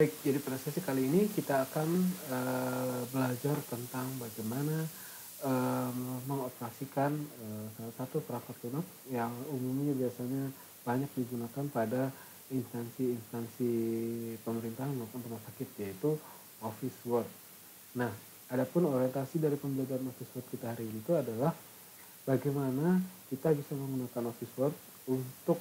Baik, jadi pada sesi kali ini kita akan belajar tentang bagaimana mengoperasikan salah satu perangkat lunak yang umumnya biasanya banyak digunakan pada instansi-instansi pemerintahan maupun rumah sakit, yaitu Office Word. Nah, adapun orientasi dari pembelajaran Office Word kita hari ini itu adalah bagaimana kita bisa menggunakan Office Word untuk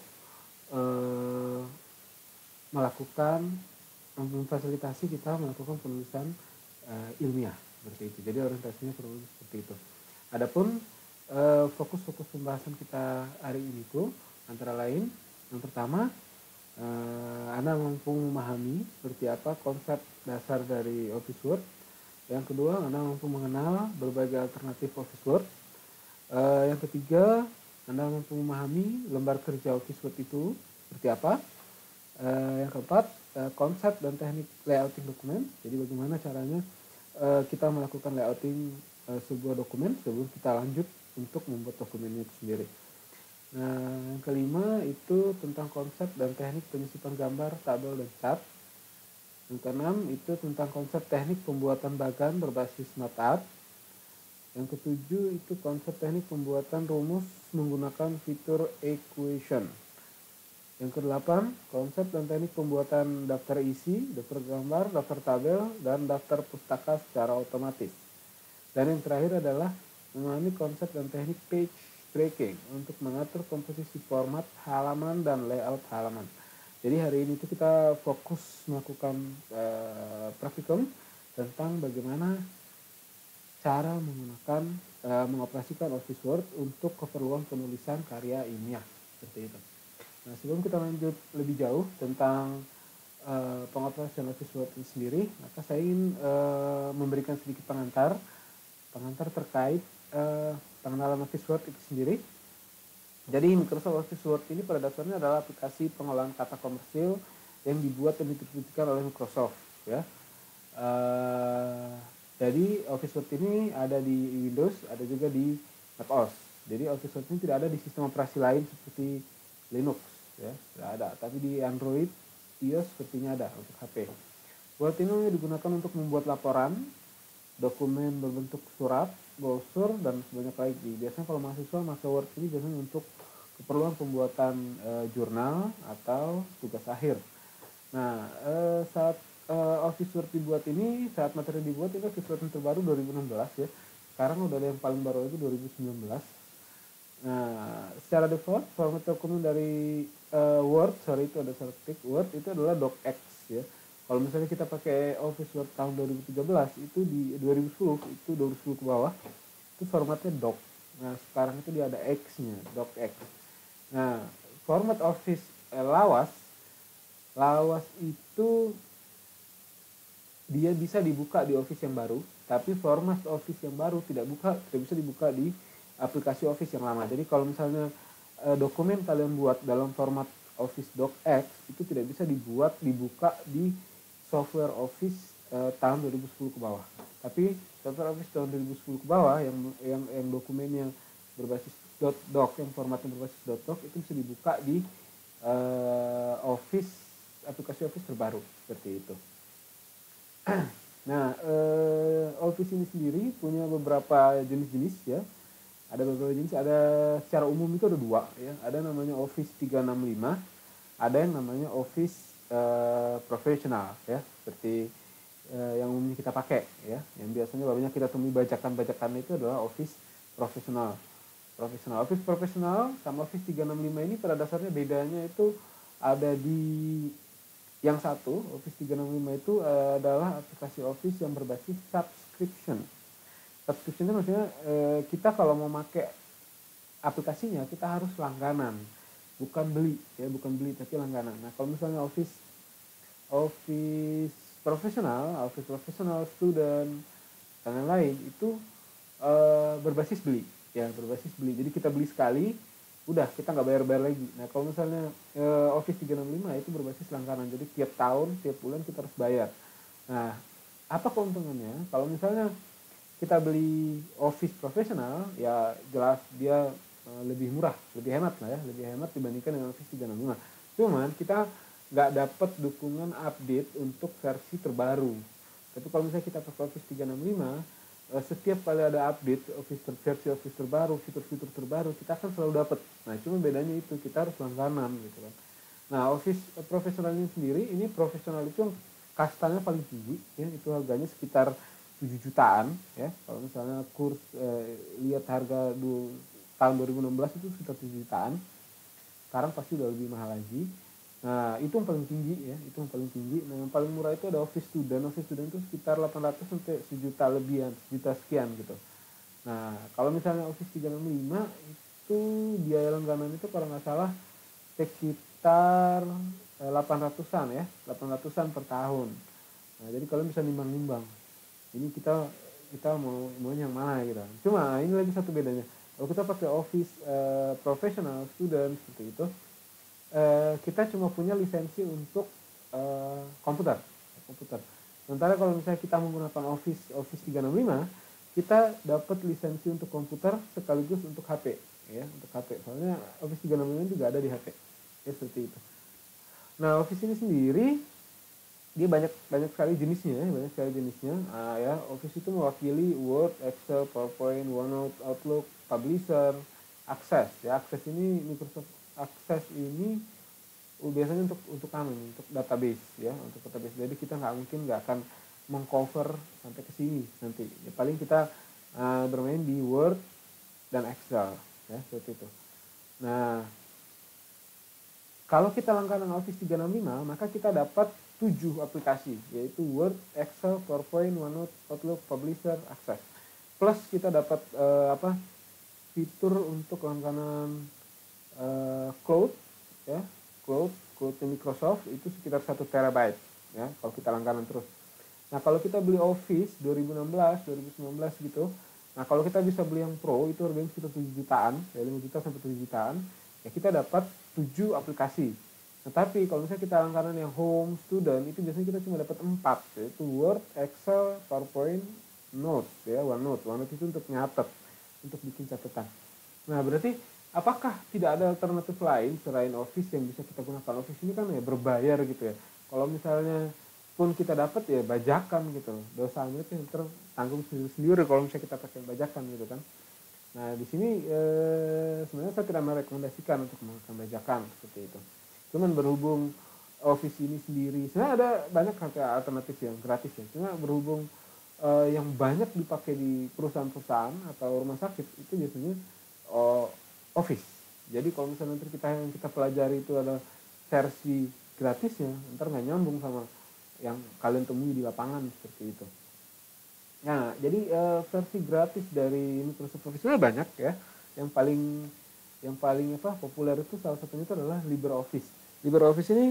eh, melakukan memfasilitasi kita melakukan penulisan ilmiah seperti itu. Jadi orientasinya kurang lebih seperti itu. Adapun fokus-fokus pembahasan kita hari ini itu antara lain yang pertama, Anda mampu memahami seperti apa konsep dasar dari Office Word. Yang kedua, Anda mampu mengenal berbagai alternatif Office Word. Yang ketiga, Anda mampu memahami lembar kerja Office Word itu seperti apa. Yang keempat, konsep dan teknik layouting dokumen. Jadi bagaimana caranya kita melakukan layouting sebuah dokumen sebelum kita lanjut untuk membuat dokumennya itu sendiri. Nah, yang kelima itu tentang konsep dan teknik penyusupan gambar, tabel, dan chart. Yang keenam itu tentang konsep teknik pembuatan bagan berbasis NotArt. Yang ketujuh itu konsep teknik pembuatan rumus menggunakan fitur equation. Yang kedelapan, konsep dan teknik pembuatan daftar isi, daftar gambar, daftar tabel, dan daftar pustaka secara otomatis. Dan yang terakhir adalah memahami konsep dan teknik page breaking untuk mengatur komposisi format halaman dan layout halaman. Jadi hari ini itu kita fokus melakukan praktikum tentang bagaimana cara menggunakan mengoperasikan Office Word untuk keperluan penulisan karya ilmiah seperti itu. Nah, sebelum kita lanjut lebih jauh tentang pengoperasian Office Word itu sendiri, maka saya ingin memberikan sedikit pengantar terkait pengenalan Office Word itu sendiri. Jadi Microsoft Office Word ini pada dasarnya adalah aplikasi pengolahan kata komersil yang dibuat dan diterbitkan oleh Microsoft, ya. Jadi Office Word ini ada di Windows, ada juga di macOS. Jadi Office Word ini tidak ada di sistem operasi lain seperti Linux, ya, tidak ada. Tapi di Android, iOS sepertinya ada untuk HP. Word ini digunakan untuk membuat laporan, dokumen berbentuk surat, brosur, dan sebanyak lagi. Biasanya kalau mahasiswa pakai Word ini biasanya untuk keperluan pembuatan jurnal atau tugas akhir. Nah, saat Office Word dibuat ini, saat materi dibuat itu Office Word yang terbaru 2016, ya. Sekarang udah ada yang paling baru itu 2019. Nah, secara default format dokumen dari Word, itu ada ketik Word itu adalah docx, ya. Kalau misalnya kita pakai Office Word tahun 2013 itu di 2010 itu 2010 ke bawah itu formatnya doc. Nah, sekarang itu dia ada X-nya, docx. Nah, format Office lawas itu dia bisa dibuka di Office yang baru, tapi format Office yang baru tidak bisa dibuka di aplikasi Office yang lama. Jadi kalau misalnya dokumen kalian buat dalam format Office docx itu tidak bisa dibuka di software Office tahun 2010 ke bawah. Tapi software Office tahun 2010 ke bawah yang dokumennya berbasis .doc, yang formatnya berbasis .doc itu bisa dibuka di aplikasi Office terbaru seperti itu. Nah, Office ini sendiri punya beberapa jenis-jenis, ya. Ada beberapa jenis, ada secara umum itu ada dua, ya. Ada namanya Office 365, ada yang namanya Office Professional, ya, seperti yang umumnya kita pakai, ya. Yang biasanya banyak kita temui bajakan-bajakan itu adalah Office Professional. Office Professional sama Office 365 ini pada dasarnya bedanya itu ada di yang satu, Office 365 itu adalah aplikasi Office yang berbasis subscription. Subscription itu maksudnya kita kalau mau pakai aplikasinya kita harus langganan, bukan beli, ya, bukan beli tapi langganan. Nah, kalau misalnya Office Professional, Office Professional Student dan lain-lain itu berbasis beli, ya, berbasis beli. Jadi kita beli sekali, udah kita nggak bayar-bayar lagi. Nah, kalau misalnya Office 365 itu berbasis langganan, jadi tiap tahun, tiap bulan kita harus bayar. Nah, apa keuntungannya? Kalau misalnya kita beli Office Professional, ya jelas dia lebih murah, lebih hemat lah, ya, lebih hemat dibandingkan dengan Office 365. Cuman kita nggak dapat dukungan update untuk versi terbaru. Tapi kalau misalnya kita pakai Office 365, setiap kali ada update versi Office terbaru, fitur-fitur terbaru, kita akan selalu dapat. Nah, cuma bedanya itu kita harus langganan gitu kan. Nah, Office profesional ini sendiri, ini profesional itu yang kastanya paling tinggi, ya, itu harganya sekitar 7 jutaan, ya. Kalau misalnya kurs lihat harga tahun 2016 itu sekitar 7 jutaan. Sekarang pasti udah lebih mahal lagi. Nah, itu yang paling tinggi ya, itu yang paling tinggi. Nah, yang paling murah itu ada Office Student. Office Student itu sekitar 800 sampai 1 juta lebihan, 1 juta sekian gitu. Nah, kalau misalnya Office 365 itu biaya langganan itu kalau nggak salah sekitar 800-an ya, 800-an per tahun. Nah, jadi kalian bisa nimbang-nimbang. Ini kita mau yang mana gitu. Cuma ini lagi satu bedanya. Kalau kita pakai Office professional student seperti itu, kita cuma punya lisensi untuk komputer. Sementara kalau misalnya kita menggunakan Office 365, kita dapat lisensi untuk komputer sekaligus untuk HP, ya, untuk HP. Soalnya Office 365 juga ada di HP, ya, seperti itu. Nah, Office ini sendiri dia banyak sekali jenisnya, ya. Office itu mewakili Word, Excel, PowerPoint, OneNote, Outlook, Publisher, Access. Ya, Access ini Microsoft Access ini biasanya untuk database, ya, untuk database. Jadi kita nggak akan mengcover sampai ke sini nanti. Ya, paling kita bermain di Word dan Excel, ya, seperti itu. Nah, kalau kita langganan Office 365, maka kita dapat 7 aplikasi, yaitu Word, Excel, PowerPoint, OneNote, Outlook, Publisher, Access. Plus kita dapat fitur untuk langganan cloud, ya, cloud Microsoft itu sekitar 1 terabyte, ya, kalau kita langganan terus. Nah, kalau kita beli Office 2016, 2019 gitu, nah kalau kita bisa beli yang Pro itu harganya sekitar 7 jutaan, ya, 5 juta sampai 7 jutaan, ya kita dapat 7 aplikasi. Nah, tapi kalau misalnya kita langganan yang Home Student itu biasanya kita cuma dapat 4, yaitu Word, Excel, PowerPoint, Note, ya, OneNote. OneNote itu untuk nyatet, untuk bikin catatan. Nah, berarti apakah tidak ada alternatif lain selain Office yang bisa kita gunakan? Office ini kan ya berbayar gitu ya. Kalau misalnya pun kita dapat ya bajakan gitu, dosanya itu tertanggung sendiri kalau misalnya kita pakai bajakan gitu kan. Nah, di sini sebenarnya saya tidak merekomendasikan untuk menggunakan bajakan seperti itu. Cuman berhubung Office ini sendiri, sebenarnya ada banyak alternatif yang gratis ya. Cuma berhubung yang banyak dipakai di perusahaan-perusahaan atau rumah sakit itu biasanya Office. Jadi kalau misalnya nanti yang kita pelajari itu ada versi gratisnya, ntar nggak nyambung sama yang kalian temui di lapangan seperti itu. Nah, jadi versi gratis dari Microsoft Office itu banyak ya. Yang paling populer itu salah satunya itu adalah LibreOffice. LibreOffice ini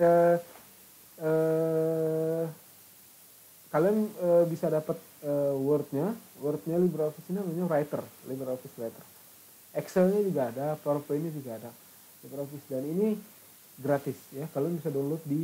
kalian bisa dapat Word-nya LibreOffice ini namanya LibreOffice Writer. Excel-nya juga ada, PowerPoint-nya juga ada, LibreOffice, dan ini gratis ya. Kalian bisa download di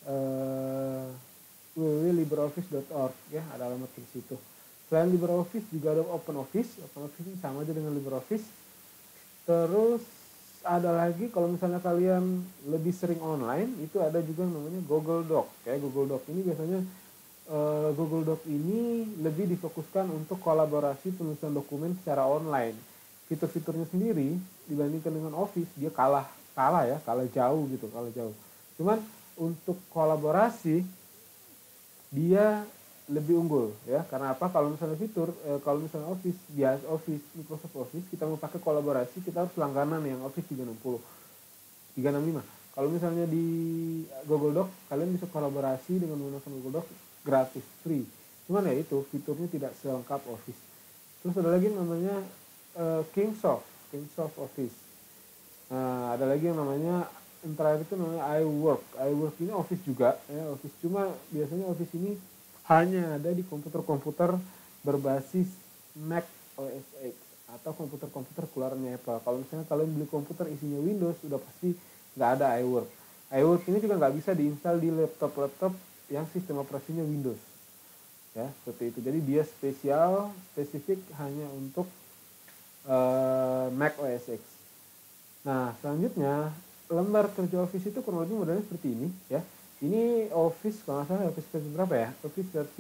www.libreoffice.org, ya, ada alamat di situ. Selain LibreOffice juga ada OpenOffice. OpenOffice ini sama aja dengan LibreOffice. Terus ada lagi kalau misalnya kalian lebih sering online, itu ada juga yang namanya Google Doc. Kayak Google Doc ini biasanya Google Doc ini lebih difokuskan untuk kolaborasi penulisan dokumen secara online. Fitur-fiturnya sendiri dibandingkan dengan Office dia kalah jauh. Cuman untuk kolaborasi dia lebih unggul ya. Karena apa? Kalau misalnya kalau misalnya Microsoft Office kita mau pakai kolaborasi, kita harus langganan yang Office 365. Kalau misalnya di Google Doc kalian bisa kolaborasi dengan menggunakan Google Doc gratis, free. Cuman ya itu fiturnya tidak selengkap Office. Terus ada lagi yang namanya Kingsoft Office. Nah, ada lagi yang namanya terakhir itu namanya iWork ini Office juga ya, Office, cuma biasanya Office ini hanya ada di komputer-komputer berbasis Mac OS X atau komputer-komputer keluarannya Apple. Kalau misalnya kalian beli komputer isinya Windows, udah pasti nggak ada iWork. iWork ini juga nggak bisa diinstal di laptop yang sistem operasinya Windows, ya, seperti itu. Jadi dia spesifik hanya untuk Mac OS X. Nah, selanjutnya lembar kerja Office itu kurang lebih modelnya seperti ini ya. Ini Office kalau nggak salah Office versi berapa ya? Office versi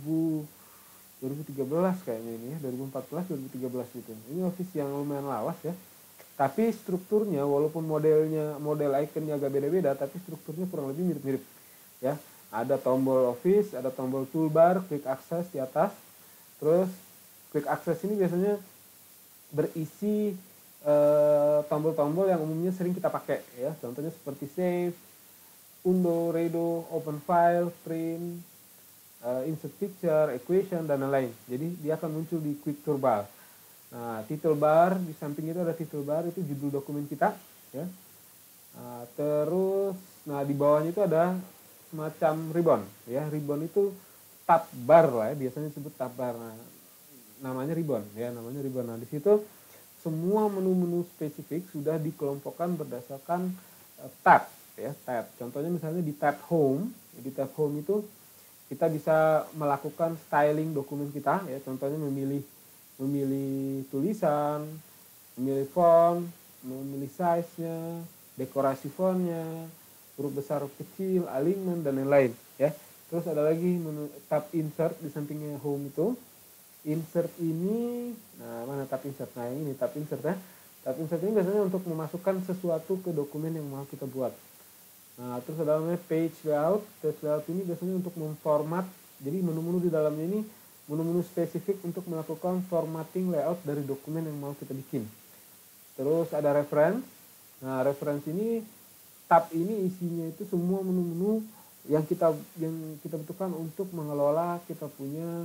2013 kayaknya ini ya, 2014 2013 gitu. Ini Office yang lumayan lawas ya. Tapi strukturnya walaupun model ikonnya agak beda-beda, tapi strukturnya kurang lebih mirip-mirip ya. Ada tombol Office, ada tombol toolbar, quick access di atas. Terus quick access ini biasanya berisi tombol-tombol yang umumnya sering kita pakai ya. Contohnya seperti save, undo, redo, open file, print, insert picture, equation, dan lain-lain. Jadi dia akan muncul di quick toolbar. Nah, title bar, di samping itu ada title bar, itu judul dokumen kita ya. Terus di bawahnya itu ada semacam ribbon ya. Ribbon itu tab bar lah ya, biasanya disebut tab bar. Nah, namanya ribbon ya, namanya ribbon. Nah, di situ semua menu-menu spesifik sudah dikelompokkan berdasarkan tab ya, tab. Contohnya misalnya di tab home, di tab home itu kita bisa melakukan styling dokumen kita ya, contohnya memilih tulisan, memilih font, memilih size-nya, dekorasi fontnya, huruf besar huruf kecil, alignment, dan lain-lain ya. Terus ada lagi menu tab insert di sampingnya home itu. Insert ini, nah mana tab insert? Nah ini tab insert ya. Tab insert ini biasanya untuk memasukkan sesuatu ke dokumen yang mau kita buat. Nah terus ada namanya page layout. Page layout ini biasanya untuk memformat. Jadi menu-menu di dalamnya ini menu-menu spesifik untuk melakukan formatting layout dari dokumen yang mau kita bikin. Terus ada reference. Nah reference ini, tab ini isinya itu semua menu-menu yang kita butuhkan untuk mengelola kita punya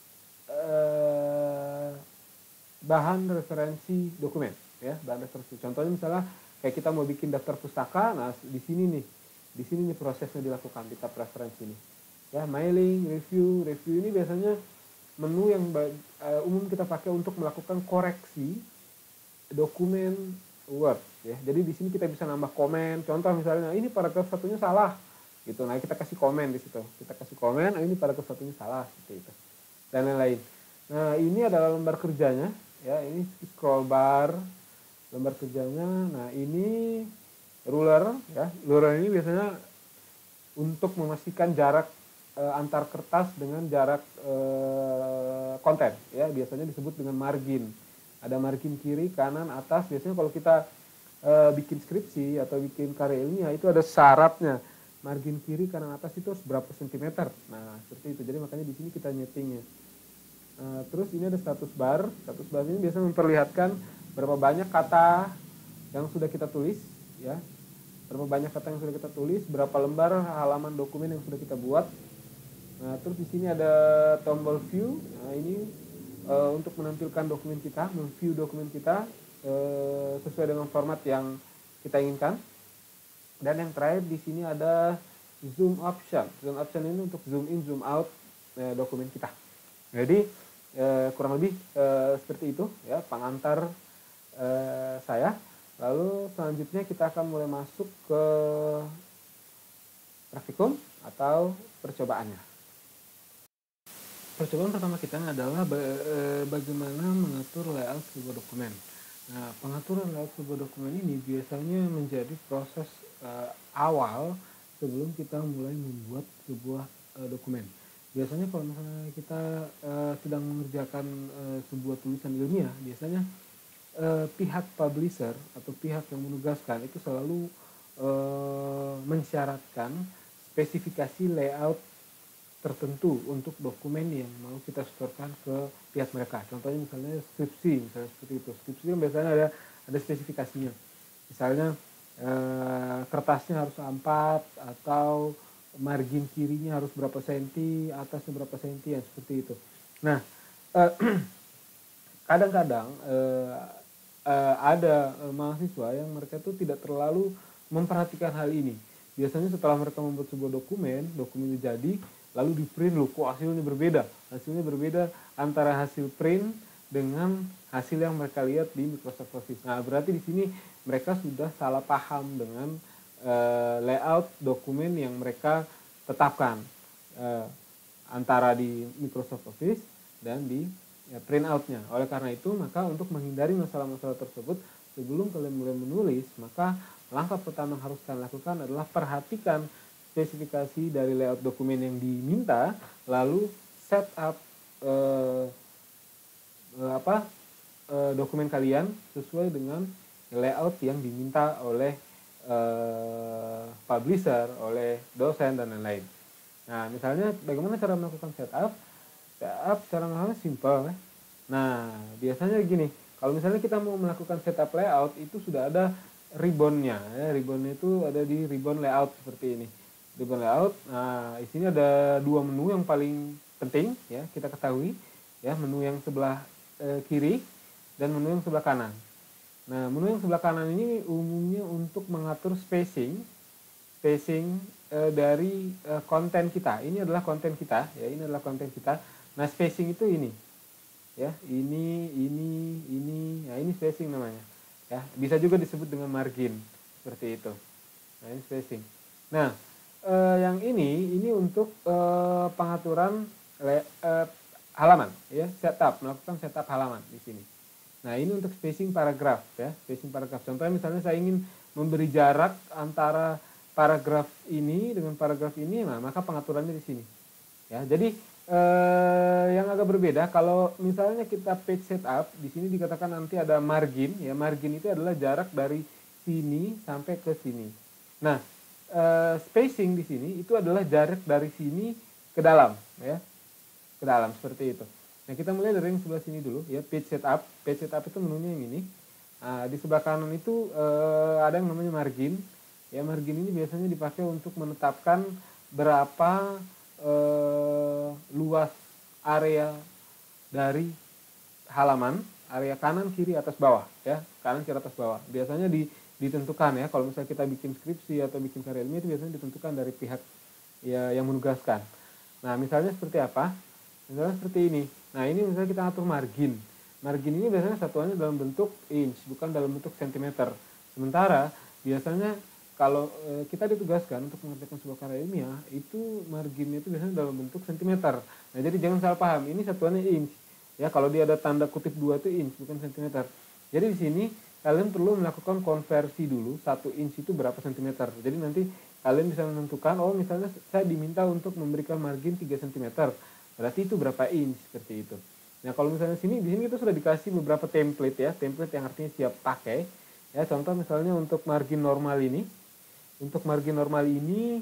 bahan referensi dokumen ya, bahan referensi. Contohnya misalnya kayak kita mau bikin daftar pustaka, nah di sini nih prosesnya dilakukan di tab referensi ini. Ya, mailing, review ini biasanya menu yang umum kita pakai untuk melakukan koreksi dokumen Word ya. Jadi di sini kita bisa nambah komen. Contoh misalnya ini paragraf satunya salah gitu. Nah, kita kasih komen di situ. Kita kasih komen, ini paragraf satunya salah gitu. Dan lain-lain. Nah, ini adalah lembar kerjanya ya, ini scroll bar lembar kerjanya. Nah, ini ruler ya. Ruler ini biasanya untuk memastikan jarak antar kertas dengan jarak konten ya, biasanya disebut dengan margin. Ada margin kiri, kanan, atas. Biasanya kalau kita bikin skripsi atau bikin karya ilmiah itu ada syaratnya. Margin kiri, kanan, atas itu harus berapa sentimeter. Nah, seperti itu. Jadi makanya di sini kita nyetingnya. Terus ini ada status bar. Status bar ini biasanya memperlihatkan berapa banyak kata yang sudah kita tulis ya. Berapa banyak kata yang sudah kita tulis, berapa lembar halaman dokumen yang sudah kita buat. Nah, terus di sini ada tombol view. Nah, ini untuk menampilkan dokumen kita, memview dokumen kita sesuai dengan format yang kita inginkan. Dan yang terakhir di sini ada zoom option. Zoom option ini untuk zoom in, zoom out dokumen kita. Jadi kurang lebih seperti itu ya pengantar saya. Lalu selanjutnya kita akan mulai masuk ke praktikum atau percobaannya. Percobaan pertama kita adalah bagaimana mengatur layout sebuah dokumen. Nah, pengaturan layout sebuah dokumen ini biasanya menjadi proses awal sebelum kita mulai membuat sebuah dokumen. Biasanya kalau misalnya kita sedang mengerjakan sebuah tulisan ilmiah, biasanya pihak publisher atau pihak yang menugaskan itu selalu mensyaratkan spesifikasi layout tertentu untuk dokumen yang mau kita setorkan ke pihak mereka. Contohnya misalnya skripsi, misalnya seperti itu. Skripsi kan biasanya ada spesifikasinya. Misalnya kertasnya harus A4 atau margin kirinya harus berapa senti, atasnya berapa senti, ya seperti itu. Nah, kadang-kadang ada mahasiswa yang mereka itu tidak terlalu memperhatikan hal ini. Biasanya setelah mereka membuat sebuah dokumen itu jadi, lalu di print, loh kok hasilnya berbeda. Hasilnya berbeda antara hasil print dengan hasil yang mereka lihat di Microsoft Office. Nah, berarti di sini mereka sudah salah paham dengan layout dokumen yang mereka tetapkan antara di Microsoft Office dan di print out-nya. Oleh karena itu, maka untuk menghindari masalah-masalah tersebut, sebelum kalian mulai menulis, maka langkah pertama yang harus kalian lakukan adalah perhatikan spesifikasi dari layout dokumen yang diminta, lalu set up dokumen kalian sesuai dengan layout yang diminta oleh publisher, oleh dosen, dan lain-lain. Nah, misalnya bagaimana cara melakukan setup? Setup cara melakukannya simple. Nah, biasanya gini, kalau misalnya kita mau melakukan setup layout, itu sudah ada ribbonnya. Ribbonnya itu ada di ribbon layout seperti ini. Ribbon layout. Nah, di sini ada dua menu yang paling penting, ya kita ketahui, ya menu yang sebelah kiri dan menu yang sebelah kanan. Nah, menu yang sebelah kanan ini umumnya untuk mengatur spacing dari konten kita. Ini adalah konten kita, ya ini adalah konten kita. Nah, spacing itu ini, ya ini, nah ini spacing namanya. Ya, bisa juga disebut dengan margin seperti itu. Nah, ini spacing. Nah, yang ini untuk pengaturan halaman, ya melakukan setup halaman di sini. Nah, ini untuk spacing paragraf, ya spacing paragraf. Contohnya misalnya saya ingin memberi jarak antara paragraf ini dengan paragraf ini, nah maka pengaturannya di sini. Ya, jadi yang agak berbeda kalau misalnya kita page setup, di sini dikatakan nanti ada margin, ya margin itu adalah jarak dari sini sampai ke sini. Nah, spacing di sini itu adalah jarak dari sini ke dalam, ya ke dalam seperti itu. Nah, kita mulai dari yang sebelah sini dulu, ya page setup. Page setup itu menunya yang ini. Nah, di sebelah kanan itu ada yang namanya margin. Ya, margin ini biasanya dipakai untuk menetapkan berapa luas area dari halaman, area kanan, kiri, atas, bawah, ya kanan, kiri, atas, bawah. Biasanya ditentukan, ya kalau misalnya kita bikin skripsi atau bikin karya ilmiah itu biasanya ditentukan dari pihak ya yang menugaskan. Nah, misalnya seperti apa? Misalnya seperti ini. Nah, ini misalnya kita atur margin. Margin ini biasanya satuannya dalam bentuk inch, bukan dalam bentuk sentimeter. Sementara biasanya kalau kita ditugaskan untuk mengerjakan sebuah karya ilmiah, itu marginnya itu biasanya dalam bentuk sentimeter. Nah, jadi jangan salah paham, ini satuannya inch. Ya, kalau dia ada tanda kutip 2 itu inch, bukan sentimeter. Jadi di sini kalian perlu melakukan konversi dulu, 1 inch itu berapa sentimeter. Jadi nanti kalian bisa menentukan, oh misalnya saya diminta untuk memberikan margin 3 cm. Berarti itu berapa inch, seperti itu. Nah, kalau misalnya di sini kita sudah dikasih beberapa template, ya, template yang artinya siap pakai. Ya, contoh misalnya untuk margin normal ini. Untuk margin normal ini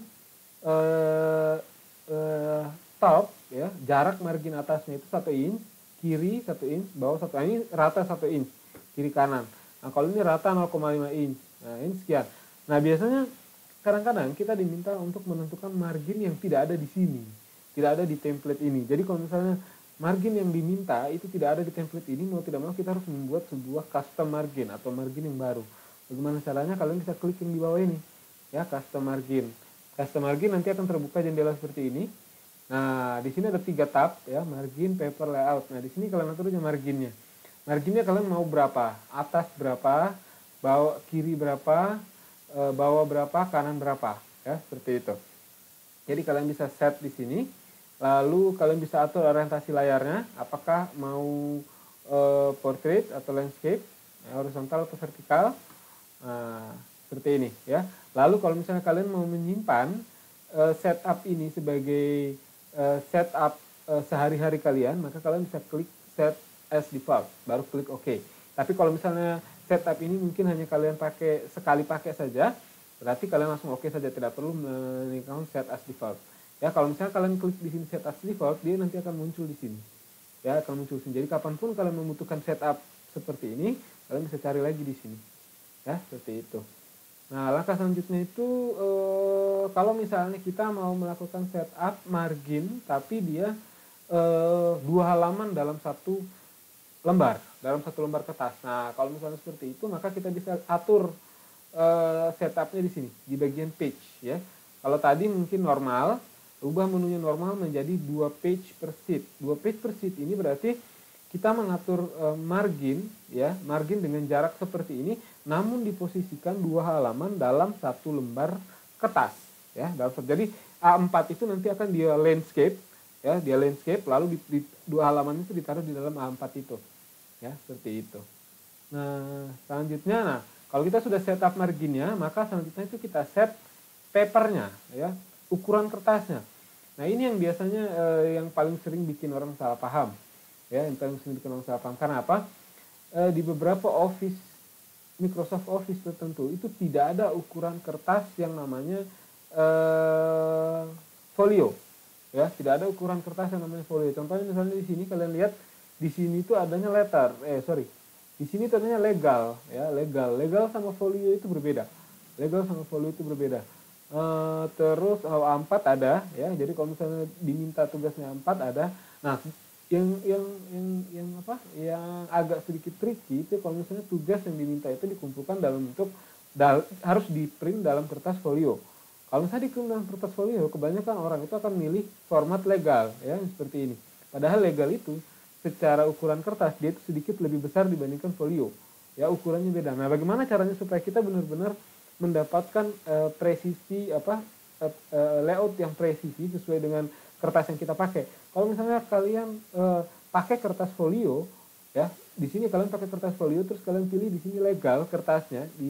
top, ya, jarak margin atasnya itu 1 inch, kiri 1 inch, bawah 1 inch, ini rata 1 inch, kiri kanan. Nah, kalau ini rata 0,5 inch. Nah, ini sekian. Nah, biasanya kadang-kadang kita diminta untuk menentukan margin yang tidak ada di sini, tidak ada di template ini. Jadi kalau misalnya margin yang diminta itu tidak ada di template ini, mau tidak mau kita harus membuat sebuah custom margin atau margin yang baru. Bagaimana caranya? Kalian bisa klik yang di bawah ini, ya, custom margin. Custom margin nanti akan terbuka jendela seperti ini. Nah, di sini ada 3 tab, ya, margin, paper, layout. Nah, di sini kalian atur aja marginnya. Marginnya kalian mau berapa? Atas berapa? Bawah, kiri berapa? Bawah berapa? Kanan berapa? Ya, seperti itu. Jadi kalian bisa set di sini. Lalu kalian bisa atur orientasi layarnya, apakah mau portrait atau landscape, ya, horizontal atau vertikal. Nah, seperti ini, ya. Lalu kalau misalnya kalian mau menyimpan setup ini sebagai setup sehari-hari kalian, maka kalian bisa klik set as default, baru klik OK. Tapi kalau misalnya setup ini mungkin hanya kalian pakai sekali pakai saja, berarti kalian langsung OK saja, tidak perlu menikmati set as default. Ya, kalau misalnya kalian klik di sini set as default, dia nanti akan muncul di sini. Ya, akan muncul di sini. Jadi kapanpun kalian membutuhkan setup seperti ini, kalian bisa cari lagi di sini. Ya, seperti itu. Nah, langkah selanjutnya itu kalau misalnya kita mau melakukan setup margin, tapi dia 2 halaman dalam 1 lembar, dalam 1 lembar kertas. Nah, kalau misalnya seperti itu, maka kita bisa atur setupnya di sini, di bagian page, ya. Kalau tadi mungkin normal, ubah menunya normal menjadi 2 page per sheet. 2 page per sheet ini berarti kita mengatur margin, ya, margin dengan jarak seperti ini, namun diposisikan 2 halaman dalam 1 lembar kertas, ya. Jadi A4 itu nanti akan dia landscape, ya, dia landscape, lalu di 2 halaman itu ditaruh di dalam A4 itu, ya, seperti itu. Nah, selanjutnya, nah kalau kita sudah setup marginnya, maka selanjutnya itu kita set papernya, ya, ukuran kertasnya. Nah ini yang biasanya yang paling sering bikin orang salah paham, ya, yang paling sering bikin orang salah paham. Karena apa? Di beberapa office Microsoft Office tertentu itu tidak ada ukuran kertas yang namanya folio, ya, tidak ada ukuran kertas yang namanya folio. Contohnya misalnya di sini kalian lihat, di sini itu adanya di sini itu adanya legal, ya, legal sama folio itu berbeda, legal sama folio itu berbeda. Terus A4 ada, ya, jadi kalau misalnya diminta tugasnya A4 ada. Nah yang apa, yang agak sedikit tricky itu kalau misalnya tugas yang diminta itu dikumpulkan dalam bentuk harus di print dalam kertas folio. Kalau misalnya di print dalam kertas folio, kebanyakan orang itu akan milih format legal, ya, seperti ini. Padahal legal itu secara ukuran kertas dia itu sedikit lebih besar dibandingkan folio, ya, ukurannya beda. Nah bagaimana caranya supaya kita benar-benar mendapatkan presisi layout yang presisi sesuai dengan kertas yang kita pakai. Kalau misalnya kalian pakai kertas folio, ya, di sini kalian pakai kertas folio, terus kalian pilih di sini legal kertasnya, di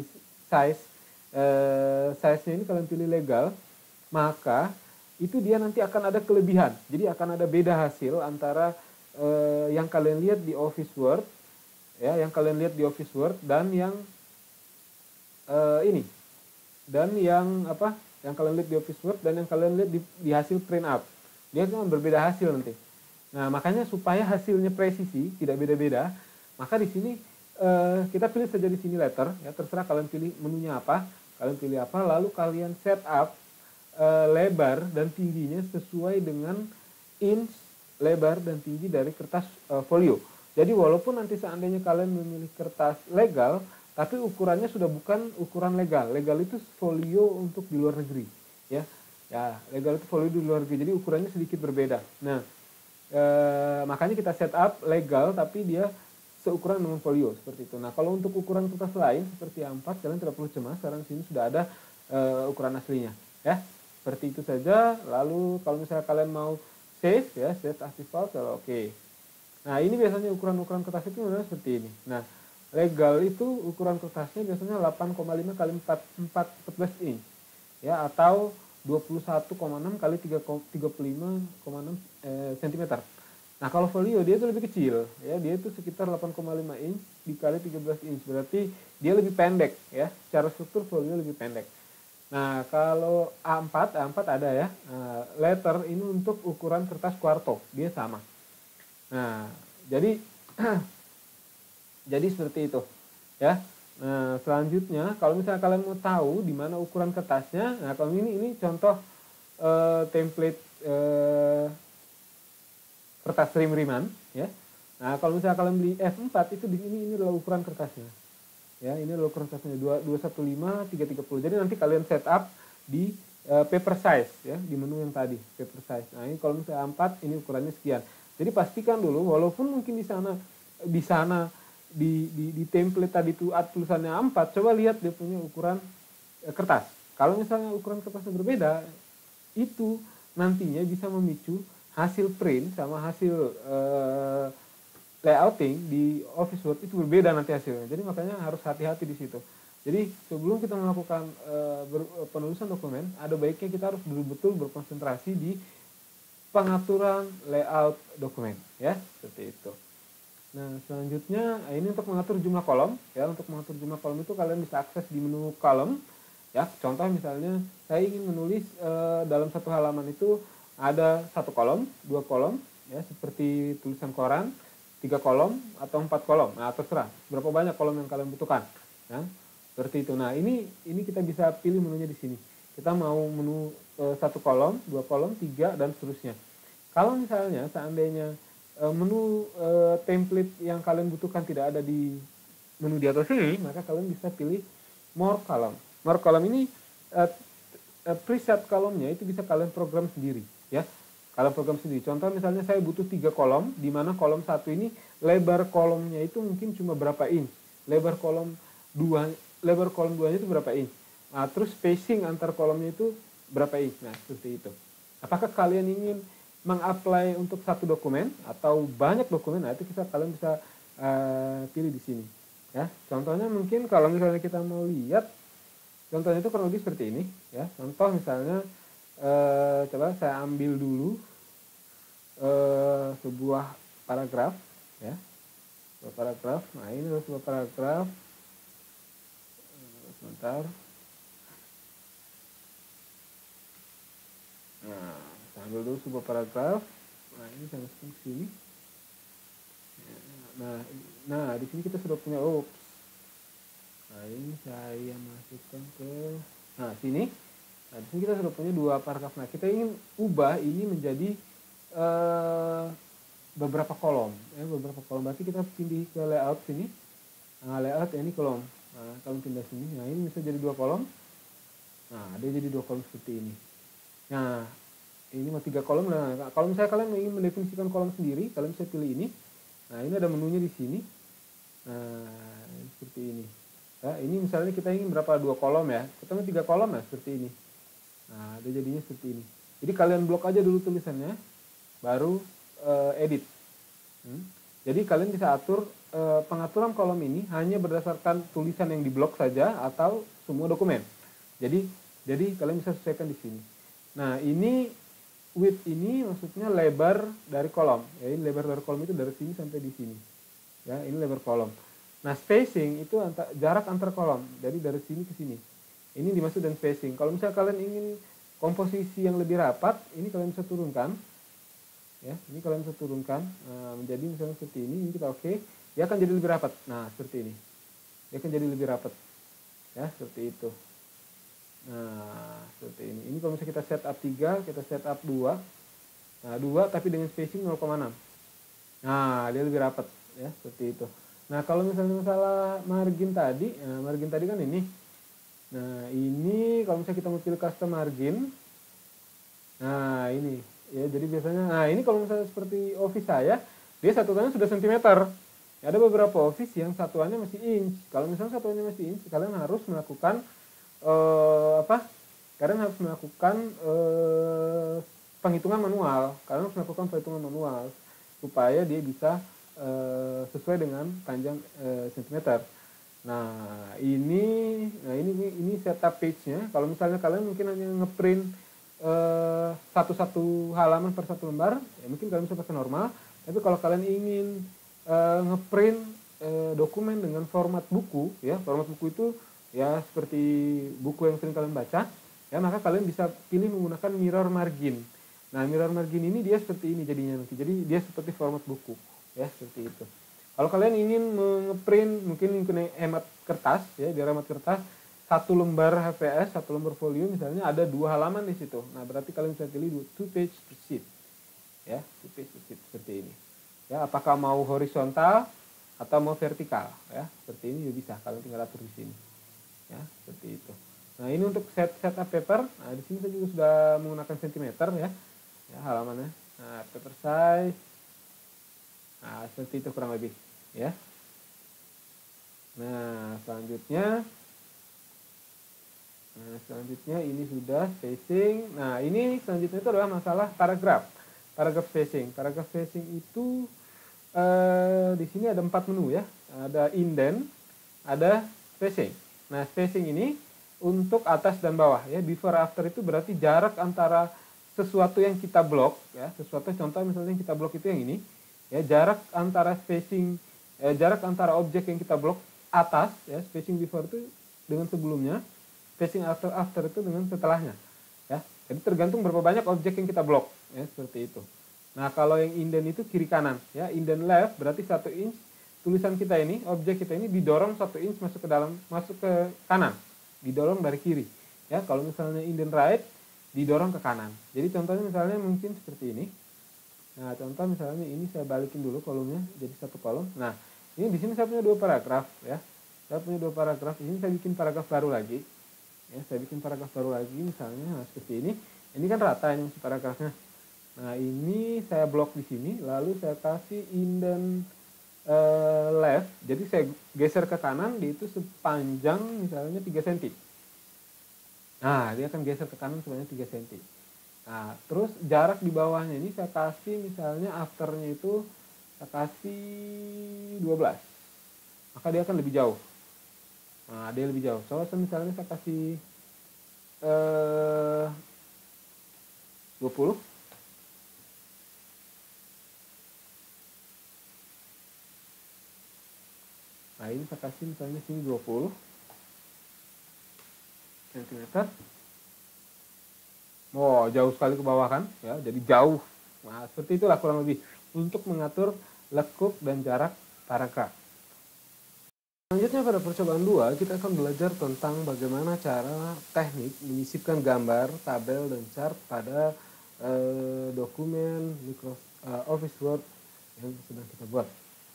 size-nya ini kalian pilih legal, maka itu dia nanti akan ada kelebihan. Jadi akan ada beda hasil antara yang kalian lihat di Office Word, ya, yang kalian lihat di Office Word dan yang ini, dan yang apa, yang kalian lihat di Office Word dan yang kalian lihat di hasil print out. Dia akan berbeda hasil nanti. Nah makanya supaya hasilnya presisi, tidak beda-beda, maka di sini kita pilih saja di sini letter, ya, terserah kalian pilih menunya apa, kalian pilih apa, lalu kalian set up lebar dan tingginya sesuai dengan inch lebar dan tinggi dari kertas folio. Jadi walaupun nanti seandainya kalian memilih kertas legal, tapi ukurannya sudah bukan ukuran legal. Legal itu folio untuk di luar negeri, ya. Ya, legal itu folio di luar negeri. Jadi ukurannya sedikit berbeda. Nah, makanya kita set up legal tapi dia seukuran dengan folio seperti itu. Nah, kalau untuk ukuran kertas lain seperti A4 kalian tidak perlu cemas, sekarang sini sudah ada ukuran aslinya, ya. Seperti itu saja. Lalu kalau misalnya kalian mau save, ya, save active file, kalau oke. Nah, ini biasanya ukuran-ukuran kertas itu memang seperti ini. Nah, legal itu ukuran kertasnya biasanya 8,5 kali 14 inch, ya, atau 21,6 kali 35,6 cm. Nah kalau folio dia itu lebih kecil, ya, dia itu sekitar 8,5 inch dikali 13 inch, berarti dia lebih pendek, ya, secara struktur folio lebih pendek. Nah kalau A4 ada, ya, letter ini untuk ukuran kertas quarto, dia sama. Nah jadi jadi seperti itu, ya. Nah selanjutnya kalau misalnya kalian mau tahu di mana ukuran kertasnya, nah kalau ini contoh template kertas rim-riman, ya. Nah kalau misalnya kalian beli F4 itu ini adalah ukuran kertasnya, ya, ini adalah ukuran kertasnya 215 330. Jadi nanti kalian set up di paper size, ya, di menu yang tadi paper size. Nah ini kalau misalnya A4 ini ukurannya sekian. Jadi pastikan dulu, walaupun mungkin di sana di template tadi itu tulisannya A4, coba lihat dia punya ukuran kertas. Kalau misalnya ukuran kertasnya berbeda, itu nantinya bisa memicu hasil print sama hasil layouting di Office Word itu berbeda nanti hasilnya. Jadi makanya harus hati-hati di situ. Jadi sebelum kita melakukan penulisan dokumen, ada baiknya kita harus betul-betul berkonsentrasi di pengaturan layout dokumen, ya, seperti itu. Nah selanjutnya ini untuk mengatur jumlah kolom, ya. Untuk mengatur jumlah kolom itu kalian bisa akses di menu kolom, ya. Contoh misalnya saya ingin menulis dalam satu halaman itu ada 1 kolom, 2 kolom, ya, seperti tulisan koran, 3 kolom atau 4 kolom. Nah terserah berapa banyak kolom yang kalian butuhkan, ya, seperti itu. Nah ini kita bisa pilih menunya di sini. Kita mau menu 1 kolom, 2 kolom, 3 dan seterusnya. Kalau misalnya seandainya menu template yang kalian butuhkan tidak ada di menu di atas ini, maka kalian bisa pilih more column. More column ini preset kolomnya itu bisa kalian program sendiri, ya. Kalian program sendiri. Contoh misalnya saya butuh 3 kolom, di mana kolom 1 ini lebar kolomnya itu mungkin cuma berapa inch. Lebar kolom 2-nya itu berapa inch. Nah, terus spacing antar kolomnya itu berapa inch. Nah, seperti itu. Apakah kalian ingin mengapply untuk satu dokumen atau banyak dokumen? Nah itu kalian bisa pilih di sini. Ya, contohnya mungkin kalau misalnya kita mau lihat, contohnya itu kurang lebih seperti ini. Ya, contoh misalnya, coba saya ambil dulu sebuah paragraf, ya, sebuah paragraf. Nah ini adalah sebuah paragraf. Sebentar. Nah, saya ambil dulu sebuah paragraf. Nah ini saya masukkan ke sini. Nah, di sini kita sudah punya Nah, ini saya masukkan ke sini. Nah, di sini kita sudah punya dua paragraf. Nah, kita ingin ubah ini menjadi beberapa kolom, ya, beberapa kolom. Berarti kita pilih ke layout sini. Nah, layout ini kolom. Nah, kalau pindah sini, nah ini bisa jadi dua kolom. Nah, dia jadi dua kolom seperti ini. Nah, ini mau 3 kolom. Nah, kalau misalnya kalian ingin mendefinisikan kolom sendiri, kalian bisa pilih ini. Nah, ini ada menunya di sini. Nah, seperti ini. Ya, ini misalnya kita ingin berapa? 2 kolom ya. Kita mau 3 kolom ya, seperti ini. Nah, dia jadinya seperti ini. Jadi kalian blok aja dulu tulisannya, baru edit. Jadi kalian bisa atur pengaturan kolom ini hanya berdasarkan tulisan yang diblok saja atau semua dokumen. Jadi kalian bisa sesuaikan di sini. Nah, ini width ini maksudnya lebar dari kolom. Ya, ini lebar dari kolom itu dari sini sampai di sini. Ya, ini lebar kolom. Nah, spacing itu jarak antar kolom. Jadi dari sini ke sini. Ini dimaksud dengan spacing. Kalau misalnya kalian ingin komposisi yang lebih rapat, ini kalian bisa turunkan. Ya, ini kalian bisa turunkan menjadi misalnya seperti ini kita oke. Dia akan jadi lebih rapat. Nah, seperti ini. Dia akan jadi lebih rapat. Ya, seperti itu. Nah, seperti ini. Ini kalau misalnya kita setup 3, kita setup 2. Nah, 2 tapi dengan spacing 0,6. Nah, dia lebih rapat ya, seperti itu. Nah, kalau misalnya masalah margin tadi, margin tadi kan ini. Nah, ini kalau misalnya kita mau pilih custom margin. Nah, ini ya, jadi biasanya ini kalau misalnya seperti office saya, dia satuannya sudah sentimeter. Ya, ada beberapa office yang satuannya masih inch. Kalau misalnya satuannya masih inch, kalian harus melakukan kalian harus melakukan penghitungan manual. Kalian harus melakukan perhitungan manual supaya dia bisa sesuai dengan panjang sentimeter. Nah, ini setup page-nya. Kalau misalnya kalian mungkin hanya ngeprint satu halaman per satu lembar, ya mungkin kalian bisa pakai normal. Tapi kalau kalian ingin ngeprint dokumen dengan format buku, ya format buku itu ya seperti buku yang sering kalian baca, ya maka kalian bisa pilih menggunakan mirror margin. Nah, mirror margin ini dia seperti ini jadinya nanti. Jadi dia seperti format buku, ya seperti itu. Kalau kalian ingin ngeprint mungkin hemat kertas, ya biar hemat kertas, satu lembar HVS, satu lembar folio misalnya ada 2 halaman di situ. Nah, berarti kalian bisa pilih 2 page per sheet. Ya, 2 page per sheet seperti ini. Ya, apakah mau horizontal atau mau vertikal, ya. Seperti ini juga bisa, kalian tinggal atur di sini. Ya, seperti itu. Nah, ini untuk setup paper. Nah, di sini saya juga sudah menggunakan sentimeter ya. Ya, halamannya. Nah, paper size. Nah, seperti itu kurang lebih, ya. Nah, selanjutnya ini sudah spacing. Nah, ini selanjutnya itu adalah masalah paragraf. Paragraf spacing. Paragraf spacing itu di sini ada 4 menu ya. Ada indent, ada spacing. Nah, spacing ini untuk atas dan bawah ya. Before after itu berarti jarak antara sesuatu yang kita blok ya. Sesuatu contoh misalnya yang kita blok itu yang ini. Ya, jarak antara spacing jarak antara objek yang kita blok atas ya, spacing before itu dengan sebelumnya, spacing after itu dengan setelahnya. Ya. Jadi tergantung berapa banyak objek yang kita blok ya, seperti itu. Nah, kalau yang indent itu kiri kanan ya. Indent left berarti 1 inch tulisan kita ini, objek kita ini didorong 1 inch masuk ke kanan, didorong dari kiri. Ya, kalau misalnya indent right didorong ke kanan. Jadi contohnya misalnya mungkin seperti ini. Nah, contoh misalnya ini saya balikin dulu kolomnya jadi 1 kolom. Nah, ini di sini saya punya 2 paragraf ya. Saya punya 2 paragraf. Ini saya bikin paragraf baru lagi. Ya, saya bikin paragraf baru lagi misalnya seperti ini. Ini kan rata ini paragrafnya. Nah, ini saya blok di sini, lalu saya kasih indent left. Jadi saya geser ke kanan, dia itu sepanjang misalnya 3 cm. Nah, dia akan geser ke kanan sepanjang 3 cm. Nah, terus jarak di bawahnya ini saya kasih misalnya afternya itu saya kasih 12. maka dia akan lebih jauh. Nah, dia lebih jauh. So, misalnya saya kasih 20. Nah, ini saya kasih misalnya sini 20 cm. Oh, jauh sekali ke bawah kan? Ya, jadi jauh. Nah, seperti itulah kurang lebih untuk mengatur lekuk dan jarak paragraf. Selanjutnya pada percobaan 2, kita akan belajar tentang bagaimana cara teknik menyisipkan gambar, tabel, dan chart pada dokumen Office Word yang sedang kita buat.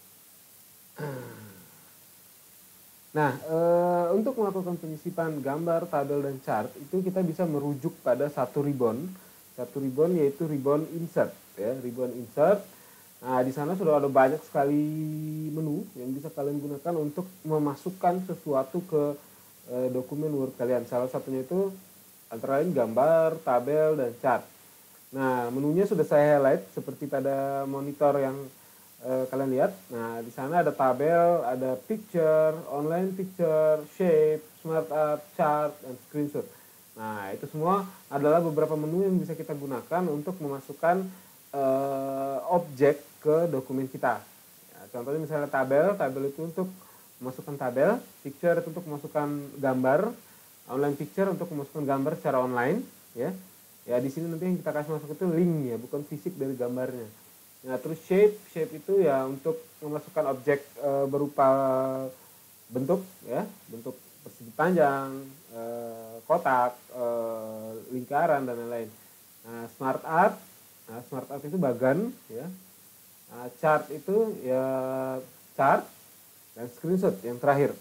Nah, untuk melakukan penyisipan gambar, tabel, dan chart itu kita bisa merujuk pada satu ribbon. Satu ribbon yaitu ribbon insert, ya, ribbon insert. Nah, di sana sudah ada banyak sekali menu yang bisa kalian gunakan untuk memasukkan sesuatu ke dokumen Word kalian. Salah satunya itu antara lain gambar, tabel, dan chart. Nah, menunya sudah saya highlight seperti pada monitor yang kalian lihat. Nah, di sana ada tabel, ada picture, online picture, shape, smart art, chart, dan screenshot. Nah, itu semua adalah beberapa menu yang bisa kita gunakan untuk memasukkan objek ke dokumen kita. Ya, contohnya misalnya tabel itu untuk memasukkan tabel, picture itu untuk memasukkan gambar, online picture untuk memasukkan gambar secara online, ya. Ya, di sini nanti yang kita kasih masuk itu link ya, bukan fisik dari gambarnya. Nah, terus shape itu ya untuk memasukkan objek berupa bentuk ya, bentuk persegi panjang, kotak, lingkaran dan lain-lain. Nah, smart art itu bagan ya. Nah, chart itu ya chart, dan screenshot yang terakhir.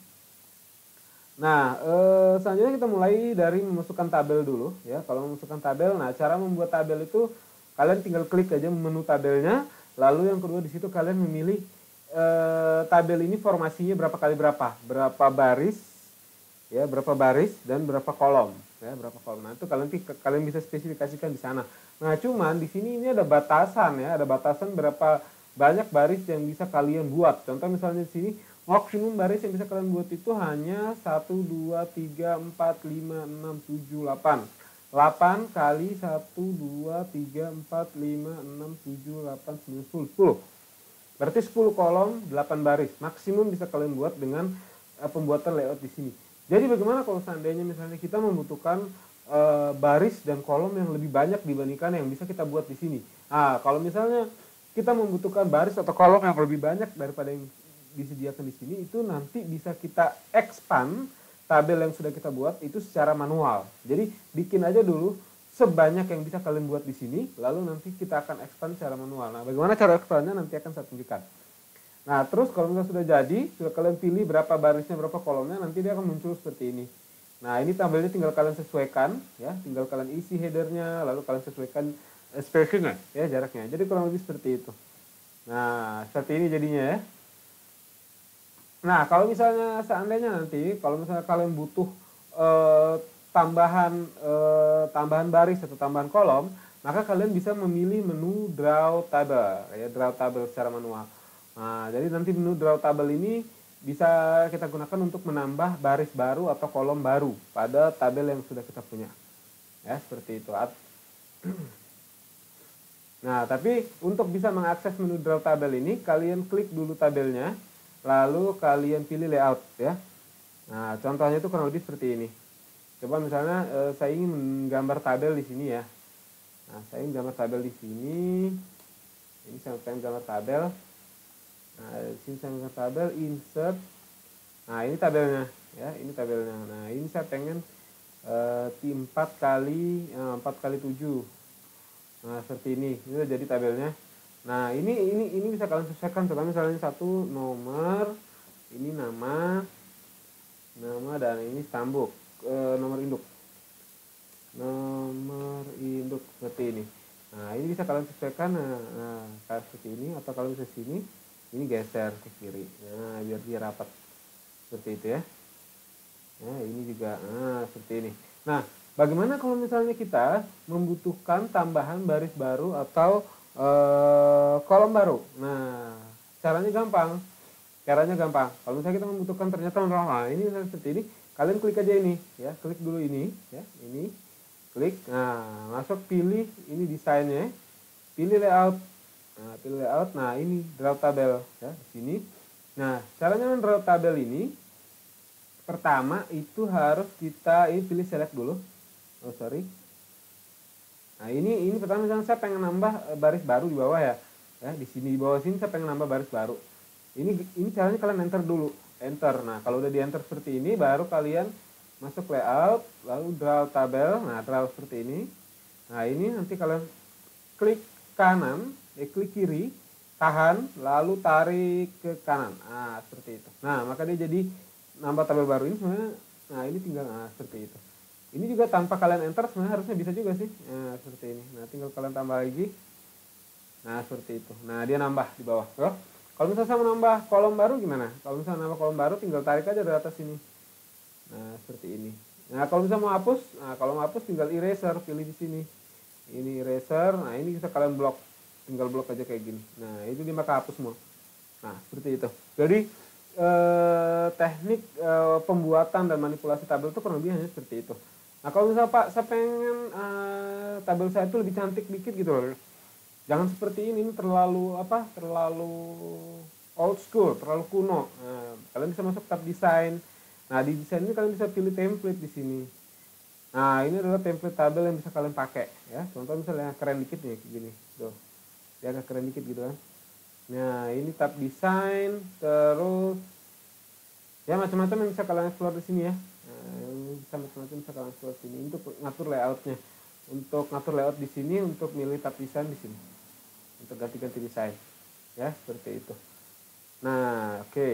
Nah, selanjutnya kita mulai dari memasukkan tabel dulu ya. Kalau memasukkan tabel, nah cara membuat tabel itu kalian tinggal klik aja menu tabelnya, lalu yang kedua di situ kalian memilih tabel ini formasinya berapa kali berapa baris, ya, berapa baris dan berapa kolom, ya, berapa kolom. Nah, itu kalian bisa spesifikasikan di sana. Nah, cuman di sini ini ada batasan ya, ada batasan berapa banyak baris yang bisa kalian buat. Contoh misalnya di sini maksimum baris yang bisa kalian buat itu hanya 1, 2, 3, 4, 5, 6, 7, 8. 8 kali 1, 2, 3, 4, 5, 6, 7, 8, 9, 10. Berarti 10 kolom, 8 baris. Maksimum bisa kalian buat dengan pembuatan layout di sini. Jadi bagaimana kalau seandainya misalnya kita membutuhkan baris dan kolom yang lebih banyak dibandingkan yang bisa kita buat di sini. Nah, kalau misalnya kita membutuhkan baris atau kolom yang lebih banyak daripada yang disediakan di sini, itu nanti bisa kita expand tabel yang sudah kita buat itu secara manual. Jadi bikin aja dulu sebanyak yang bisa kalian buat di sini, lalu nanti kita akan expand secara manual. Nah, bagaimana cara expandnya nanti akan saya tunjukkan. Nah, terus kalau misalnya sudah jadi, sudah kalian pilih berapa barisnya, berapa kolomnya, nanti dia akan muncul seperti ini. Nah, ini tabelnya tinggal kalian sesuaikan, ya, tinggal kalian isi headernya, lalu kalian sesuaikan spacingnya, ya, jaraknya. Jadi kurang lebih seperti itu. Nah, seperti ini jadinya ya. Nah, kalau misalnya seandainya nanti, kalau misalnya kalian butuh tambahan baris atau tambahan kolom, maka kalian bisa memilih menu draw table, ya, draw table secara manual. Nah, jadi nanti menu draw table ini bisa kita gunakan untuk menambah baris baru atau kolom baru pada tabel yang sudah kita punya. Ya, seperti itu. Nah, tapi untuk bisa mengakses menu draw table ini, kalian klik dulu tabelnya. Lalu kalian pilih layout ya. Nah, contohnya itu kurang lebih seperti ini. Coba misalnya saya ingin menggambar tabel di sini ya. Nah, saya ingin gambar tabel di sini. Ini saya pengen gambar tabel. Nah, di sini saya gambar tabel, insert. Nah, ini tabelnya ya, ini tabelnya. Nah, ini saya pengen 4 kali 7. Nah, seperti ini. Ini udah jadi tabelnya. Nah, ini bisa kalian sesuaikan. Contohnya misalnya satu nomor, ini nama dan ini stambuk, nomor induk seperti ini. Nah, ini bisa kalian sesuaikan. Nah, kayak seperti ini, atau kalau bisa sini, ini geser ke kiri. Nah, biar dia rapat seperti itu ya. Nah, ini juga seperti ini. Nah, bagaimana kalau misalnya kita membutuhkan tambahan baris baru atau kolom baru? Nah, caranya gampang. Caranya gampang. Kalau misalnya kita membutuhkan ternyata ini seperti ini, kalian klik aja ini, ya, klik dulu ini, ya, ini, klik, nah, masuk, pilih ini desainnya, pilih layout, nah ini draw tabel, ya, di sini. Nah, caranya men-draw tabel ini, pertama itu harus kita ini pilih select dulu, Nah ini pertama misalnya saya pengen nambah baris baru di bawah ya, di sini di bawah sini saya pengen nambah baris baru. Ini caranya kalian enter dulu, enter. Nah kalau udah di enter seperti ini, baru kalian masuk layout, lalu draw tabel. Nah draw seperti ini. Nah ini nanti kalian klik kanan, klik kiri, tahan, lalu tarik ke kanan. Nah seperti itu. Nah maka dia jadi nambah tabel baru ini sebenarnya. Nah ini tinggal seperti itu. Ini juga tanpa kalian enter sebenarnya harusnya bisa juga sih. Nah seperti ini. Nah tinggal kalian tambah lagi. Nah seperti itu. Nah dia nambah di bawah. Kalau misalnya saya mau nambah kolom baru gimana? Kalau misalnya nambah kolom baru tinggal tarik aja dari atas sini. Nah seperti ini. Nah kalau misalnya mau hapus, nah kalau mau hapus tinggal eraser, pilih di sini. Ini eraser. Nah ini bisa kalian blok. Tinggal blok aja kayak gini. Nah itu dia maka hapus semua. Nah seperti itu. Jadi teknik pembuatan dan manipulasi tabel itu kurang lebih hanya seperti itu. Nah kalau misalnya Pak, saya pengen tabel saya itu lebih cantik dikit gitu loh. Jangan seperti ini terlalu old school, terlalu kuno. Nah, kalian bisa masuk tab desain. Nah di desain ini kalian bisa pilih template di sini. Nah ini adalah template tabel yang bisa kalian pakai ya. Contoh misalnya keren dikit nih kayak gini, tuh. Ya agak keren dikit gitu kan. Nah ini tab desain, terus ya macam-macam yang bisa kalian explore di sini ya. Bisa macam-macam bisa kalian explore sini untuk ngatur layoutnya, untuk ngatur layout di sini, untuk milih tab desain di sini, untuk ganti-ganti desain, ya seperti itu. Nah, oke.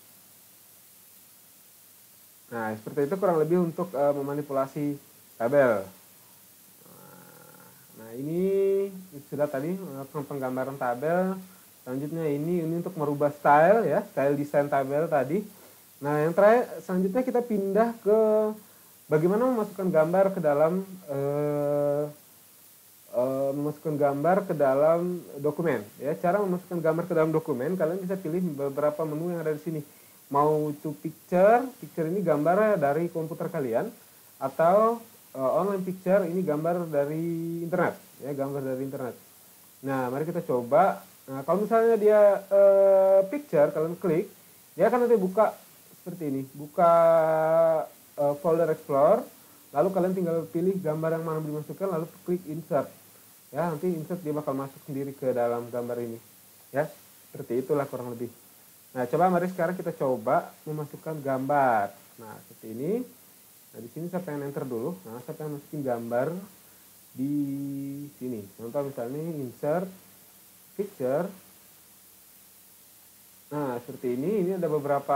Nah, seperti itu kurang lebih untuk memanipulasi tabel. Nah, ini sudah tadi penggambaran tabel. Selanjutnya ini untuk merubah style ya, style desain tabel tadi. Nah, yang terakhir selanjutnya kita pindah ke bagaimana memasukkan gambar ke dalam dokumen. Ya, cara memasukkan gambar ke dalam dokumen, kalian bisa pilih beberapa menu yang ada di sini. Mau to picture ini gambar dari komputer kalian, atau online picture ini gambar dari internet, ya gambar dari internet. Nah, mari kita coba. Nah, kalau misalnya dia picture, kalian klik, dia akan nanti buka seperti ini, buka folder explore, lalu kalian tinggal pilih gambar yang mana dimasukkan, lalu klik insert. Ya, nanti insert dia bakal masuk sendiri ke dalam gambar ini. Ya, seperti itulah kurang lebih. Nah, coba mari sekarang kita coba memasukkan gambar. Nah, seperti ini. Nah, di sini saya pengen enter dulu. Nah, saya pengen masukin gambar di sini. Contoh misalnya insert picture. Nah, seperti ini. Ini ada beberapa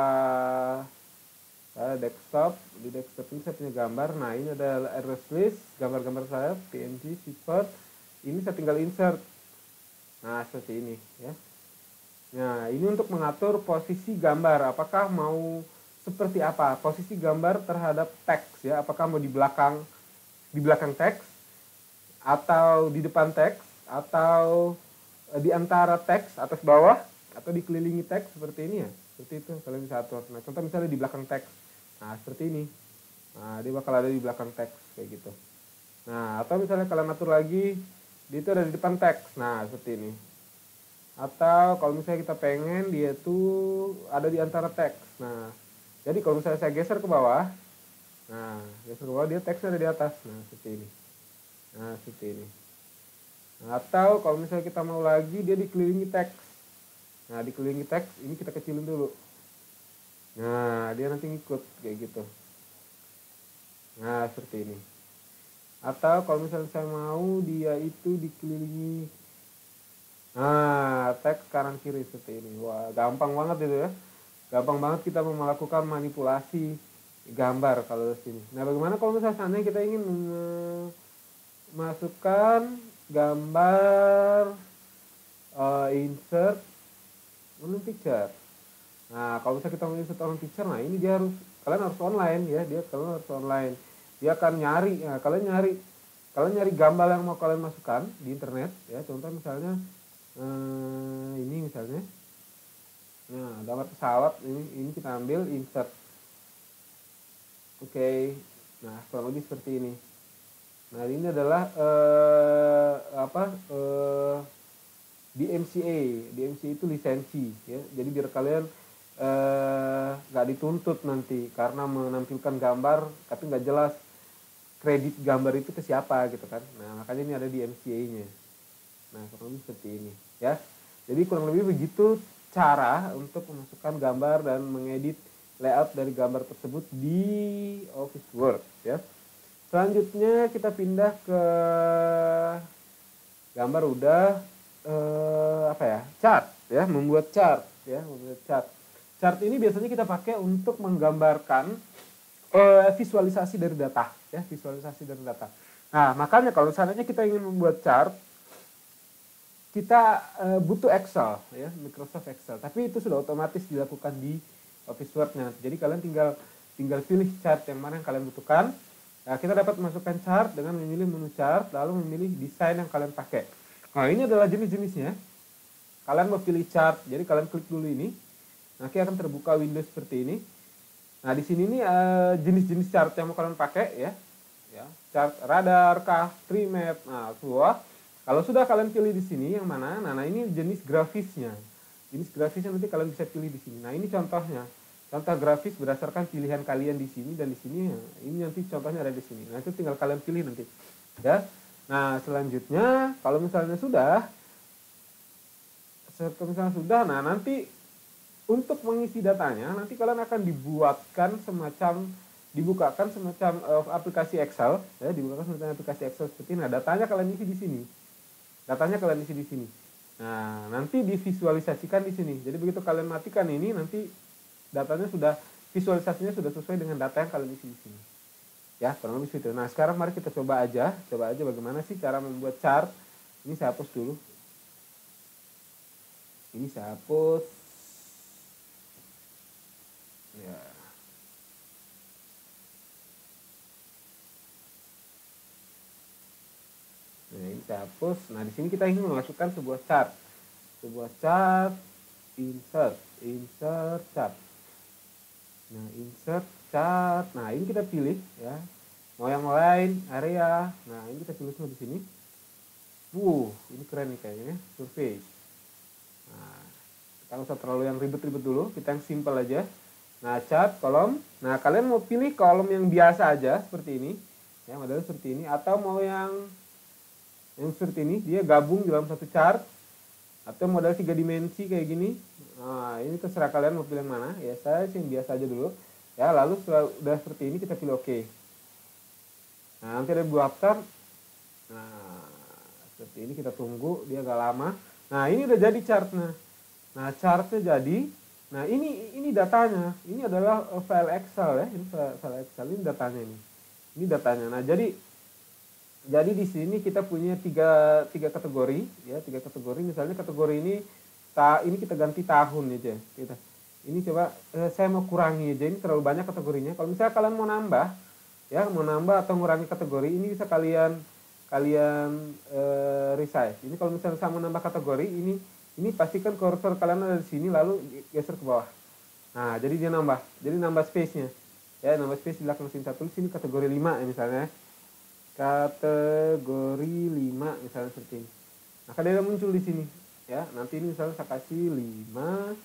desktop. Di desktop ini saya punya gambar. Nah, ini ada address list, gambar-gambar saya, PNG, zipper. Ini saya tinggal insert. Nah, seperti ini ya. Nah, ini untuk mengatur posisi gambar. Apakah mau seperti apa? Posisi gambar terhadap teks ya. Apakah mau di belakang teks, atau di depan teks, atau di antara teks atas bawah, atau dikelilingi teks seperti ini ya. Seperti itu kalian bisa atur. Nah, contoh misalnya di belakang teks. Nah, seperti ini. Nah, dia bakal ada di belakang teks kayak gitu. Nah, atau misalnya kalian atur lagi, dia itu ada di depan teks. Nah, seperti ini. Atau kalau misalnya kita pengen dia tuh ada di antara teks. Nah, jadi kalau misalnya saya geser ke bawah, nah, geser ke bawah, dia teksnya ada di atas. Nah, seperti ini. Nah, seperti ini. Nah, atau kalau misalnya kita mau lagi, dia dikelilingi teks. Nah, dikelilingi teks, ini kita kecilin dulu. Nah, dia nanti ngikut kayak gitu. Nah, seperti ini. Atau kalau misalnya saya mau dia itu dikelilingi, nah, teks kanan kiri seperti ini. Wah, gampang banget itu ya. Gampang banget kita melakukan manipulasi gambar kalau di sini. Nah, bagaimana kalau misalnya seandainya kita ingin memasukkan gambar insert on picture. Nah, kalau misalnya kita mau insert on picture, nah ini dia kalian harus online ya, kalian harus online. Dia akan nyari, nah, kalian nyari gambar yang mau kalian masukkan di internet ya. Contoh misalnya ini misalnya. Nah, gambar pesawat ini kita ambil insert. Oke. Nah, kurang lebih seperti ini. Nah, ini adalah DMCA. DMCA itu lisensi ya. Jadi biar kalian nggak dituntut nanti karena menampilkan gambar tapi nggak jelas kredit gambar itu ke siapa gitu kan. Nah, makanya ini ada DMCA-nya. Nah, kurang lebih seperti ini ya. Jadi kurang lebih begitu cara untuk memasukkan gambar dan mengedit layout dari gambar tersebut di Office Word ya. Selanjutnya kita pindah ke gambar udah chart ya, membuat chart ya, membuat chart. Chart ini biasanya kita pakai untuk menggambarkan visualisasi dari data ya, visualisasi dari data. Nah, makanya kalau seandainya kita ingin membuat chart, kita butuh Excel ya, Microsoft Excel. Tapi itu sudah otomatis dilakukan di Office Word-nya. Jadi kalian tinggal pilih chart yang mana yang kalian butuhkan. Nah, kita dapat masukkan chart dengan memilih menu chart, lalu memilih desain yang kalian pakai. Nah, ini adalah jenis-jenisnya. Kalian mau pilih chart, jadi kalian klik dulu ini. Nanti akan terbuka window seperti ini. Nah, di sini nih jenis-jenis chart yang mau kalian pakai ya. Chart radar kah, tree map. Nah, semua. Kalau sudah kalian pilih di sini yang mana? Nah, ini jenis grafisnya. Jenis grafisnya nanti kalian bisa pilih di sini. Nah, ini contohnya. Contoh grafis berdasarkan pilihan kalian di sini dan di sini. Ini nanti contohnya ada di sini. Nah, itu tinggal kalian pilih nanti. Ya. Nah, selanjutnya kalau misalnya sudah, nah nanti untuk mengisi datanya, nanti kalian akan dibukakan semacam aplikasi Excel, ya, dibukakan semacam aplikasi Excel seperti ini. Nah, datanya kalian isi di sini. Nah, nanti divisualisasikan di sini. Jadi begitu kalian matikan ini, nanti datanya visualisasinya sudah sesuai dengan data yang kalian isi di sini. Ya, kurang lebih seperti itu. Nah, sekarang mari kita coba aja bagaimana sih cara membuat chart. Ini saya hapus dulu. Ini saya hapus. Ya. Nah, ini saya hapus. Nah, di sini kita ingin memasukkan sebuah chart. Insert chart. Nah, insert chart. Nah, ini kita pilih ya. Mau yang lain, area. Nah, ini kita pilih semua di sini. Ini keren nih kayaknya, survei. Nah, kita nggak usah terlalu yang ribet-ribet dulu, kita yang simple aja. Nah, chart, kolom. Nah, kalian mau pilih kolom yang biasa aja, seperti ini. Ya, modelnya seperti ini. Atau mau yang seperti ini, dia gabung dalam satu chart. Atau model 3 dimensi kayak gini. Nah, ini terserah kalian mau pilih yang mana. Ya, saya sih yang biasa aja dulu. Ya, lalu sudah seperti ini, kita pilih OK. Nah, nanti ada buah after. Nah, seperti ini kita tunggu, dia agak lama. Nah, ini udah jadi chartnya. Nah, chartnya jadi. Nah, ini datanya. Ini adalah file Excel ya. Ini file Excel, ini datanya ini. Ini datanya. Nah, jadi di sini kita punya tiga kategori ya, 3 kategori. Misalnya kategori ini kita ganti tahun aja. Ini coba saya mau kurangi aja, ini terlalu banyak kategorinya. Kalau misalnya kalian mau nambah ya, mau nambah atau ngurangi kategori, ini bisa kalian resize. Ini kalau misalnya saya mau nambah kategori, ini pastikan kursor kalian ada di sini lalu geser ke bawah. Nah, jadi dia nambah. Jadi nambah space-nya. Ya, nambah space di belakang sini 1, sini kategori 5 ya misalnya. Kategori 5 misalnya seperti ini. Maka dia muncul di sini. Ya, nanti ini misalnya saya kasih 5.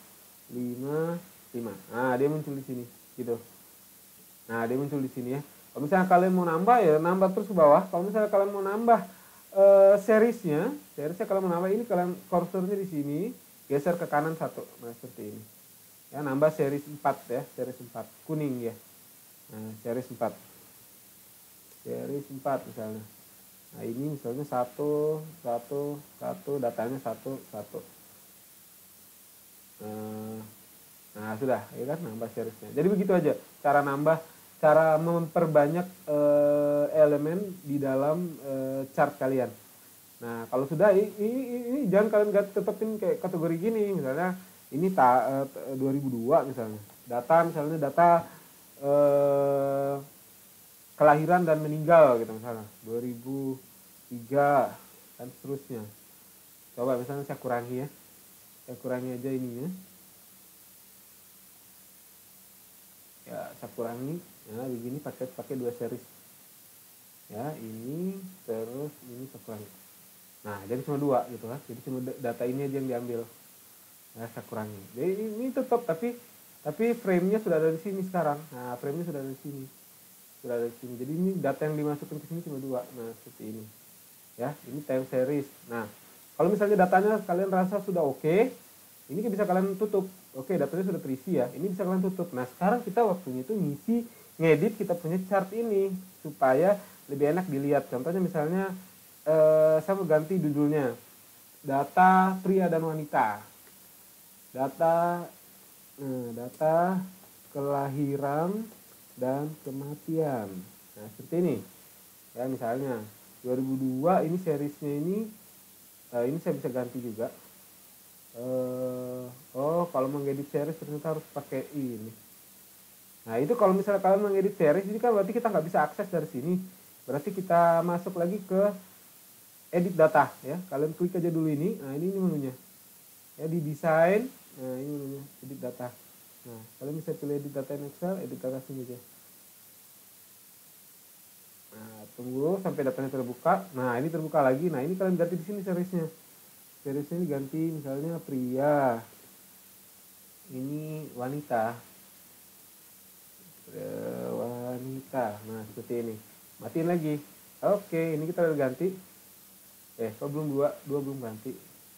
Nah, dia muncul di sini gitu. Nah, dia muncul di sini ya. Kalau misalnya kalian mau nambah ya nambah terus ke bawah. Kalau misalnya kalian mau nambah seriesnya kalian mau nambah, ini kalian kursornya di sini geser ke kanan 1. Nah, seperti ini. Ya, nambah series 4 ya, series 4 kuning ya. Nah, series 4 misalnya. Nah, ini misalnya 1 datanya 1. Nah, sudah ya kan, nambah seriesnya. Jadi begitu aja cara memperbanyak elemen di dalam chart kalian. Nah, kalau sudah ini jangan kalian tetepin kayak kategori gini, misalnya ini 2002 misalnya. Data kelahiran dan meninggal gitu misalnya. 2003 dan seterusnya. Coba misalnya saya kurangi ya. Saya kurangi aja ininya. Ya, saya kurangi. Ya, begini pakai 2 series. Ya, ini terus ini saya kurangi. Nah, jadi cuma 2 gitu kan. Jadi cuma data ini aja yang diambil. Ya, saya kurangi. Jadi ini tetap tapi frame-nya sudah ada di sini sekarang. Nah, frame-nya sudah ada di sini. Sudah ada di sini. Jadi ini data yang dimasukkan ke sini cuma 2. Nah, seperti ini. Ya, ini time series. Nah, kalau misalnya datanya kalian rasa sudah oke, ini bisa kalian tutup. Oke, datanya sudah terisi ya. Ini bisa kalian tutup. Nah, sekarang kita waktunya itu ngedit kita punya chart ini supaya lebih enak dilihat. Contohnya misalnya saya mau ganti judulnya data pria dan wanita. Data kelahiran dan kematian. Nah, seperti ini. Ya, misalnya 2002 ini seriesnya ini saya bisa ganti juga. Kalau mengedit series ternyata harus pakai ini. Nah, itu kalau misalnya kalian mengedit series ini kan berarti kita nggak bisa akses dari sini. Berarti kita masuk lagi ke edit data ya. Kalian klik aja dulu ini. Nah, ini menunya. Ya, di desain. Nah, ini menunya edit data. Nah, kalian bisa pilih edit data in Excel, edit data sini aja. Nah, tunggu sampai datanya terbuka. Nah, ini terbuka lagi. Nah, ini kalian ganti di sini seriesnya. Seriesnya ini ganti misalnya pria. Ini wanita. Wanita. Nah, seperti ini. Matiin lagi. Oke, ini kita udah ganti. Kok belum dua belum ganti.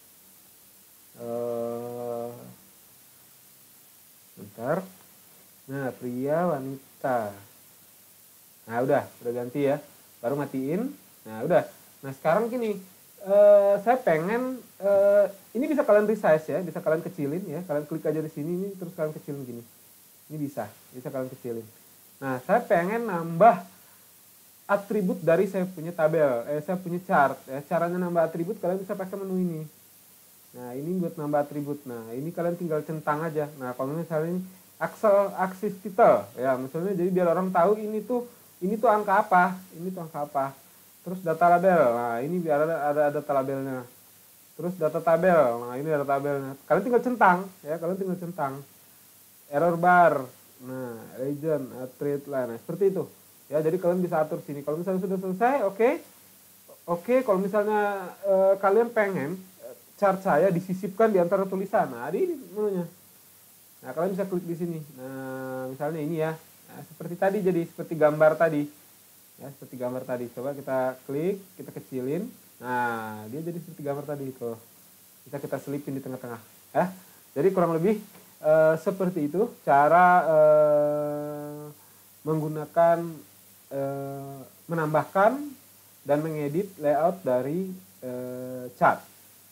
Bentar. Nah, pria, wanita. Nah, udah ganti ya. Baru matiin. Nah, udah. Nah, sekarang gini, saya pengen ini bisa kalian resize ya, bisa kalian kecilin ya. Kalian klik aja di sini, ini terus kalian kecilin gini. Ini bisa kalian kecilin. Nah, saya pengen nambah atribut dari saya punya tabel, saya punya chart. Caranya nambah atribut kalian bisa pakai menu ini. Nah, ini buat nambah atribut. Nah, ini kalian tinggal centang aja. Nah, kalau misalnya ini axis title, ya misalnya jadi biar orang tahu ini tuh angka apa, ini tuh angka apa. Terus data label, nah ini biar ada data labelnya. Terus data tabel, nah ini data tabelnya. Kalian tinggal centang, ya kalian tinggal centang. Error bar, nah region, attribute line, nah, seperti itu. Ya, jadi kalian bisa atur sini. Kalau misalnya sudah selesai, oke. Kalau misalnya kalian pengen chart saya disisipkan di antara tulisan, nah ini menunya. Nah, kalian bisa klik di sini. Nah, misalnya ini ya. Nah, seperti tadi, jadi seperti gambar tadi. Ya, seperti gambar tadi. Coba kita klik, kita kecilin. Nah, dia jadi seperti gambar tadi itu. Bisa kita selipin di tengah-tengah. Ya. Jadi kurang lebih seperti itu cara menggunakan menambahkan dan mengedit layout dari chart.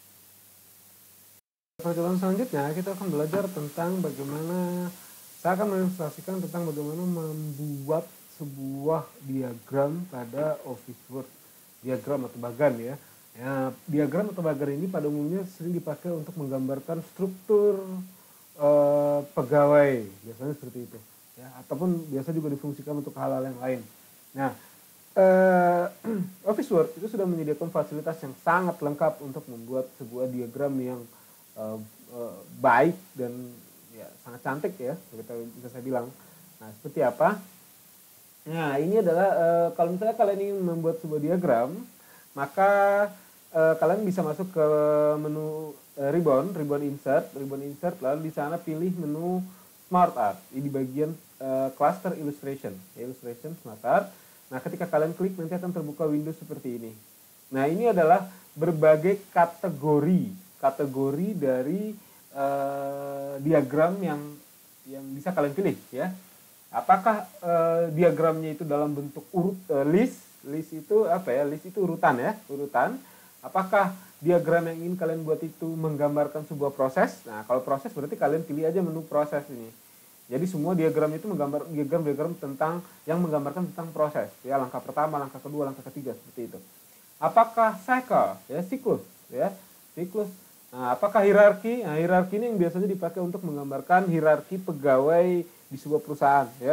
Perjalanan selanjutnya kita akan belajar tentang bagaimana saya akan mengilustrasikan tentang bagaimana membuat sebuah diagram pada Office Word. Diagram atau bagan ya. Diagram atau bagan ini pada umumnya sering dipakai untuk menggambarkan struktur pegawai, biasanya seperti itu. Ya, ataupun biasa juga difungsikan untuk hal-hal yang lain. Nah, Office Word itu sudah menyediakan fasilitas yang sangat lengkap untuk membuat sebuah diagram yang baik dan ya sangat cantik ya, bisa saya bilang. Nah, seperti apa? Nah, ini adalah kalau misalnya kalian ingin membuat sebuah diagram, maka kalian bisa masuk ke menu ribbon insert, lalu di sana pilih menu Smart Art di bagian cluster illustration Smart Art. Nah, ketika kalian klik nanti akan terbuka window seperti ini. Nah, ini adalah berbagai kategori dari diagram yang bisa kalian pilih ya. Apakah diagramnya itu dalam bentuk list itu apa ya? List itu urutan. Apakah diagram yang ingin kalian buat itu menggambarkan sebuah proses? Nah, kalau proses berarti kalian pilih aja menu proses ini. Jadi semua diagram itu menggambar diagram yang menggambarkan tentang proses. Ya, langkah pertama, langkah kedua, langkah ketiga seperti itu. Apakah cycle? Ya, siklus. Nah, apakah hierarki? Nah, hierarki ini yang biasanya dipakai untuk menggambarkan hierarki pegawai di sebuah perusahaan, ya,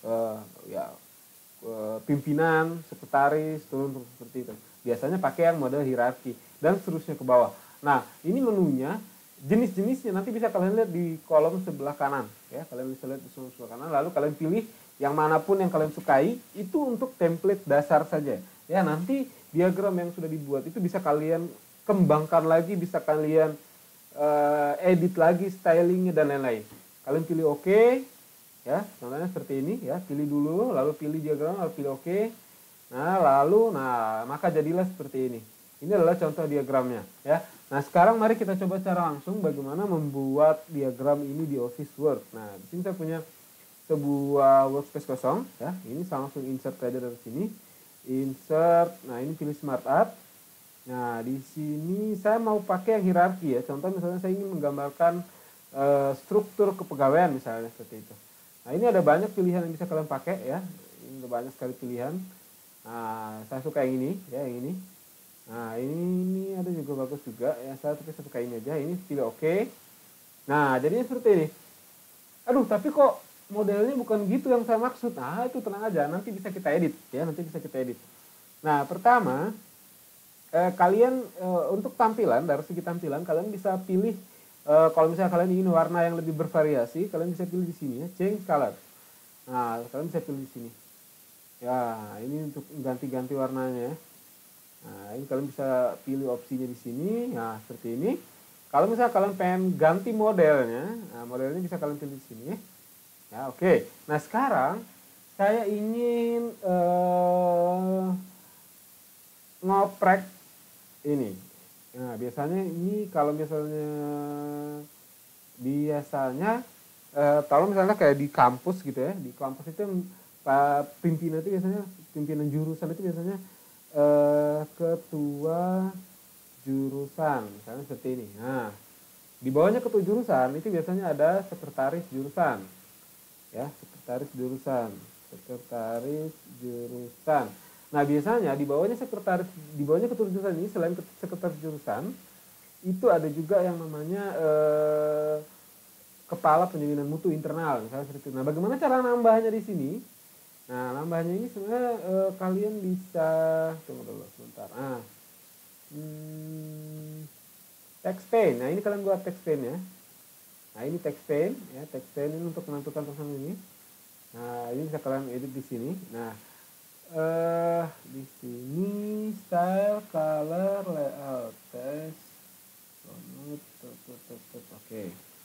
pimpinan, sekretaris, turun seperti itu. Biasanya pakai yang model hierarki dan seterusnya ke bawah. Nah, ini menunya jenis-jenisnya nanti bisa kalian lihat di kolom sebelah kanan ya, kalian bisa lihat di kolom sebelah kanan, lalu kalian pilih yang manapun yang kalian sukai, itu untuk template dasar saja ya. Nanti diagram yang sudah dibuat itu bisa kalian kembangkan lagi, bisa kalian edit lagi stylingnya dan lain-lain. Kalian pilih oke ya, contohnya seperti ini ya, pilih dulu lalu pilih diagram lalu pilih oke. Nah maka jadilah seperti ini. Ini adalah contoh diagramnya ya. Nah sekarang mari kita coba cara langsung bagaimana membuat diagram ini di Office Word. Nah di sini saya punya sebuah workspace kosong ya. Ini saya langsung insert aja dari sini. Insert. Nah ini pilih Smart Art. Nah di sini saya mau pakai yang hierarki ya. Contoh misalnya saya ingin menggambarkan struktur kepegawaian misalnya seperti itu. Nah ini ada banyak pilihan yang bisa kalian pakai ya. Ini ada banyak sekali pilihan. Nah saya suka yang ini ya, yang ini. Nah ini ada juga bagus juga ya. Saya suka ini aja. Ini pilih oke. Nah jadinya seperti ini. Aduh tapi kok modelnya bukan gitu yang saya maksud. Nah itu tenang aja, nanti bisa kita edit ya, nanti bisa kita edit. Nah pertama kalian untuk tampilan, dari segi tampilan kalian bisa pilih kalau misalnya kalian ingin warna yang lebih bervariasi, kalian bisa pilih di sini ya, change color. Nah kalian bisa pilih di sini ya, ini untuk ganti-ganti warnanya. Nah ini kalian bisa pilih opsinya di sini. Nah seperti ini. Kalau misalnya kalian pengen ganti modelnya, nah modelnya bisa kalian pilih di sini ya. Oke. Nah sekarang saya ingin ngoprek ini. Nah biasanya ini kalau biasanya kalau misalnya kayak di kampus gitu ya, di kampus itu pimpinan itu biasanya, pimpinan jurusan itu biasanya ketua jurusan, misalnya seperti ini. Nah di bawahnya ketua jurusan itu biasanya ada sekretaris jurusan ya, sekretaris jurusan. Nah biasanya di bawahnya ketua jurusan ini, selain sekretaris jurusan itu ada juga yang namanya kepala penjaminan mutu internal misalnya seperti itu. Nah bagaimana cara nambahnya di sini? Nah nambahnya ini sebenarnya kalian bisa, tunggu dulu sebentar. Text pane. Nah ini kalian buat text pane ya. Nah ini text pane ya, text pane ini untuk menentukan tulisan ini. Nah ini bisa kalian edit di sini. Nah di sini style, color, layout, text, oke.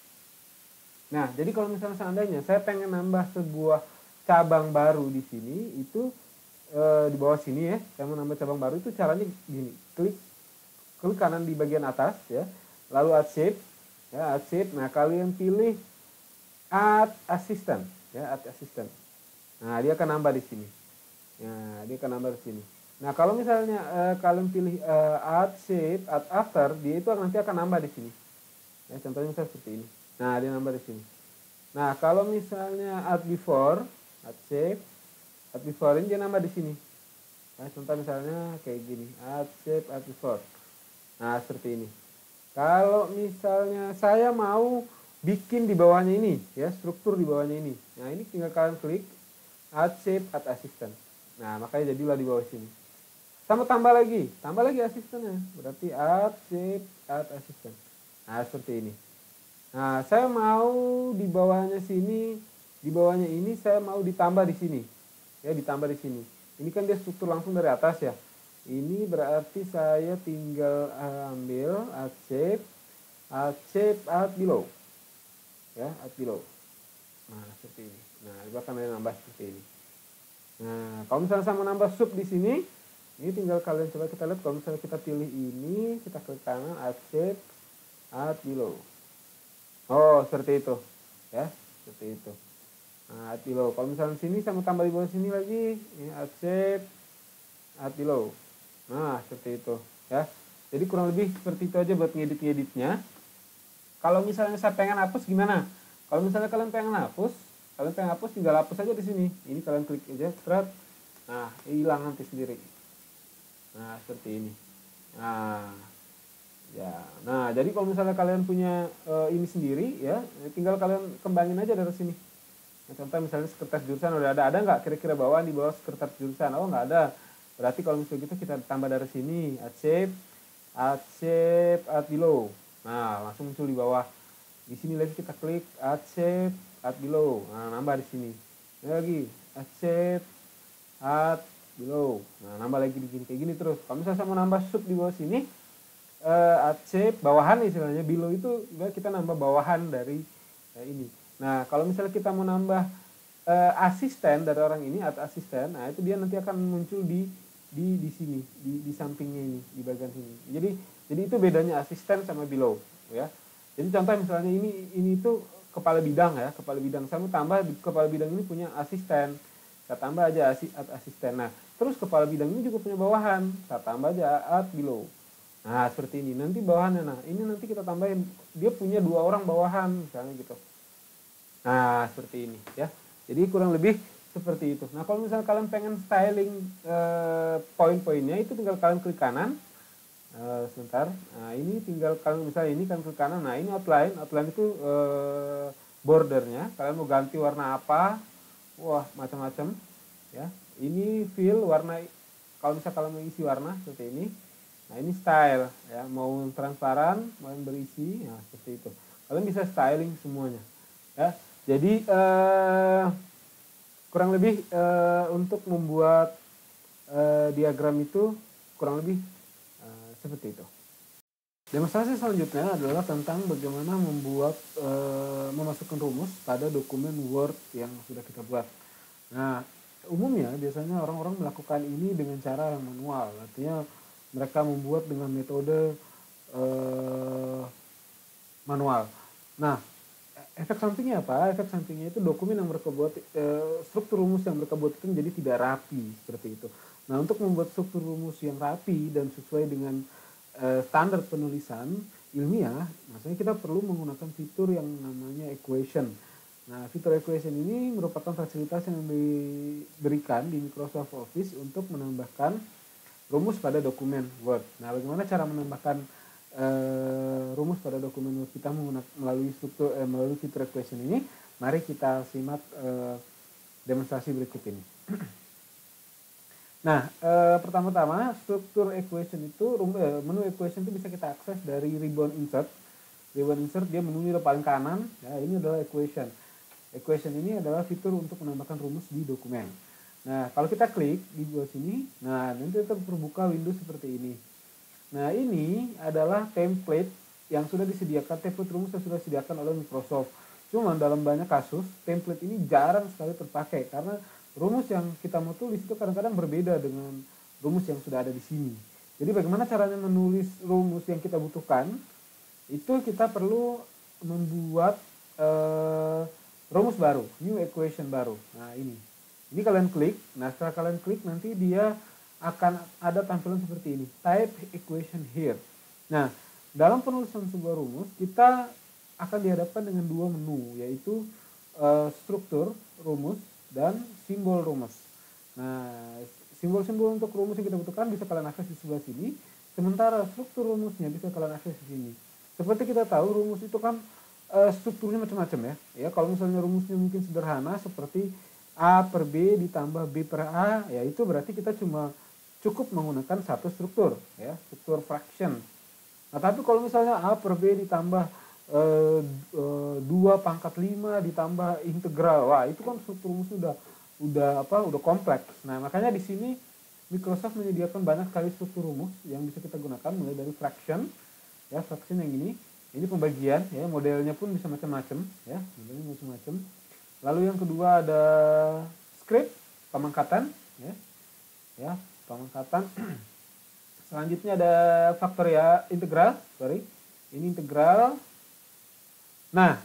Nah jadi kalau misalnya seandainya saya pengen nambah sebuah cabang baru di sini, itu di bawah sini ya, saya mau nambah cabang baru itu caranya gini, klik kanan di bagian atas ya, lalu add shape ya, add shape. Nah kalian pilih add assistant ya, add assistant. Nah dia akan nambah di sini. Nah dia akan nambah di sini. Nah kalau misalnya kalian pilih add shape, add after, dia itu nanti akan nambah di sini. Ya contohnya misalnya seperti ini. Nah dia nambah di sini. Nah kalau misalnya add before, add shape, add before ini dia nambah di sini. Nah contoh misalnya kayak gini, add shape, add before. Nah seperti ini. Kalau misalnya saya mau bikin di bawahnya ini ya, struktur di bawahnya ini. Nah ini tinggal kalian klik add shape, add assistant. Nah makanya jadilah di bawah sini. Sama tambah lagi asistennya. Berarti add shape, add assistant. Nah seperti ini. Nah saya mau di bawahnya sini, di bawahnya ini saya mau ditambah di sini. Ya ditambah di sini. Ini kan dia struktur langsung dari atas ya. Ini berarti saya tinggal ambil add shape, add below. Ya, add below. Nah, seperti ini. Nah, bahkan ada nambah seperti ini. Nah, kalau misalnya saya mau nambah sub di sini, ini tinggal kalian coba kita lihat. Kalau misalnya kita pilih ini, kita klik kanan, add shape, add below. Oh, seperti itu. Ya, seperti itu. Nah, add below. Kalau misalnya sini saya mau tambah di bawah sini lagi, ini add shape, add below. Nah seperti itu ya. Jadi kurang lebih seperti itu aja buat ngedit-ngeditnya. Kalau misalnya saya pengen hapus gimana? Kalau misalnya kalian pengen hapus tinggal hapus aja di sini. Ini kalian klik aja, start. Nah hilang nanti sendiri. Nah seperti ini. Nah ya. Nah jadi kalau misalnya kalian punya ini sendiri ya, tinggal kalian kembangin aja dari sini. Nah, contoh misalnya sekretaris jurusan udah ada nggak kira-kira bawaan di bawah sekretaris jurusan? Oh nggak ada. Berarti kalau misalnya gitu kita tambah dari sini add shape, add below. Nah, langsung muncul di bawah. Di sini lagi kita klik add shape, add below. Nah, nambah di sini. Ini lagi add shape, add below. Nah, nambah lagi di sini kayak gini terus. Kalau misalnya saya mau nambah sub di bawah sini, add shape bawahan istilahnya, below itu kita nambah bawahan dari ini. Nah, kalau misalnya kita mau nambah asisten dari orang ini, add asisten, nah itu dia nanti akan muncul di sini, di sampingnya ini, di bagian sini. Jadi itu bedanya asisten sama below, ya. Jadi contoh misalnya ini itu kepala bidang ya, kepala bidang. Saya mau tambah kepala bidang ini punya asisten, saya tambah aja add asisten. Nah, terus kepala bidang ini juga punya bawahan, saya tambah aja add below. Nah, seperti ini. Nanti bawahannya, nah ini nanti kita tambahin, dia punya 2 orang bawahan, misalnya gitu. Nah, seperti ini ya. Jadi kurang lebih seperti itu. Nah, kalau misalnya kalian pengen styling poin-poinnya, itu tinggal kalian klik kanan. Sebentar. Nah, ini tinggal kalian misalnya ini kan klik kanan. Nah, ini outline. Outline itu bordernya. Kalian mau ganti warna apa? Wah, macam-macam ya. Ini fill warna, kalau misalnya kalian mau isi warna seperti ini. Nah, ini style ya, mau transparan, mau yang berisi, nah seperti itu. Kalian bisa styling semuanya ya. Jadi kurang lebih untuk membuat diagram itu kurang lebih seperti itu. Demonstrasi selanjutnya adalah tentang bagaimana membuat memasukkan rumus pada dokumen Word yang sudah kita buat. Nah, umumnya biasanya orang-orang melakukan ini dengan cara yang manual, artinya mereka membuat dengan metode manual. Nah, efek sampingnya apa? Efek sampingnya itu dokumen yang mereka buat, struktur rumus yang mereka buat itu menjadi tidak rapi seperti itu. Nah, untuk membuat struktur rumus yang rapi dan sesuai dengan standar penulisan ilmiah, maksudnya kita perlu menggunakan fitur yang namanya equation. Nah, fitur equation ini merupakan fasilitas yang diberikan di Microsoft Office untuk menambahkan rumus pada dokumen Word. Nah, bagaimana cara menambahkan rumus pada dokumen Word kita melalui melalui fitur equation ini? Mari kita simak demonstrasi berikut ini. Nah, pertama-tama struktur equation itu, menu equation itu bisa kita akses dari ribbon insert. Ribbon insert dia menunya paling kanan, ya, ini adalah equation. Equation ini adalah fitur untuk menambahkan rumus di dokumen. Nah, kalau kita klik di bawah sini, nah nanti terbuka windows seperti ini. Nah, ini adalah template yang sudah disediakan, template rumus yang sudah disediakan oleh Microsoft. Cuma dalam banyak kasus, template ini jarang sekali terpakai karena rumus yang kita mau tulis itu kadang-kadang berbeda dengan rumus yang sudah ada di sini. Jadi bagaimana caranya menulis rumus yang kita butuhkan? Itu kita perlu membuat rumus baru, new equation baru. Nah, ini kalian klik. Nah, setelah kalian klik nanti dia akan ada tampilan seperti ini, type equation here. Nah, dalam penulisan sebuah rumus kita akan dihadapkan dengan 2 menu, yaitu struktur rumus dan simbol rumus. Nah, simbol-simbol untuk rumus yang kita butuhkan bisa kalian akses di sebelah sini, sementara struktur rumusnya bisa kalian akses di sini. Seperti kita tahu rumus itu kan strukturnya macam-macam ya. Ya, kalau misalnya rumusnya mungkin sederhana seperti A per B ditambah B per A, ya itu berarti kita cuma cukup menggunakan satu struktur, ya, struktur fraction. Nah, tapi kalau misalnya A per B ditambah 2 pangkat 5 ditambah integral, wah itu kan struktur rumusnya udah kompleks. Nah, makanya di sini Microsoft menyediakan banyak sekali struktur rumus yang bisa kita gunakan, mulai dari fraction, ya, fraction yang ini pembagian, ya, modelnya pun bisa macam-macam, ya, modelnya macam-macam. Lalu yang kedua ada script, pemangkatan, ya, pemangkatan. Selanjutnya ada faktorial, integral, ini integral. Nah,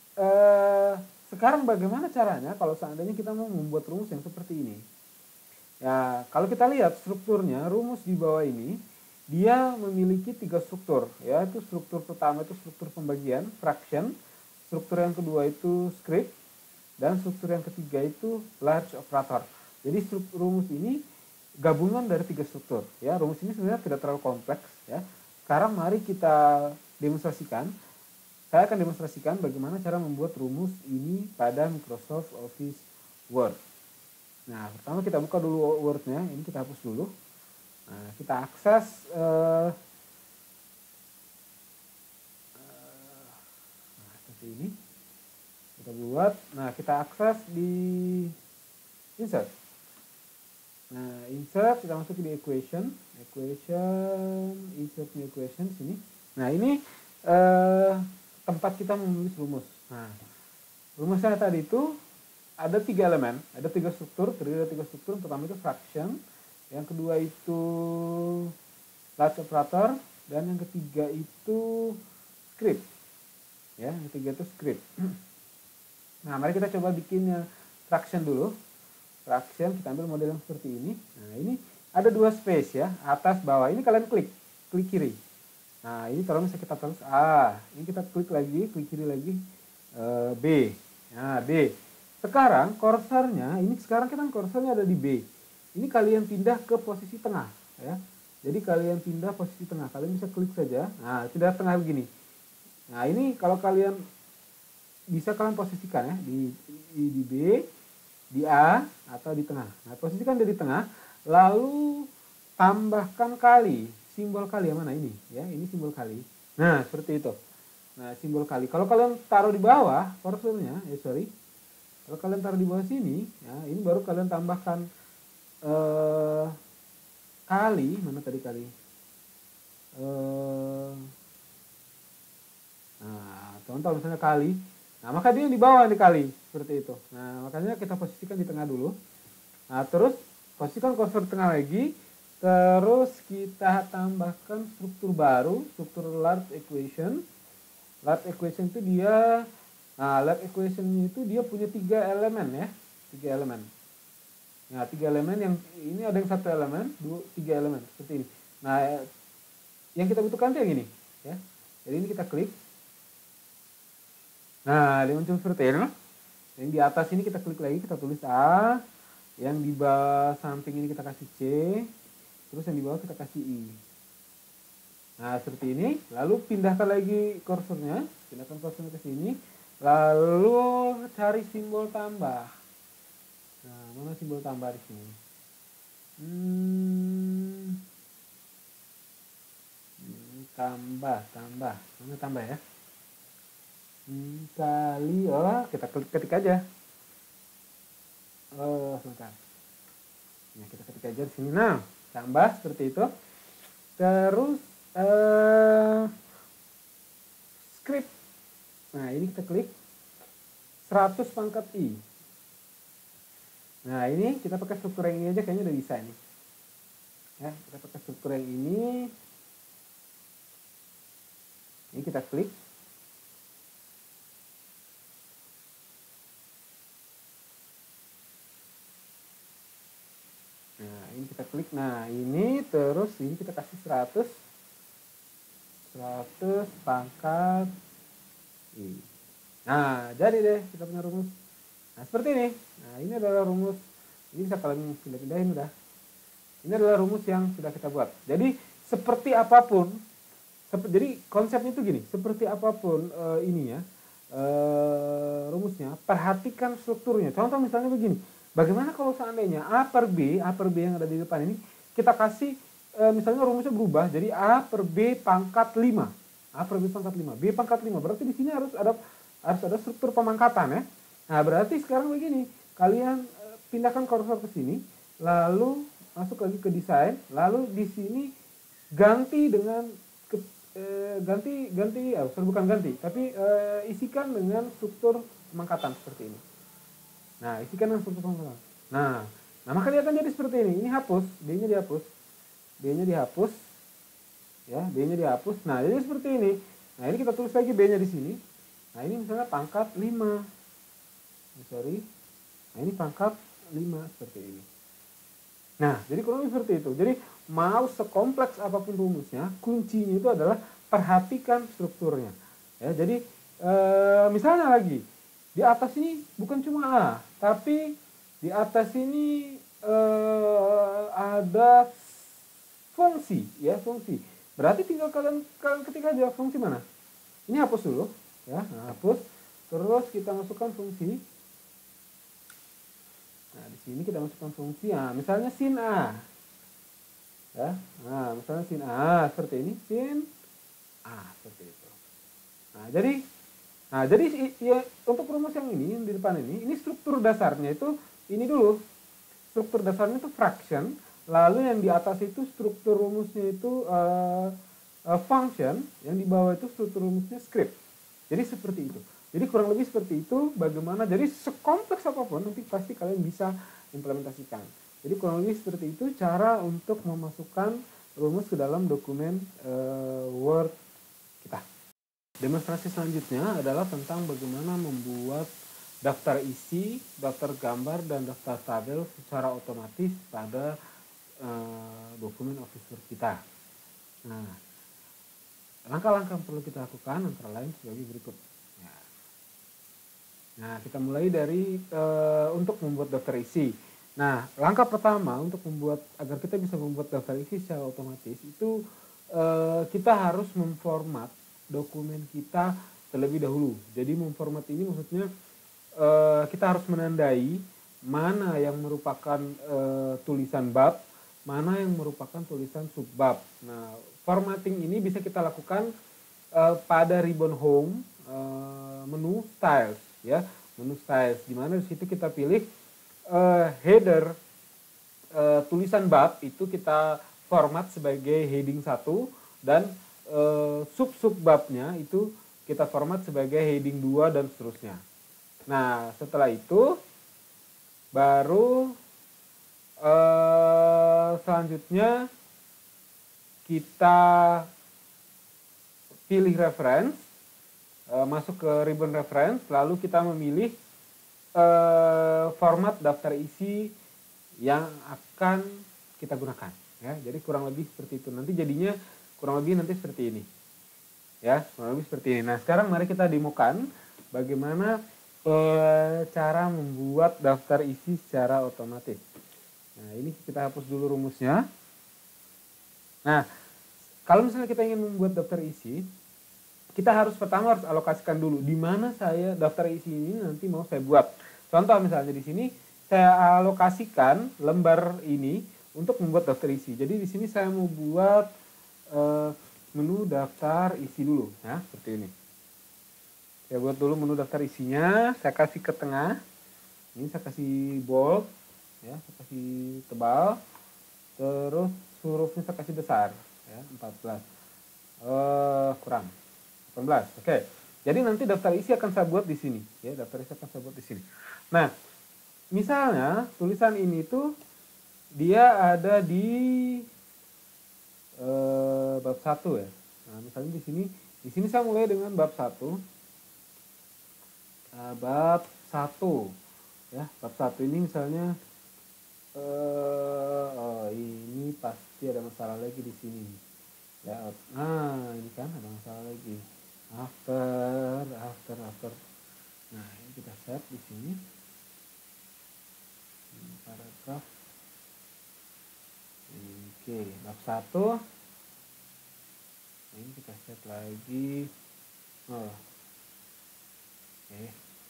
sekarang bagaimana caranya kalau seandainya kita mau membuat rumus yang seperti ini? Ya, kalau kita lihat strukturnya, rumus di bawah ini, dia memiliki 3 struktur, yaitu struktur pertama itu struktur pembagian, fraction, struktur yang kedua itu script, dan struktur yang ketiga itu large operator. Jadi struktur rumus ini gabungan dari 3 struktur. Ya, rumus ini sebenarnya tidak terlalu kompleks. Ya. Sekarang mari kita demonstrasikan. Saya akan demonstrasikan bagaimana cara membuat rumus ini pada Microsoft Office Word. Nah, pertama kita buka dulu Word-nya. Ini kita hapus dulu. Nah, kita akses buat. Nah, kita akses di insert. Nah, insert kita masuk di equation, insert new equation sini. Nah, ini tempat kita menulis rumus. Nah, rumusnya tadi itu ada 3 elemen, ada 3 struktur, terdiri dari 3 struktur. Pertama itu fraction, yang kedua itu large operator, dan yang ketiga itu script. Ya, yang ketiga itu script. Nah, mari kita coba bikin fraction dulu. Fraction, kita ambil model yang seperti ini. Nah, ini ada 2 space ya, atas bawah. Ini kalian klik kiri. Nah, ini kalau misalnya kita tulis A, ini kita klik kiri lagi, B. Nah, B. Sekarang kursornya, ini sekarang kita kursornya ada di B. Ini kalian pindah ke posisi tengah ya. Jadi kalian pindah posisi tengah, kalian bisa klik saja. Nah, pindah tengah begini. Nah, ini kalau kalian bisa kalian posisikan ya di B, di A atau di tengah. Nah, posisikan dia di tengah, lalu tambahkan kali, simbol kali yang mana ini ya, ini simbol kali. Nah, seperti itu. Nah, simbol kali. Kalau kalian taruh di bawah kursornya, kalau kalian taruh di bawah sini, ya, ini baru kalian tambahkan kali, mana tadi kali? Nah, contoh misalnya kali. Nah, maka dia di bawah dikali, seperti itu. Nah, makanya kita posisikan di tengah dulu. Nah, terus posisikan kursor di tengah lagi. Terus kita tambahkan struktur baru, struktur large equation. Large equation itu dia, nah large equation itu dia punya 3 elemen ya, 3 elemen. Nah, 3 elemen, yang ini ada yang 1 elemen, 3 elemen seperti ini. Nah, yang kita butuhkan itu yang ini ya. Jadi ini kita klik. Nah, dia muncul seperti ini. Yang di atas ini kita klik lagi, kita tulis A. Yang di bawah samping ini kita kasih C. Terus yang di bawah kita kasih I. Nah, seperti ini. Lalu pindahkan lagi kursornya, pindahkan kursornya ke sini. Lalu cari simbol tambah. Nah, mana simbol tambah di sini? Tambah. Mana tambah ya? Kali, kita ketik aja. Sebentar. Nah, kita ketik aja di sini. Nah, tambah seperti itu. Terus script. Nah, ini kita klik 100 pangkat I. Nah, ini kita pakai struktur yang ini aja, kayaknya udah bisa nih. Ya, kita pakai struktur yang ini. Ini kita klik. Nah, ini kita klik. Nah, ini terus ini kita kasih 100 pangkat I. Nah, jadi deh kita punya rumus. Nah, seperti ini. Nah, ini adalah rumus. Ini bisa kalian pindah-pindahin udah. Ini adalah rumus yang sudah kita buat. Jadi, seperti apapun, jadi konsepnya itu gini, seperti apapun ininya, rumusnya, perhatikan strukturnya. Contoh misalnya begini, bagaimana kalau seandainya A per B yang ada di depan ini, kita kasih, misalnya rumusnya berubah, jadi A per B pangkat 5. A per B pangkat 5, B pangkat 5, berarti di sini harus ada struktur pemangkatan ya. Nah, berarti sekarang begini, kalian pindahkan kursor ke sini, lalu masuk lagi ke desain, lalu di sini ganti dengan isikan dengan struktur pemangkatan seperti ini. Nah, isikan dengan struktur pemangkatan. Nah, maka kelihatan jadi seperti ini. Ini hapus, D-nya dihapus. D-nya dihapus. Ya, D-nya dihapus. Nah, jadi seperti ini. Nah, ini kita tulis lagi B-nya di sini. Nah, ini misalnya pangkat 5. Nah, ini pangkat 5 seperti ini. Nah, jadi kurang lebih seperti itu. Jadi, mau sekompleks apapun rumusnya, kuncinya itu adalah perhatikan strukturnya. Ya, jadi, misalnya lagi, di atas ini bukan cuma A, tapi di atas ini ada fungsi, ya, fungsi. Berarti tinggal kalian ketik aja fungsi mana. Ini hapus dulu, ya, hapus. Terus kita masukkan fungsi. Nah, di sini kita masukkan fungsi. Nah, misalnya sin A. Ya. Nah, misalnya sin A seperti ini, sin A seperti itu. Nah, jadi Nah, jadi ya, untuk rumus yang ini, yang di depan ini struktur dasarnya itu, ini dulu. Struktur dasarnya itu fraction, lalu yang di atas itu struktur rumusnya itu function, yang di bawah itu struktur rumusnya script. Jadi seperti itu. Jadi kurang lebih seperti itu bagaimana, jadi sekompleks apapun nanti pasti kalian bisa implementasikan. Jadi kurang lebih seperti itu cara untuk memasukkan rumus ke dalam dokumen Word kita. Demonstrasi selanjutnya adalah tentang bagaimana membuat daftar isi, daftar gambar, dan daftar tabel secara otomatis pada dokumen Office Word kita. Nah, langkah-langkah yang perlu kita lakukan antara lain sebagai berikut. Nah, kita mulai dari untuk membuat daftar isi. Nah, langkah pertama untuk membuat, agar kita bisa membuat daftar isi secara otomatis itu kita harus memformat dokumen kita terlebih dahulu. Jadi memformat ini maksudnya kita harus menandai mana yang merupakan tulisan bab, mana yang merupakan tulisan subbab. Nah, formatting ini bisa kita lakukan pada ribbon home, menu styles, ya, menu styles. Di mana di situ kita pilih header tulisan bab itu kita format sebagai heading 1 dan sub babnya itu kita format sebagai heading 2 dan seterusnya. Nah, setelah itu baru selanjutnya kita pilih reference, masuk ke ribbon reference, lalu kita memilih format daftar isi yang akan kita gunakan. Ya, jadi kurang lebih seperti itu. Nanti jadinya kurang lebih nanti seperti ini. Ya, kurang lebih seperti ini. Nah, sekarang mari kita demokan bagaimana cara membuat daftar isi secara otomatis. Nah, ini kita hapus dulu rumusnya. Nah, kalau misalnya kita ingin membuat daftar isi, kita pertama harus alokasikan dulu di mana saya daftar isi ini nanti mau saya buat. Contoh misalnya di sini saya alokasikan lembar ini untuk membuat daftar isi. Jadi di sini saya mau buat menu daftar isi dulu, ya, seperti ini. Saya buat dulu menu daftar isinya, saya kasih ke tengah. Ini saya kasih bold, ya, saya kasih tebal. Terus hurufnya saya kasih besar, ya, 14. Kurang 18. Oke. Jadi nanti daftar isi akan saya buat di sini, ya, daftar isi akan saya buat di sini. Nah, misalnya tulisan ini tuh dia ada di bab 1, ya. Nah, misalnya di sini saya mulai dengan bab 1. Bab 1, ya, bab 1 ini misalnya ini pasti ada masalah lagi di sini. Ya, nah ini kan ada masalah lagi. After. Nah, ini kita set di sini. Paragraf. Oke, bab 1. Ini kita set lagi. Oke.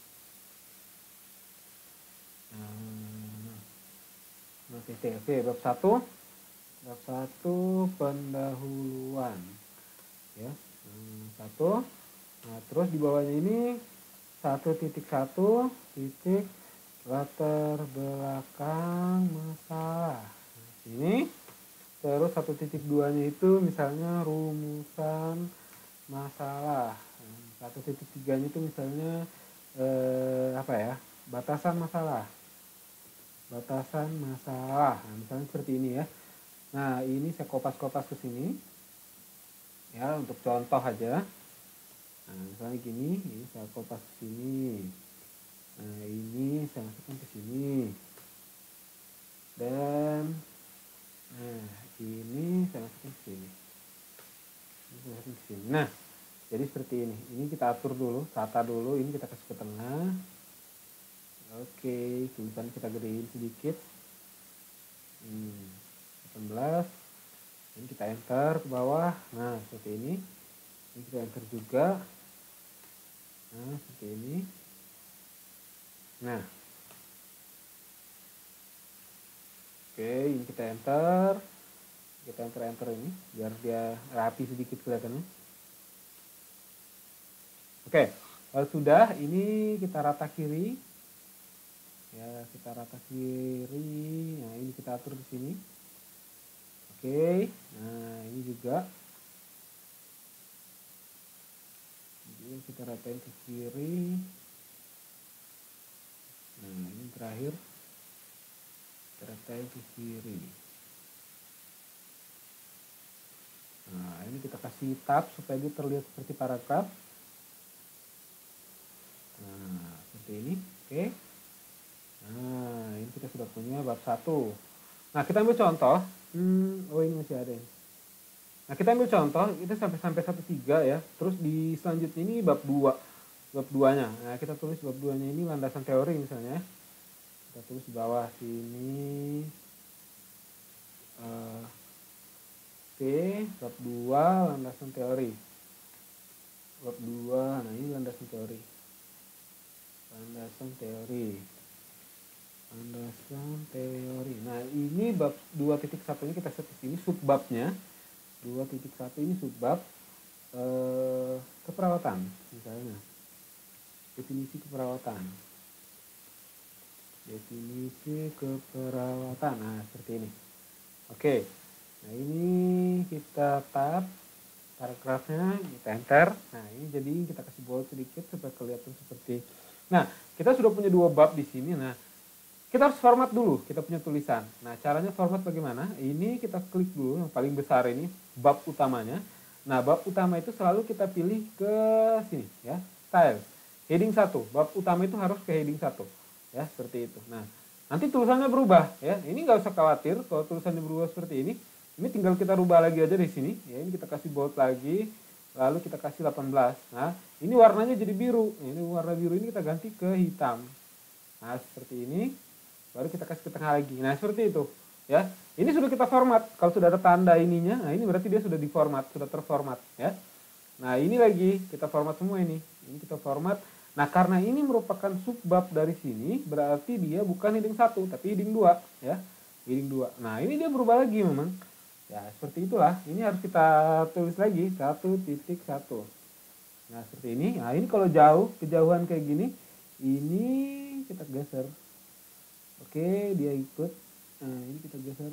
Oke, bab 1. Bab 1 pendahuluan. Ya. 1. Nah, terus di bawahnya ini 1.1 titik latar belakang masalah. Nah, sini. Terus 1.2-nya itu misalnya rumusan masalah. 1.3-nya itu misalnya batasan masalah. Nah, misalnya seperti ini, ya. Nah, ini saya kopas-kopas ke sini, ya, untuk contoh aja. Nah, misalnya gini, ini saya kopas ke sini. Nah, ini saya masukkan ke sini. Dan ini saya masukkan ke sini. Nah, jadi seperti ini. Ini kita atur dulu, tata dulu, ini kita kasih ke tengah. Oke, tulisan kita gedein sedikit. 18. Ini kita enter ke bawah. Nah, seperti ini. Ini kita enter juga. Nah, seperti ini. Nah. Oke, ini kita enter. Kita enter ini biar dia rapi sedikit kelihatannya. Oke. Kalau sudah, ini kita rata kiri. Ya, kita rata kiri. Nah, ini kita atur di sini. Oke. Nah, ini juga. Ini kita ratain ke kiri. Nah, ini terakhir. Kita ratain ke kiri. Nah, ini kita kasih tab supaya dia terlihat seperti paragraf. Nah, seperti ini. Oke. Nah, ini kita sudah punya bab 1. Nah, kita ambil contoh. Oh, ini masih ada ini. Nah, kita ambil contoh, itu sampai 1-3 ya. Terus di selanjutnya ini bab 2. Bab 2-nya. Nah, kita tulis bab 2-nya ini landasan teori misalnya. Kita tulis di bawah sini. Oke, bab 2 landasan teori. Bab 2, nah ini landasan teori. Landasan teori. Landasan teori. Nah, ini bab 2.1-nya kita set di sini subbabnya. 2.1 ini subbab keperawatan misalnya. Definisi keperawatan. Definisi keperawatan. Nah, seperti ini. Oke. Nah, ini kita tab paragrafnya, kita enter. Nah, ini jadi kita kasih bold sedikit supaya kelihatan seperti. Nah, kita sudah punya 2 bab di sini. Nah, kita harus format dulu, kita punya tulisan. Nah, caranya format bagaimana? Ini kita klik dulu yang paling besar ini, bab utamanya. Nah, bab utama itu selalu kita pilih ke sini ya, style. Heading 1, bab utama itu harus ke heading 1. Ya, seperti itu. Nah, nanti tulisannya berubah ya. Ini nggak usah khawatir kalau tulisannya berubah seperti ini. Ini tinggal kita rubah lagi aja di sini. Ya, ini kita kasih bold lagi, lalu kita kasih 18. Nah, ini warnanya jadi biru. Ini warna biru ini kita ganti ke hitam. Nah, seperti ini. Baru kita kasih ke tengah lagi. Nah, seperti itu. Ya, ini sudah kita format. Kalau sudah ada tanda ininya, nah ini berarti dia sudah diformat, sudah terformat. Ya. Nah, ini lagi kita format semua ini. Ini kita format. Nah, karena ini merupakan subbab dari sini, berarti dia bukan heading 1, tapi heading 2. Ya, heading 2. Nah, ini dia berubah lagi memang. Ya, seperti itulah. Ini harus kita tulis lagi 1.1. Nah, seperti ini. Nah, ini kalau jauh, kejauhan kayak gini, ini kita geser. Oke, dia ikut. Nah, ini kita geser.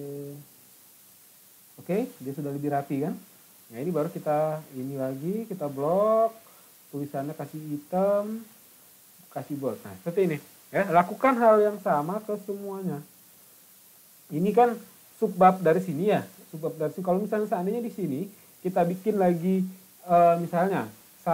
Oke, dia sudah lebih rapi kan. Nah, ini baru kita ini lagi, kita blok. Tulisannya kasih hitam, kasih bold. Nah, seperti ini. Ya, lakukan hal yang sama ke semuanya. Ini kan subbab dari sini ya. Subbab dari sini. Kalau misalnya seandainya di sini, kita bikin lagi misalnya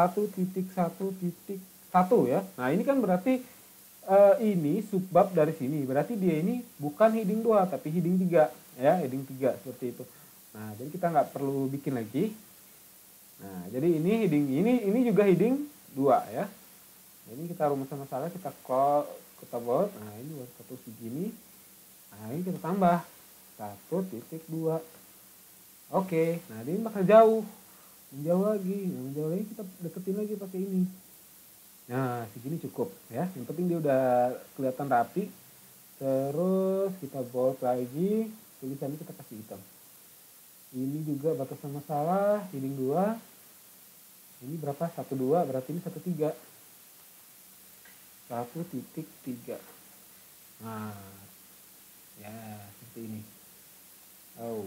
1.1.1 ya. Nah, ini kan berarti ini subbab dari sini. Berarti dia ini bukan heading 2 tapi heading 3 ya, heading 3 seperti itu. Nah, jadi kita nggak perlu bikin lagi. Nah, jadi ini heading ini juga heading 2 ya. Ini kita rumuskan masalah, kita bold. Nah, ini buat satu segini. Nah, ini kita tambah 1.2. Oke, nah ini bakal jauh. Menjauh lagi. Nah, menjauh lagi kita deketin lagi pakai ini. Nah, segini cukup ya. Yang penting dia udah kelihatan rapi. Terus kita bold lagi, tulisannya kita kasih hitam. Ini juga batasan masalah, heading 2. Ini berapa? 1,2, berarti ini 1,3. 1.3. Nah, ya seperti ini. Oh.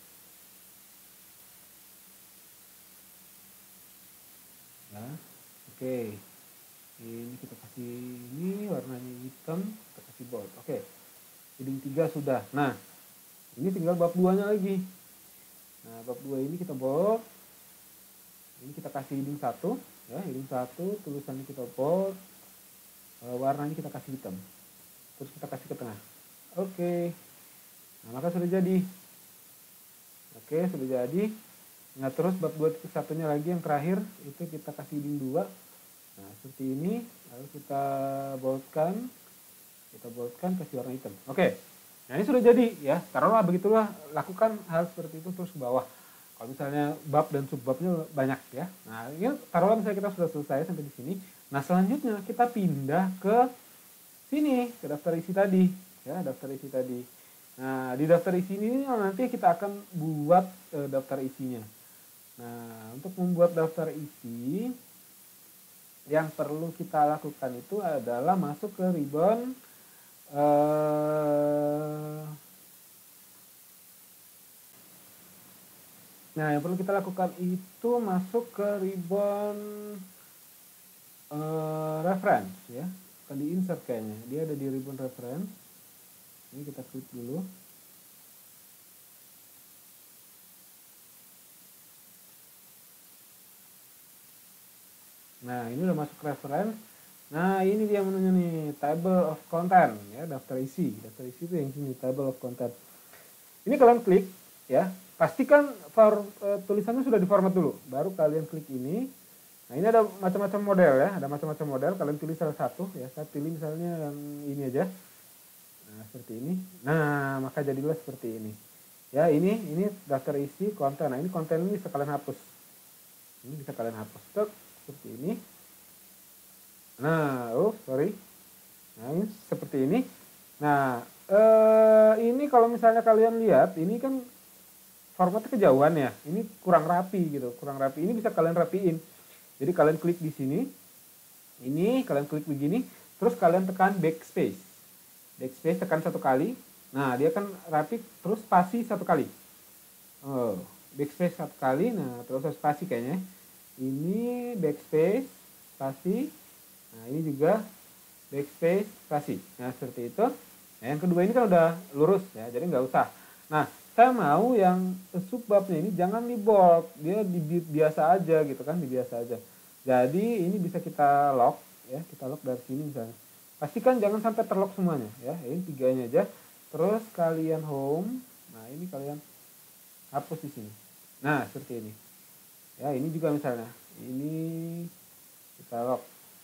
Ya, oke. Ini kita kasih ini warnanya hitam, kita kasih bold. Oke. Heading 3 sudah. Nah, ini tinggal bab 2-nya lagi. Nah, bab 2 ini kita bold. Ini kita kasih heading 1, ya, heading 1, tulisannya kita bold. Warnanya kita kasih hitam. Terus kita kasih ke tengah. Oke. Nah, maka sudah jadi. Oke, sudah jadi. Nah, terus bab 2.1-nya lagi yang terakhir itu kita kasih heading 2. Nah, seperti ini, lalu kita boldkan, kasih warna hitam. Oke, nah ini sudah jadi ya. Taruhlah begitulah, lakukan hal seperti itu terus ke bawah. Kalau misalnya bab dan subbabnya banyak ya. Nah, ini taruhlah misalnya kita sudah selesai sampai di sini. Nah, selanjutnya kita pindah ke sini, ke daftar isi tadi, ya, daftar isi tadi. Nah, di daftar isi ini nanti kita akan buat daftar isinya. Nah, untuk membuat daftar isi yang perlu kita lakukan itu adalah masuk ke ribbon nah, yang perlu kita lakukan itu masuk ke ribbon reference ya. Akan di insert kayaknya. Dia ada di ribbon reference. Ini kita klik dulu. Nah, ini udah masuk reference. Nah, ini dia menunya nih, table of content ya, daftar isi. Daftar isi itu yang sini, table of content. Ini kalian klik ya. Pastikan tulisannya sudah diformat dulu. Baru kalian klik ini. Nah, ini ada macam-macam model ya, ada macam-macam model. Kalian pilih salah satu ya. Saya pilih misalnya yang ini aja. Nah, seperti ini. Nah, maka jadilah seperti ini. Ya, ini daftar isi konten. Nah, ini konten ini bisa kalian hapus. Ini bisa kalian hapus. Seperti ini. Nah, sorry. Nah, ini seperti ini. Nah, ini kalau misalnya kalian lihat, ini kan formatnya kejauhan ya. Ini kurang rapi gitu, kurang rapi. Ini bisa kalian rapiin. Jadi kalian klik di sini. Ini kalian klik begini, terus kalian tekan backspace. Backspace tekan satu kali. Nah, dia kan rapi, terus spasi satu kali. Oh, backspace satu kali. Nah, terus spasi kayaknya. Ini backspace, spasi. Nah, ini juga backspace, spasi. Nah, seperti itu. Nah, yang kedua ini kan udah lurus ya, jadi nggak usah. Nah, saya mau yang subbabnya ini jangan di bold, dia di biasa aja gitu kan, di biasa aja. Jadi ini bisa kita lock ya, kita lock dari sini misalnya. Pastikan jangan sampai terlock semuanya ya, ini tiganya aja. Terus kalian home, nah ini kalian hapus di sini. Nah, seperti ini. Ya, ini juga misalnya, ini kita lock.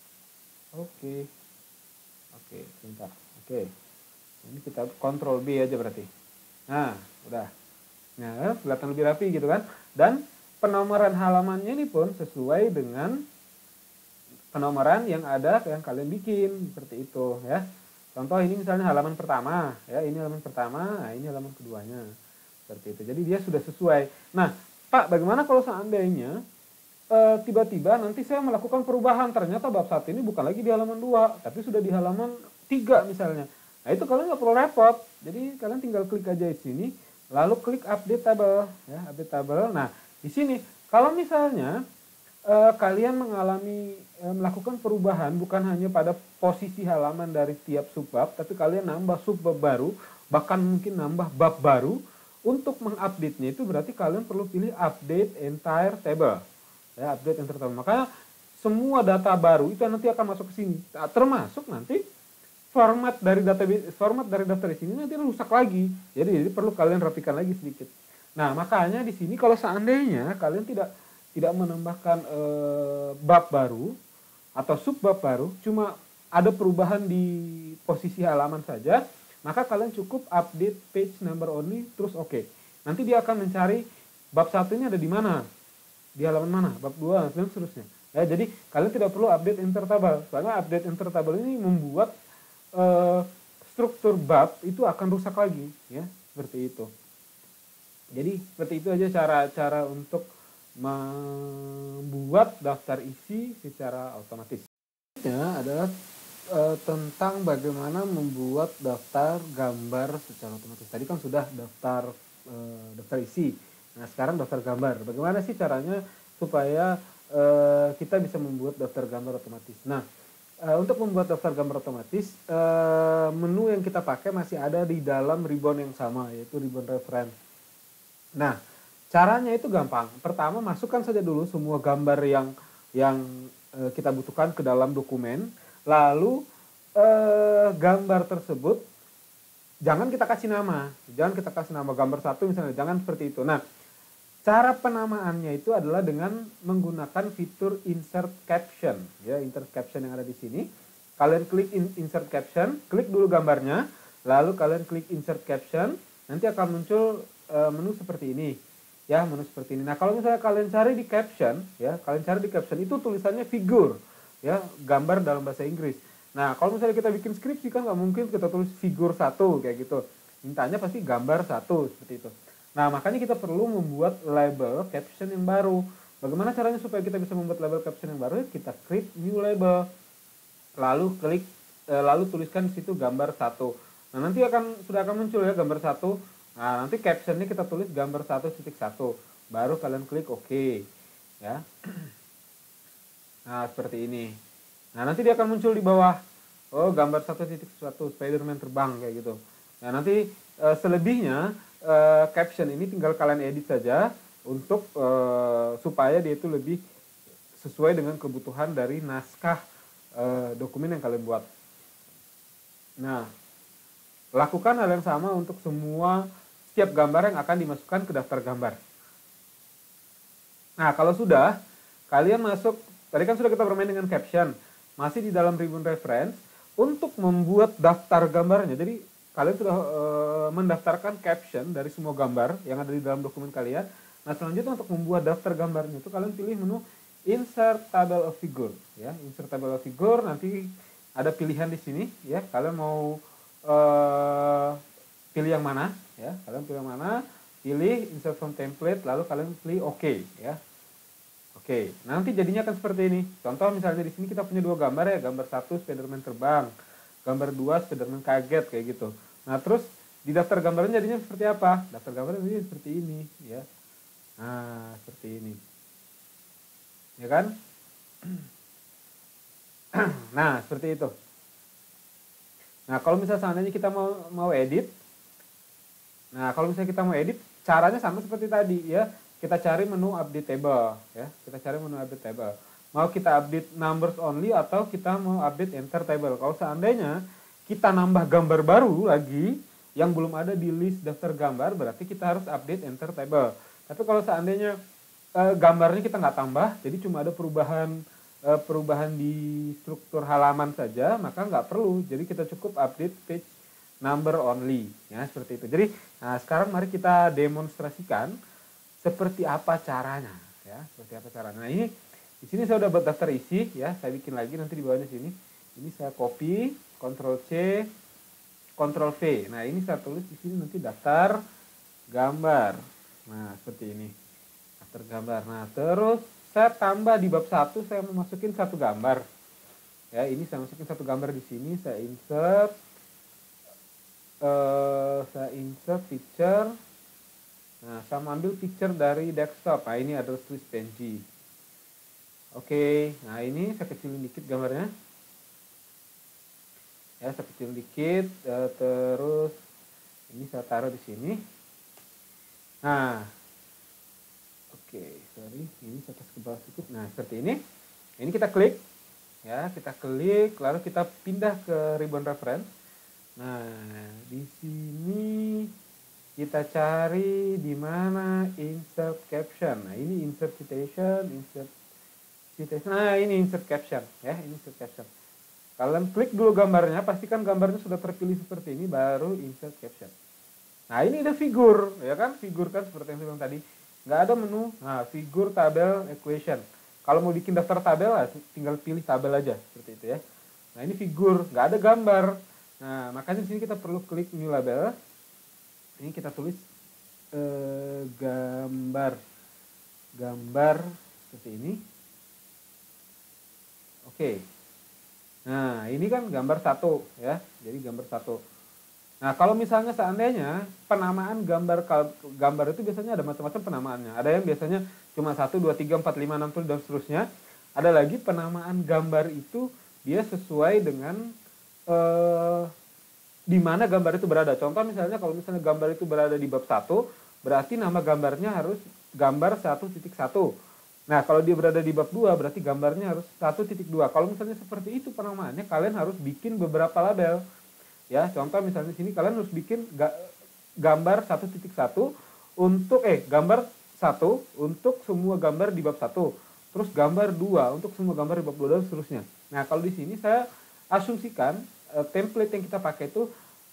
Oke, sebentar. Oke, ini kita Ctrl B aja berarti. Nah, udah. Nah, kelihatan lebih rapi gitu kan. Dan penomoran halamannya ini pun sesuai dengan penomoran yang ada yang kalian bikin seperti itu ya. Contoh ini misalnya halaman pertama ya, ini halaman pertama, nah ini halaman keduanya. Seperti itu. Jadi dia sudah sesuai. Nah, Pak, bagaimana kalau seandainya tiba-tiba nanti saya melakukan perubahan, ternyata bab 1 ini bukan lagi di halaman 2, tapi sudah di halaman 3 misalnya. Nah, itu kalian nggak perlu repot. Jadi kalian tinggal klik aja di sini, lalu klik update table ya, update table. Nah, di sini kalau misalnya kalian mengalami melakukan perubahan bukan hanya pada posisi halaman dari tiap subbab, tapi kalian nambah subbab baru, bahkan mungkin nambah bab baru. Untuk mengupdate-nya itu berarti kalian perlu pilih update entire table. Ya, update entire table. Makanya semua data baru itu nanti akan masuk ke sini. Termasuk nanti format dari daftar di sini nanti rusak lagi. Jadi perlu kalian rapikan lagi sedikit. Nah, makanya di sini kalau seandainya kalian tidak menambahkan bab baru atau subbab baru, cuma ada perubahan di posisi halaman saja, maka kalian cukup update page number only, terus oke. Nanti dia akan mencari bab 1 ini ada di mana, di halaman mana, bab 2, dan seterusnya. Ya, jadi kalian tidak perlu update enter table, karena update enter table ini membuat struktur bab itu akan rusak lagi, ya, seperti itu. Jadi seperti itu aja cara-cara untuk membuat daftar isi secara otomatis. Selanjutnya adalah tentang bagaimana membuat daftar gambar secara otomatis. Tadi kan sudah daftar isi. Nah, sekarang daftar gambar. Bagaimana sih caranya supaya kita bisa membuat daftar gambar otomatis? Nah, untuk membuat daftar gambar otomatis, menu yang kita pakai masih ada di dalam ribbon yang sama, yaitu ribbon reference. Nah, caranya itu gampang. Pertama, masukkan saja dulu semua gambar yang kita butuhkan ke dalam dokumen. Lalu gambar tersebut jangan kita kasih nama. Jangan kita kasih nama gambar 1 misalnya, jangan seperti itu. Nah, cara penamaannya itu adalah dengan menggunakan fitur insert caption. Ya, insert caption yang ada di sini. Kalian klik insert caption, klik dulu gambarnya, lalu kalian klik insert caption, nanti akan muncul menu seperti ini. Ya, menu seperti ini. Nah, kalau misalnya kalian cari di caption, ya, kalian cari di caption itu tulisannya figure. Ya, gambar dalam bahasa Inggris. Nah, kalau misalnya kita bikin skripsi kan nggak mungkin kita tulis figur 1 kayak gitu. Mintanya pasti gambar 1 seperti itu. Nah, makanya kita perlu membuat label caption yang baru. Bagaimana caranya supaya kita bisa membuat label caption yang baru? Kita create new label, lalu lalu tuliskan di situ gambar 1. Nah, nanti sudah akan muncul ya gambar 1. Nah, nanti captionnya kita tulis gambar 1.1. Baru kalian klik OK ya. Nah, seperti ini. Nah, nanti dia akan muncul di bawah. Oh, gambar 1.1 Spider-Man terbang kayak gitu. Nah, nanti selebihnya caption ini tinggal kalian edit saja untuk supaya dia itu lebih sesuai dengan kebutuhan dari naskah dokumen yang kalian buat. Nah, lakukan hal yang sama untuk setiap gambar yang akan dimasukkan ke daftar gambar. Nah, kalau sudah, kalian masuk, tadi kan sudah kita bermain dengan caption, masih di dalam ribbon reference, untuk membuat daftar gambarnya. Jadi, kalian sudah mendaftarkan caption dari semua gambar yang ada di dalam dokumen kalian. Nah, selanjutnya untuk membuat daftar gambarnya itu kalian pilih menu Insert Table of Figure. Ya, Insert Table of Figure, nanti ada pilihan di sini. Ya, kalian mau pilih yang mana? Ya, kalian pilih yang mana? Pilih Insert from Template, lalu kalian pilih OK. Ya. Oke, nanti jadinya akan seperti ini. Contoh misalnya di sini kita punya 2 gambar ya, gambar 1 Spider-Man terbang, gambar 2 Spider-Man kaget kayak gitu. Nah, terus di daftar gambarnya jadinya seperti apa? Daftar gambarnya jadinya seperti ini ya. Nah, seperti ini. Ya kan? Nah, seperti itu. Nah, kalau misalnya seandainya kita mau edit. Nah, kalau misalnya kita mau edit, caranya sama seperti tadi ya. Kita cari menu update table ya. Kita cari menu update table. Mau kita update numbers only atau kita mau update enter table. Kalau seandainya kita nambah gambar baru lagi yang belum ada di list daftar gambar, berarti kita harus update enter table. Tapi kalau seandainya gambarnya kita nggak tambah, jadi cuma ada perubahan di struktur halaman saja, maka nggak perlu. Jadi kita cukup update page number only ya, seperti itu. Jadi nah, sekarang mari kita demonstrasikan seperti apa caranya ya, seperti apa caranya. Nah, ini di sini saya udah buat daftar isi ya, saya bikin lagi nanti di bawahnya sini. Ini saya copy, Ctrl C, Ctrl V. Nah, ini saya tulis di sini nanti daftar gambar. Nah, seperti ini. Daftar gambar. Nah, terus saya tambah di bab 1 saya mau masukin 1 gambar. Ya, ini saya masukin 1 gambar di sini, saya insert picture. Nah, saya ambil picture dari desktop. Nah, ini adalah tulis PNG. Oke, nah ini saya kecilin dikit gambarnya. Ya, saya kecilin dikit. Terus ini saya taruh di sini. Nah, oke, sorry, ini saya kasih ke bawah sedikit. Nah, seperti ini. Ini kita klik. Ya, kita klik, lalu kita pindah ke ribbon reference. Nah, di sini kita cari di mana insert caption. Nah, ini insert citation. Nah, ini insert caption ya, ini insert caption. Kalian klik dulu gambarnya, pastikan gambarnya sudah terpilih seperti ini, baru insert caption. Nah, ini ada figur, ya kan? Figur kan seperti yang saya bilang tadi. Nggak ada menu. Nah, figur, tabel, equation. Kalau mau bikin daftar tabel, tinggal pilih tabel aja, seperti itu ya. Nah, ini figur, nggak ada gambar. Nah, makanya di sini kita perlu klik new label. Ini kita tulis gambar seperti ini. Oke. Nah, ini kan gambar 1 ya. Jadi gambar 1. Nah, kalau misalnya seandainya penamaan gambar itu biasanya ada macam-macam penamaannya. Ada yang biasanya cuma 1, 2, 3, 4, 5, 6, 7 dan seterusnya. Ada lagi penamaan gambar itu dia sesuai dengan di mana gambar itu berada. Contoh misalnya kalau misalnya gambar itu berada di bab 1, berarti nama gambarnya harus gambar 1.1. Nah, kalau dia berada di bab 2, berarti gambarnya harus 1.2. Kalau misalnya seperti itu penamaannya, kalian harus bikin beberapa label. Ya, contoh misalnya di sini kalian harus bikin gambar 1.1 untuk gambar 1 untuk semua gambar di bab 1. Terus gambar 2 untuk semua gambar di bab 2 dan seterusnya. Nah, kalau di sini saya asumsikan template yang kita pakai itu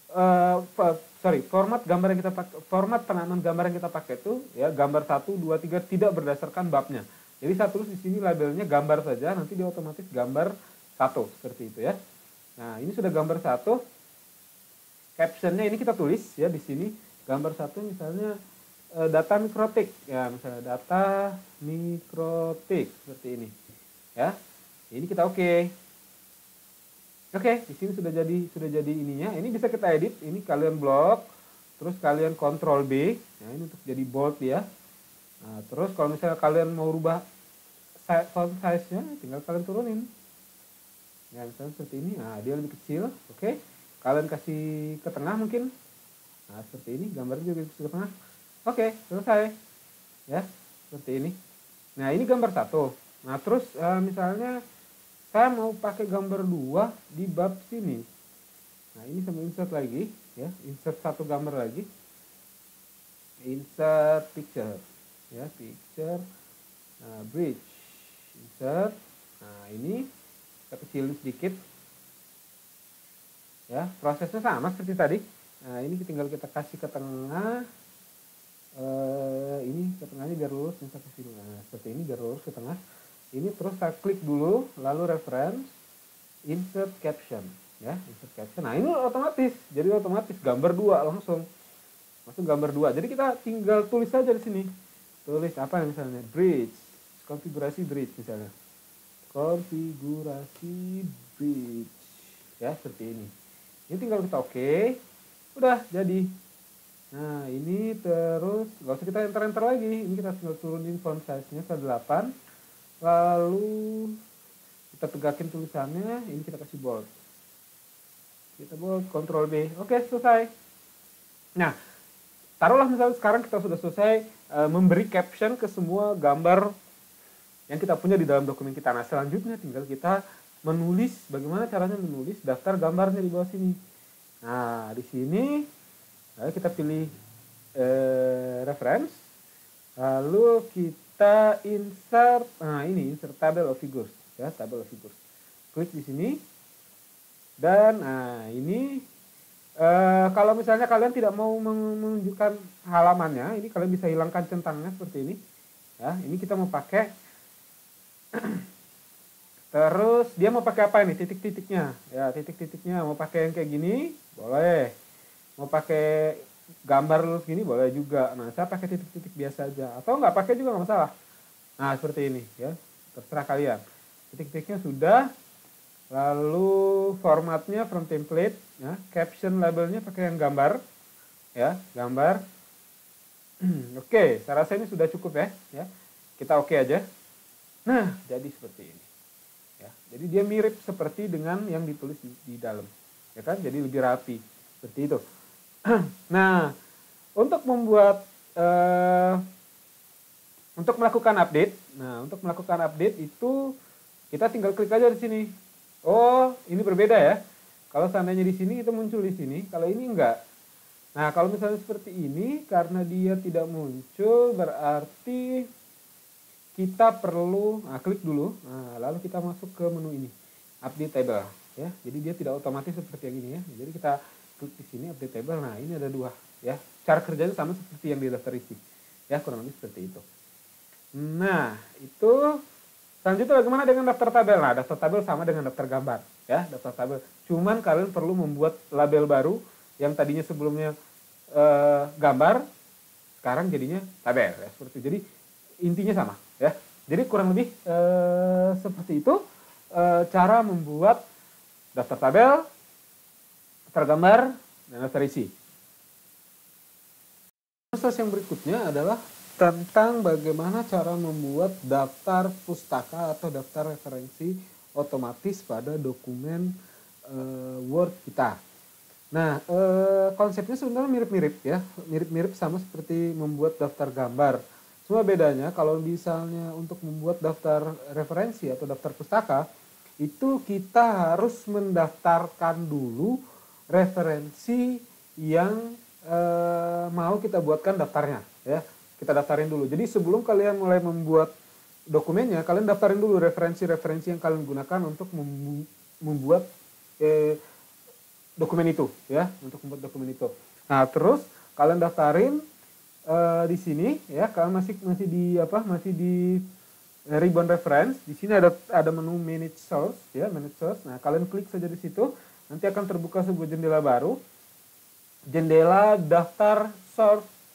format penamaan gambar yang kita pakai itu ya gambar 1, 2, 3 tidak berdasarkan babnya. Jadi saya tulis di sini labelnya gambar saja, nanti dia otomatis gambar 1 seperti itu ya. Nah, ini sudah gambar 1. Captionnya ini kita tulis ya di sini gambar 1 misalnya data mikrotik ya, misalnya data mikrotik seperti ini ya. Ini kita oke. Di sini sudah jadi ininya. Ini bisa kita edit. Ini kalian blok, terus kalian Ctrl B. Nah, ini untuk jadi bold ya. Nah, terus kalau misalnya kalian mau rubah font size-nya, tinggal kalian turunin. Ya, misalnya seperti ini. Nah, dia lebih kecil. Oke. Kalian kasih ke tengah mungkin. Nah, seperti ini. Gambarnya juga bisa ke tengah. Oke, selesai. Ya, seperti ini. Nah, ini gambar satu. Nah, terus misalnya saya mau pakai gambar 2 di bab sini. Nah, ini sama insert lagi. Ya, insert satu gambar lagi. Insert picture. Ya, picture. Nah, bridge. Insert. Nah, ini kita kecilin sedikit. Ya, prosesnya sama seperti tadi. Nah, ini tinggal kita kasih ke tengah. Ini ke tengahnya biar lurus, kita kasih. Nah, seperti ini biar lurus ke tengah. Ini terus saya klik dulu, lalu reference, insert caption, ya, insert caption. Nah, ini otomatis, jadi otomatis gambar 2 langsung masuk gambar 2. Jadi kita tinggal tulis saja di sini. Tulis apa misalnya? Bridge, konfigurasi bridge misalnya. Konfigurasi bridge. Ya, seperti ini. Ini tinggal kita oke. Udah jadi. Nah, ini terus nggak usah kita enter lagi. Ini kita tinggal turunin font size-nya ke 8. Lalu kita tegakin tulisannya, ini kita kasih bold. Kita bold, Ctrl B. Oke, selesai. Nah, taruhlah misalnya sekarang kita sudah selesai memberi caption ke semua gambar yang kita punya di dalam dokumen kita. Nah, selanjutnya tinggal kita menulis, bagaimana caranya menulis daftar gambarnya di bawah sini. Nah, di sini kita pilih reference, lalu kita insert, nah ini insert table of figures ya, table of figures. Klik di sini dan nah ini kalau misalnya kalian tidak mau menunjukkan halamannya, ini kalian bisa hilangkan centangnya seperti ini ya. Ini kita mau pakai terus dia mau pakai apa ini, titik-titiknya ya, titik-titiknya mau pakai yang kayak gini boleh, mau pakai gambar lurus gini boleh juga. Nah, saya pakai titik-titik biasa aja, atau nggak pakai juga nggak masalah. Nah, seperti ini ya, terserah kalian. Titik-titiknya sudah, lalu formatnya from template ya, caption labelnya pakai yang gambar ya, gambar. Oke, saya rasa ini sudah cukup ya, kita oke aja. Nah, jadi seperti ini ya, jadi dia mirip seperti dengan yang ditulis di dalam ya kan, jadi lebih rapi seperti itu. Nah, untuk membuat untuk melakukan update, nah untuk melakukan update itu kita tinggal klik aja di sini. Oh, ini berbeda ya. Kalau seandainya di sini itu muncul di sini, kalau ini enggak. Nah, kalau misalnya seperti ini, karena dia tidak muncul, berarti kita perlu klik dulu. Nah, lalu kita masuk ke menu ini, update table ya. Jadi dia tidak otomatis seperti yang ini ya. Jadi kita klik di sini update table. Nah, ini ada 2 ya. Cara kerjanya sama seperti yang di daftar isi. Ya, kurang lebih seperti itu. Nah, itu selanjutnya bagaimana dengan daftar tabel? Nah, daftar tabel sama dengan daftar gambar ya, daftar tabel. Cuman kalian perlu membuat label baru yang tadinya sebelumnya gambar, sekarang jadinya tabel ya, seperti itu. Jadi intinya sama ya. Jadi kurang lebih seperti itu cara membuat daftar tabel, daftar gambar, dan daftar isi. Proses yang berikutnya adalah tentang bagaimana cara membuat daftar pustaka atau daftar referensi otomatis pada dokumen Word kita. Nah, konsepnya sebenarnya mirip-mirip ya, mirip-mirip sama seperti membuat daftar gambar. Cuma bedanya kalau misalnya untuk membuat daftar referensi atau daftar pustaka, itu kita harus mendaftarkan dulu referensi yang mau kita buatkan daftarnya ya, kita daftarin dulu. Jadi sebelum kalian mulai membuat dokumennya, kalian daftarin dulu referensi-referensi yang kalian gunakan untuk membuat dokumen itu ya, untuk membuat dokumen itu. Nah, terus kalian daftarin di sini ya, kalian masih di ribbon reference. Di sini ada menu manage source ya, manage source. Nah, kalian klik saja di situ, nanti akan terbuka sebuah jendela baru. Jendela daftar source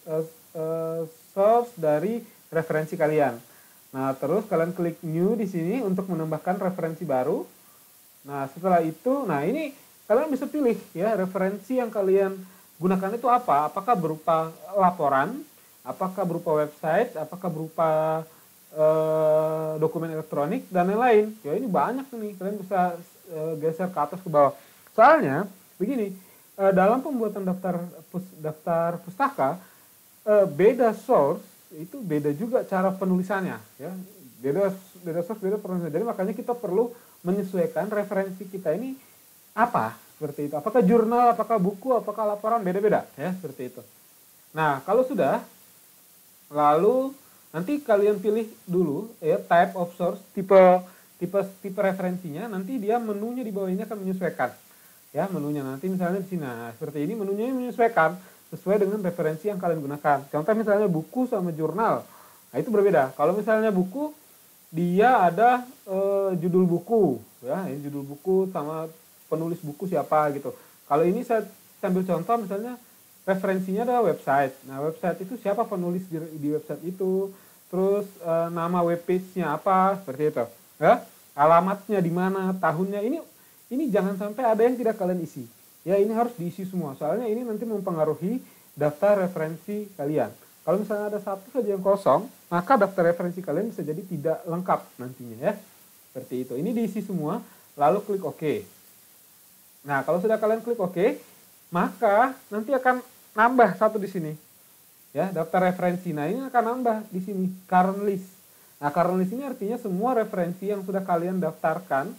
source dari referensi kalian. Nah, terus kalian klik new di sini untuk menambahkan referensi baru. Nah, setelah itu, nah ini kalian bisa pilih ya referensi yang kalian gunakan itu apa. Apakah berupa laporan, apakah berupa website, apakah berupa dokumen elektronik dan lain-lain. Ya ini banyak nih, kalian bisa geser ke atas ke bawah. Soalnya begini, dalam pembuatan daftar pustaka beda source itu beda juga cara penulisannya ya. Beda source beda penulisannya. Jadi makanya kita perlu menyesuaikan referensi kita ini apa seperti itu. Apakah jurnal, apakah buku, apakah laporan, beda-beda ya seperti itu. Nah, kalau sudah lalu nanti kalian pilih dulu ya type of source, tipe referensinya, nanti dia menunya di bawah ini akan menyesuaikan. Ya, menunya nanti misalnya di sini nah, seperti ini menunya menyesuaikan sesuai dengan referensi yang kalian gunakan. Contoh misalnya buku sama jurnal. Nah, itu berbeda. Kalau misalnya buku dia ada judul buku ya, ini judul buku sama penulis buku siapa gitu. Kalau ini saya sambil contoh misalnya referensinya adalah website. Nah, website itu siapa penulis di website itu, terus nama webpage-nya apa, seperti itu. Ya, alamatnya di mana, tahunnya. Ini jangan sampai ada yang tidak kalian isi. Ya, ini harus diisi semua. Soalnya ini nanti mempengaruhi daftar referensi kalian. Kalau misalnya ada satu saja yang kosong, maka daftar referensi kalian bisa jadi tidak lengkap nantinya ya. Seperti itu. Ini diisi semua, lalu klik OK. Nah, kalau sudah kalian klik OK, maka nanti akan nambah satu di sini. Ya, daftar referensi. Nah, ini akan nambah di sini current list. Nah, current list ini artinya semua referensi yang sudah kalian daftarkan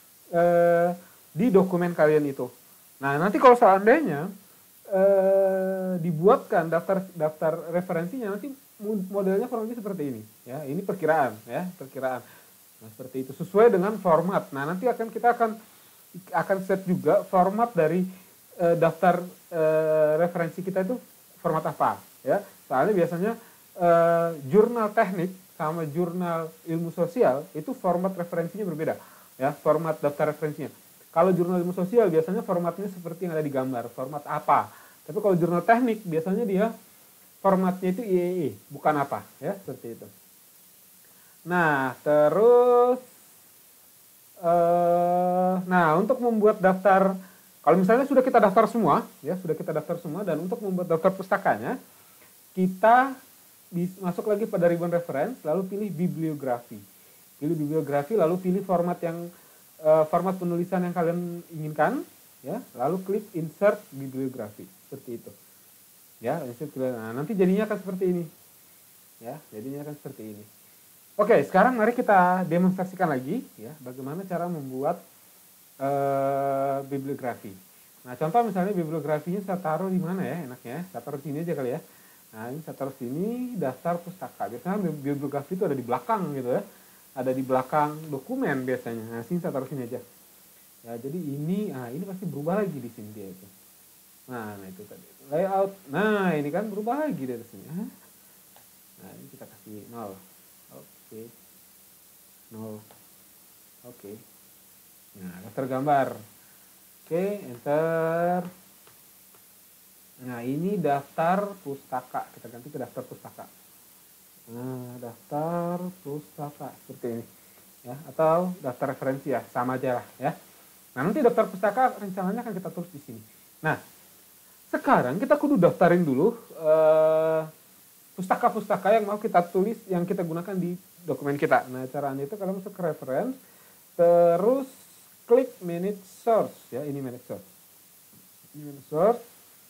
di dokumen kalian itu. Nah, nanti kalau seandainya dibuatkan daftar referensinya, nanti modelnya kurang lebih seperti ini. Ya, ini perkiraan, ya, perkiraan. Nah, seperti itu sesuai dengan format. Nah, nanti kita akan set juga format dari daftar referensi kita itu format apa, ya. Soalnya biasanya jurnal teknik sama jurnal ilmu sosial itu format referensinya berbeda. Ya, format daftar referensinya. Kalau jurnal ilmu sosial biasanya formatnya seperti yang ada di gambar, format apa. Tapi kalau jurnal teknik biasanya dia formatnya itu IEE, bukan apa, ya, seperti itu. Nah, terus nah, untuk membuat daftar, kalau misalnya sudah kita daftar semua, ya, sudah kita daftar semua, dan untuk membuat daftar pustakanya, kita masuk lagi pada ribbon reference, lalu pilih bibliografi. Pilih bibliografi, lalu pilih format format penulisan yang kalian inginkan, ya, lalu klik insert bibliografi, seperti itu. Ya, insert. Nah, nanti jadinya akan seperti ini. Ya, jadinya akan seperti ini. Oke, sekarang mari kita demonstrasikan lagi, ya, bagaimana cara membuat bibliografi. Nah, contoh misalnya bibliografinya saya taruh di mana ya enaknya? Saya taruh sini aja kali ya. Nah, ini saya taruh sini daftar pustaka. Biasanya bibliografi itu ada di belakang gitu ya. Ada di belakang dokumen biasanya. Nah, sini saya taruh sini aja. Ya, jadi ini pasti berubah lagi di sini dia itu. Nah, itu tadi. Layout. Nah, ini kan berubah lagi dari sini. Nah, ini kita kasih 0. Oke. 0. Oke. Nah, daftar gambar. Oke, enter. Nah, ini daftar pustaka. Kita ganti ke daftar pustaka. Nah, daftar pustaka seperti ini. Ya, atau daftar referensi ya, sama aja lah ya. Nah, nanti daftar pustaka rencananya akan kita tulis di sini. Nah, sekarang kita kudu daftarin dulu pustaka-pustaka yang mau kita tulis, yang kita gunakan di dokumen kita. Nah, caranya itu kalau masuk ke reference, terus klik manage source ya, ini manage source. Ini manage source.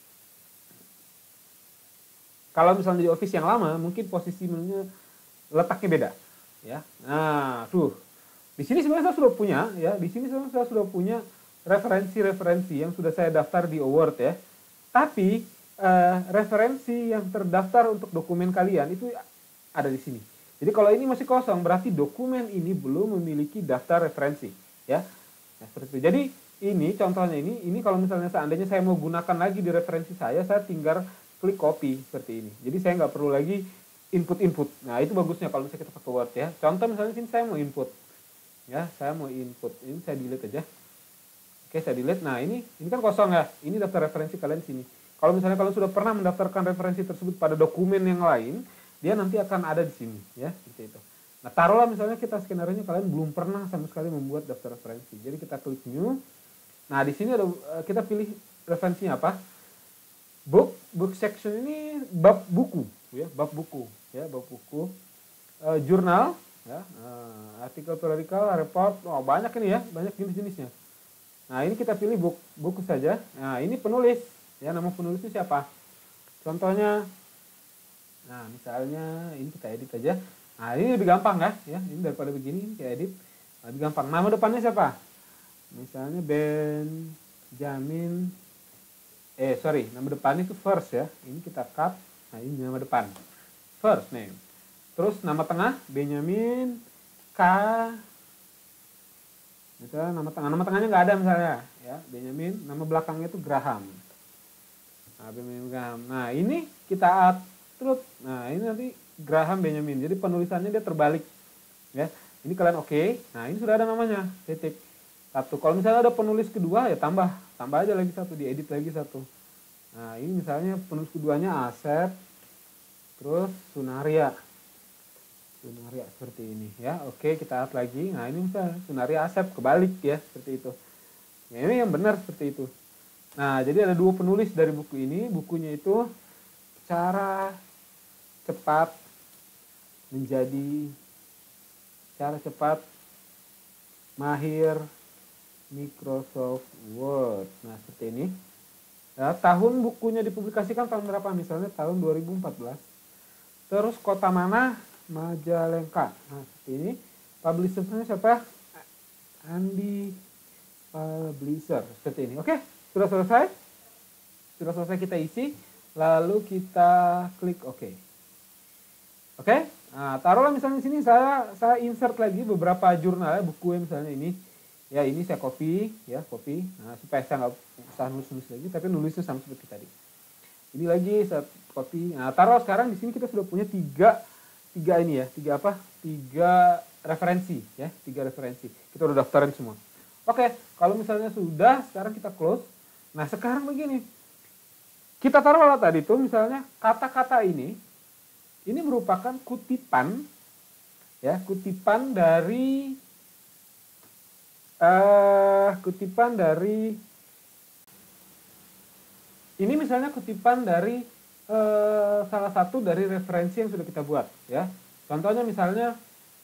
Kalau misalnya di Office yang lama, mungkin posisi menunya letaknya beda, ya. Nah, tuh. Di sini sebenarnya saya sudah punya, ya. Di sini saya sudah punya referensi-referensi yang sudah saya daftar di Award, ya. Tapi referensi yang terdaftar untuk dokumen kalian itu ada di sini. Jadi kalau ini masih kosong, berarti dokumen ini belum memiliki daftar referensi, ya. Nah, seperti itu. Jadi ini contohnya ini kalau misalnya seandainya saya mau gunakan lagi di referensi saya tinggal klik copy seperti ini. Jadi saya nggak perlu lagi input. Nah, itu bagusnya kalau misalnya kita pakai Word ya. Contoh misalnya sini saya mau input. Ya, saya mau input. Ini saya delete aja. Oke, saya delete. Nah, ini kan kosong ya. Ini daftar referensi kalian sini. Kalau misalnya kalau sudah pernah mendaftarkan referensi tersebut pada dokumen yang lain, dia nanti akan ada di sini, ya, seperti itu. Nah, taruhlah misalnya kita skenario-nya kalian belum pernah sama sekali membuat daftar referensi. Jadi kita klik new. Nah, di sini ada kita pilih referensinya apa? Book section ini bab buku, ya, bab buku, ya, bab buku. Jurnal, ya, artikel periodical, report, oh, banyak ini ya, banyak jenis-jenisnya. Nah, ini kita pilih buku saja. Nah, ini penulis, ya, nama penulisnya siapa? Contohnya, nah, misalnya ini kita edit aja. Nah, ini lebih gampang ya, ini daripada begini, kita edit, lebih gampang. Nama depannya siapa? Misalnya Benjamin, nama depannya itu first ya, ini kita cut, nah ini nama depan, first name. Terus nama tengah Benjamin K. Misalnya nama tengahnya nggak ada misalnya, ya Benjamin. Nama belakangnya itu Graham. Nah, Benjamin Graham. Nah ini kita add terus. Nah ini nanti Graham Benjamin. Jadi penulisannya dia terbalik, ya. Ini kalian oke. Nah ini sudah ada namanya, titik. Satu. Kalau misalnya ada penulis kedua ya tambah aja lagi satu, diedit lagi satu. Nah ini misalnya penulis keduanya Asep, terus Sunaria seperti ini, ya. Oke, kita add lagi. Nah ini misalnya Sunaria Asep, kebalik ya, seperti itu. Nah, ini yang benar seperti itu. Nah jadi ada dua penulis dari buku ini. Bukunya itu cara cepat mahir Microsoft Word. Nah seperti ini. Nah, tahun bukunya dipublikasikan tahun berapa? Misalnya tahun 2014. Terus kota mana? Majalengka. Nah seperti ini. Publishernya siapa? Andi Publisher. Seperti ini. Oke, sudah selesai. Sudah selesai kita isi. Lalu kita klik OK. Oke. Nah, taruhlah misalnya di sini saya insert lagi beberapa jurnal, buku misalnya ini. Ya ini saya copy. Nah, supaya saya nggak usah nulis lagi, tapi nulisnya sama seperti tadi. Ini lagi saya copy. Nah, taruh sekarang di sini kita sudah punya tiga referensi, ya, 3 referensi. Kita udah daftarin semua. Oke, kalau misalnya sudah, sekarang kita close. Nah, sekarang begini. Kita taruhlah tadi itu misalnya kata-kata ini merupakan kutipan, ya, kutipan dari ini misalnya kutipan dari salah satu dari referensi yang sudah kita buat, ya. Contohnya misalnya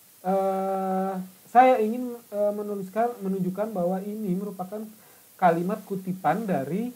saya ingin menunjukkan bahwa ini merupakan kalimat kutipan dari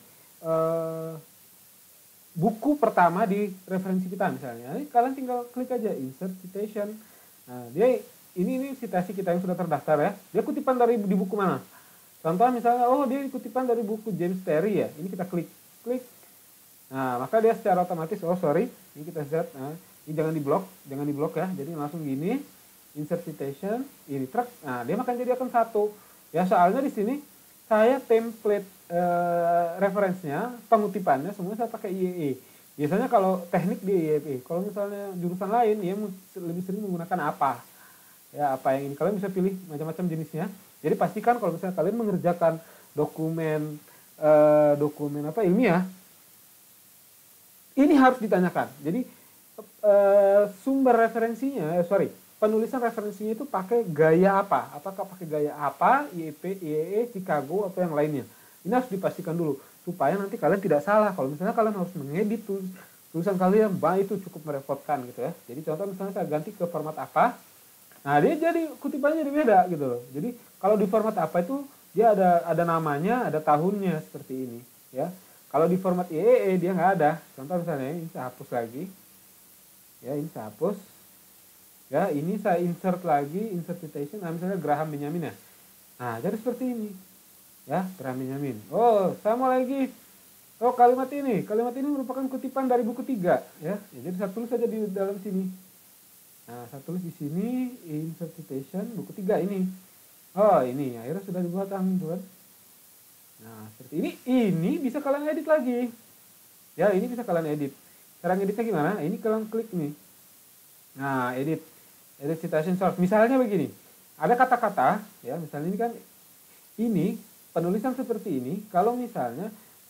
buku pertama di referensi kita misalnya. Jadi kalian tinggal klik aja insert citation. Nah, dia ini citasi kita yang sudah terdaftar ya. Dia kutipan dari di buku mana? Contohnya misalnya, oh dia kutipan dari buku James Terry ya. Ini kita klik. Nah, maka dia secara otomatis, ini kita set. Nah, ini jangan diblok ya. Jadi langsung gini, insert citation, ini truk. Nah, dia akan jadi akan satu. Ya, soalnya di sini saya template referensinya, pengutipannya semua saya pakai IEE. Biasanya kalau teknik di IEE. Kalau misalnya jurusan lain, ya lebih sering menggunakan apa. Ya, apa yang ini kalian bisa pilih macam-macam jenisnya. Jadi pastikan kalau misalnya kalian mengerjakan dokumen ilmiah, ini harus ditanyakan. Jadi sumber referensinya, penulisan referensinya itu pakai gaya apa? Apakah pakai gaya apa, IEP, IEE, Chicago atau yang lainnya? Ini harus dipastikan dulu supaya nanti kalian tidak salah. Kalau misalnya kalian harus mengedit tulisan kalian, itu cukup merepotkan gitu ya. Jadi contoh misalnya saya ganti ke format apa, nah dia jadi kutipannya beda gitu loh. Jadi kalau di format apa itu dia ada namanya, ada tahunnya seperti ini ya. Kalau di format IEE dia nggak ada. Contoh misalnya ini saya hapus lagi. Ya, ini saya hapus. Ya, ini saya insert lagi, insert citation. Nah, misalnya Graham Benjamin ya. Nah, jadi seperti ini. Ya, Graham Benjamin. Oh, saya mau lagi. Oh, kalimat ini merupakan kutipan dari buku 3 ya. Jadi saya tulis saja di dalam sini. Nah, saya tulis di sini insert citation buku 3 ini. Oh, ini akhirnya sudah dibuat teman-teman. Nah, seperti ini. Ini bisa kalian edit lagi. Ya, ini bisa kalian edit. Cara ngeditnya gimana? Ini kalian klik nih. Nah, edit citation source. Misalnya begini. Ada kata-kata, ya, misalnya ini kan, ini penulisan seperti ini. Kalau misalnya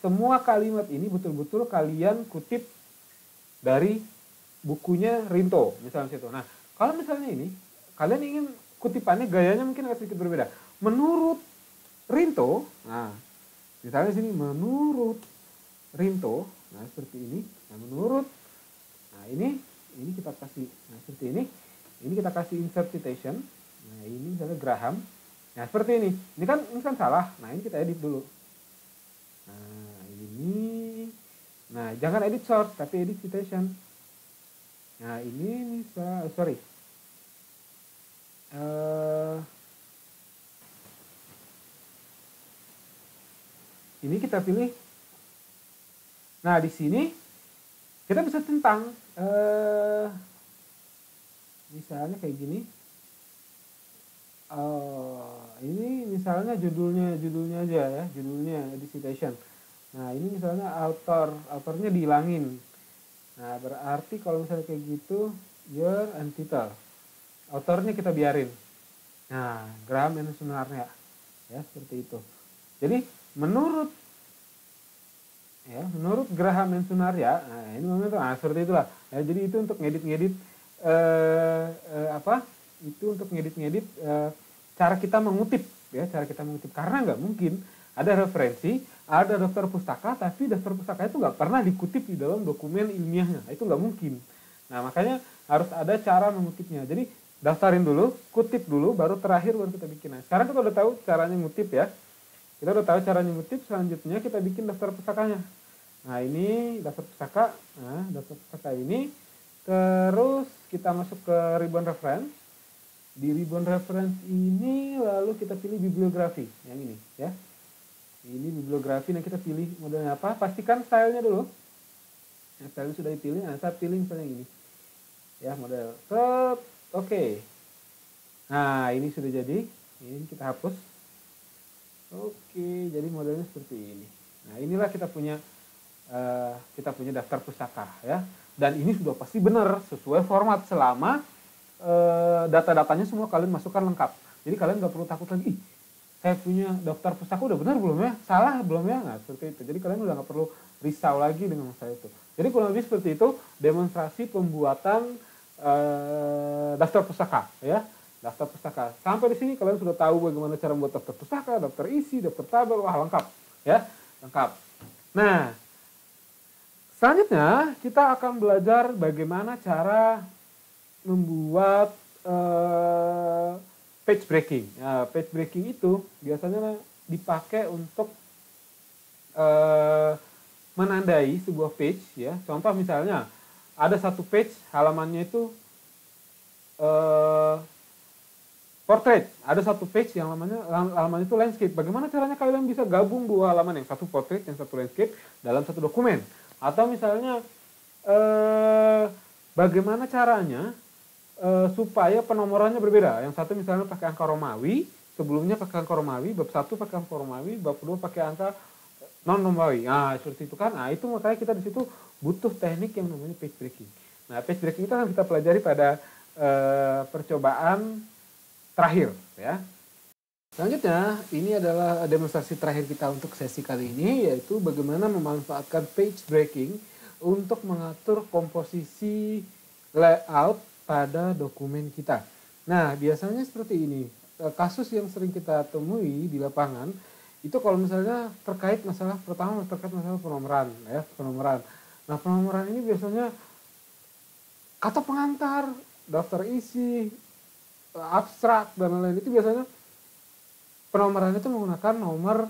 semua kalimat ini betul-betul kalian kutip dari bukunya Rinto, misalnya situ. Nah, kalau misalnya ini, kalian ingin kutipannya gayanya mungkin agak sedikit berbeda. Menurut Rinto, nah, misalnya sini menurut Rinto, nah seperti ini. Nah, menurut, nah ini kita kasih, nah seperti ini kita kasih insert citation. Nah, ini misalnya Graham. Nah, seperti ini. Ini kan salah. Nah, ini kita edit dulu. Nah, ini. Nah, jangan edit source, tapi edit citation. Nah, ini sorry. Ini kita pilih. Nah, di sini kita bisa centang. Misalnya kayak gini. Ini misalnya judulnya aja ya, judulnya edit citation. Nah, ini misalnya autornya dihilangin. Nah, berarti kalau misalnya kayak gitu, year and title. Autornya kita biarin. Nah, Graham yang sebenarnya. Ya, seperti itu. Jadi, menurut Graham and Sunaria, nah ini seperti itulah. Ya, jadi itu untuk ngedit itu untuk ngedit cara kita mengutip, ya, karena nggak mungkin ada referensi, ada daftar pustaka, tapi daftar pustaka itu nggak pernah dikutip di dalam dokumen ilmiahnya, itu nggak mungkin. Nah, makanya harus ada cara mengutipnya. Jadi daftarin dulu, kutip dulu, baru terakhir baru kita bikin. Nah, sekarang kita udah tahu caranya ngutip ya. Kita udah tahu caranya ngutip, selanjutnya kita bikin daftar pustakanya. Nah, ini daftar pustaka. Nah, daftar pustaka ini. Terus kita masuk ke ribbon reference. Di ribbon reference ini lalu kita pilih bibliografi. Yang ini ya. Ini bibliografi. Nah, kita pilih modelnya apa. Pastikan stylenya dulu. Yang stylenya sudah dipilih. Nah, saya pilih misalnya yang ini. Ya, model. Oke. Nah, ini sudah jadi. Ini kita hapus. Oke, jadi modelnya seperti ini. Nah, inilah kita punya daftar pustaka ya. Dan ini sudah pasti benar sesuai format selama data-datanya semua kalian masukkan lengkap. Jadi kalian nggak perlu takut lagi. Saya punya daftar pustaka udah benar belum ya? Salah belum ya? Nah, seperti itu. Jadi kalian udah nggak perlu risau lagi dengan masalah itu. Jadi kurang lebih seperti itu demonstrasi pembuatan daftar pustaka ya. Daftar pustaka. Sampai di sini kalian sudah tahu bagaimana cara membuat daftar pustaka, daftar isi, daftar tabel, wah lengkap ya, lengkap. Nah, selanjutnya kita akan belajar bagaimana cara membuat page breaking. Nah, page breaking itu biasanya dipakai untuk menandai sebuah page ya. Contoh misalnya ada satu page halamannya itu portrait, ada satu page yang halaman itu landscape. Bagaimana caranya kalian bisa gabung dua halaman, yang satu portrait, yang satu landscape dalam satu dokumen? Atau misalnya bagaimana caranya supaya penomorannya berbeda? Yang satu misalnya pakai angka Romawi, sebelumnya pakai angka Romawi, bab 1 pakai angka Romawi, bab 2 pakai angka non Romawi. Nah, seperti itu kan. Nah, itu makanya kita di situ butuh teknik yang namanya page breaking. Nah, page breaking itu akan kita pelajari pada percobaan terakhir ya. Selanjutnya, ini adalah demonstrasi terakhir kita untuk sesi kali ini, yaitu bagaimana memanfaatkan page breaking untuk mengatur komposisi layout pada dokumen kita. Nah, biasanya seperti ini. Kasus yang sering kita temui di lapangan itu kalau misalnya terkait masalah penomoran ya, penomoran. Nah, penomoran ini biasanya kata pengantar, daftar isi, abstrak dan lain-lain itu biasanya penomorannya itu menggunakan nomor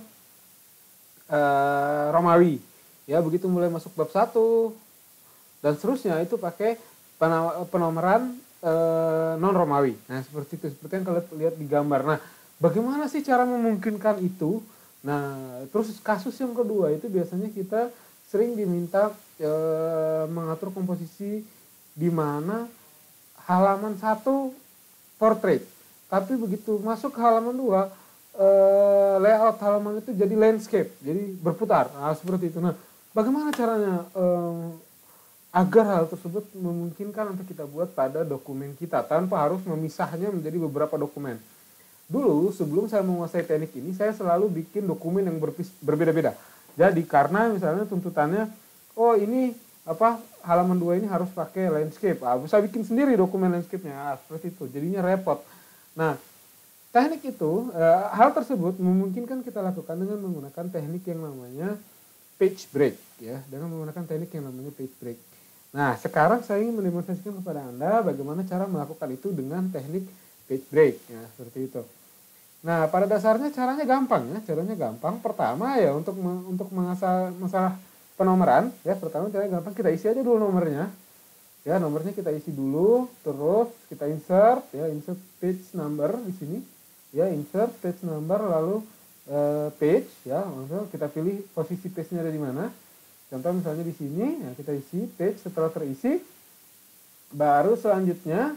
Romawi. Ya, begitu mulai masuk bab 1 dan seterusnya itu pakai penomoran non Romawi. Nah, seperti itu, seperti yang kalian lihat di gambar. Nah, bagaimana sih cara memungkinkan itu? Nah, terus kasus yang kedua itu biasanya kita sering diminta mengatur komposisi di mana halaman 1 portrait, tapi begitu masuk ke halaman 2 layout halaman itu jadi landscape, jadi berputar. Nah, seperti itu. Nah, bagaimana caranya agar hal tersebut memungkinkan untuk kita buat pada dokumen kita tanpa harus memisahnya menjadi beberapa dokumen? Dulu sebelum saya menguasai teknik ini, saya selalu bikin dokumen yang berbeda-beda. Jadi karena misalnya tuntutannya, oh ini apa halaman 2 ini harus pakai landscape, bisa bikin sendiri dokumen landscape-nya, seperti itu, jadinya repot. Nah, teknik itu, hal tersebut memungkinkan kita lakukan dengan menggunakan teknik yang namanya page break, ya, dengan menggunakan teknik yang namanya page break. Nah, sekarang saya ingin mendemonstrasikan kepada Anda bagaimana cara melakukan itu dengan teknik page break, ya, seperti itu. Nah, pada dasarnya caranya gampang, ya, caranya gampang. Pertama ya untuk mengasah masalah penomoran, ya, pertama caranya gampang, kita isi aja dulu nomornya. Ya, nomornya kita isi dulu, terus kita insert, ya, insert page number di sini. Ya, insert page number, lalu page, ya, langsung kita pilih posisi page-nya ada di mana. Contoh misalnya di sini, ya, kita isi page. Setelah terisi, baru selanjutnya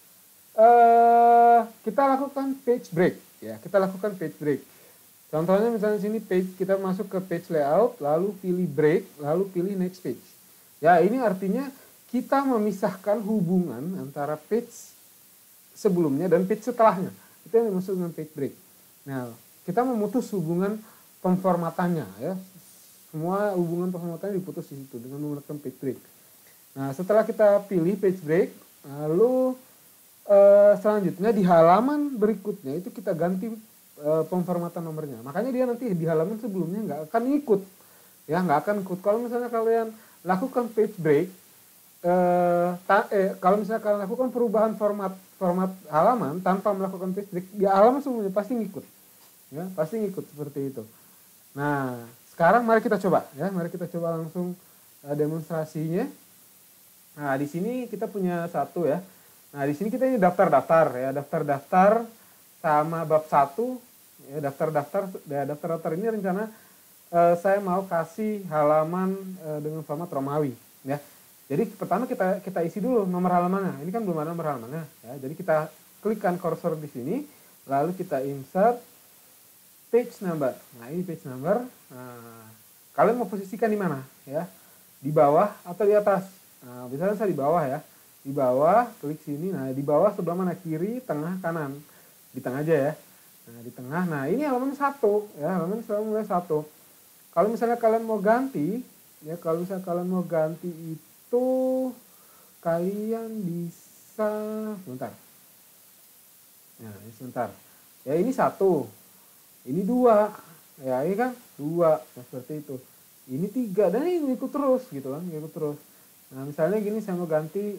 kita lakukan page break, ya, kita lakukan page break. Contohnya misalnya sini page, kita masuk ke page layout, lalu pilih break, lalu pilih next page. Ya, ini artinya kita memisahkan hubungan antara page sebelumnya dan page setelahnya. Itu yang dimaksud dengan page break. Nah, kita memutus hubungan pemformatannya, ya. Semua hubungan pemformatannya diputus di situ dengan menggunakan page break. Nah, setelah kita pilih page break, lalu selanjutnya di halaman berikutnya itu kita ganti pemformatan nomornya. Makanya dia nanti di halaman sebelumnya nggak akan ikut, ya, nggak akan ikut. Kalau misalnya kalian lakukan page break, kalau misalnya kalian lakukan perubahan format halaman tanpa melakukan page break, di halaman sebelumnya pasti ngikut, ya, pasti ngikut seperti itu. Nah, sekarang mari kita coba, ya, mari kita coba langsung demonstrasinya. Nah, di sini kita punya satu, ya. Nah, di sini kita ini daftar-daftar, ya, daftar-daftar sama bab 1, ya, daftar-daftar ini rencana saya mau kasih halaman dengan format Romawi, ya. Jadi pertama kita isi dulu nomor halamannya. Ini kan belum ada nomor halamannya, ya. Jadi kita klikkan kursor di sini, lalu kita insert page number. Nah, ini page number. Nah, kalian mau posisikan di mana, ya? Di bawah atau di atas? Nah, misalnya saya di bawah, ya. Di bawah, klik sini. Nah, di bawah sebelah mana? Kiri, tengah, kanan. Di tengah aja, ya. Nah, di tengah. Nah, ini halaman 1, ya. Halaman selalu mulai 1. Kalau misalnya kalian mau ganti, ya, kalau misalnya kalian mau ganti itu kalian bisa sebentar. Nah, ini sebentar. Ya, ini 1. Ini 2. Ya, ini kan 2. Nah, seperti itu. Ini 3 dan ini ikut terus gitu kan, ikut terus. Nah, misalnya gini, saya mau ganti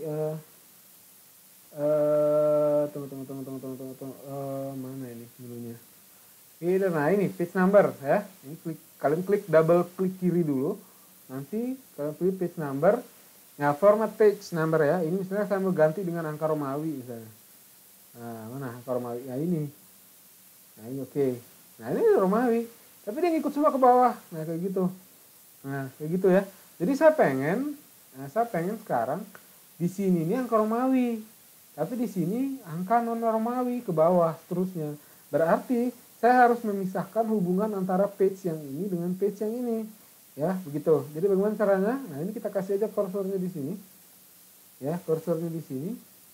tunggu, mana ini menunya? Ini, nah, ini page number, ya. Ini kalian double klik kiri dulu. Nanti kalian pilih page number. Nah, format page number, ya. Ini misalnya saya mau ganti dengan angka Romawi misalnya. Nah, mana angka Romawi? Ya, ini. Nah, ini oke. Nah, ini Romawi. Tapi dia ngikut semua ke bawah. Nah, kayak gitu. Nah, kayak gitu, ya. Jadi saya pengen sekarang di sini ini angka Romawi, tapi di sini angka non Romawi ke bawah seterusnya. Berarti saya harus memisahkan hubungan antara page yang ini dengan page yang ini, ya, begitu. Jadi bagaimana caranya? Nah, ini kita kasih aja kursornya di sini, ya, kursornya di sini,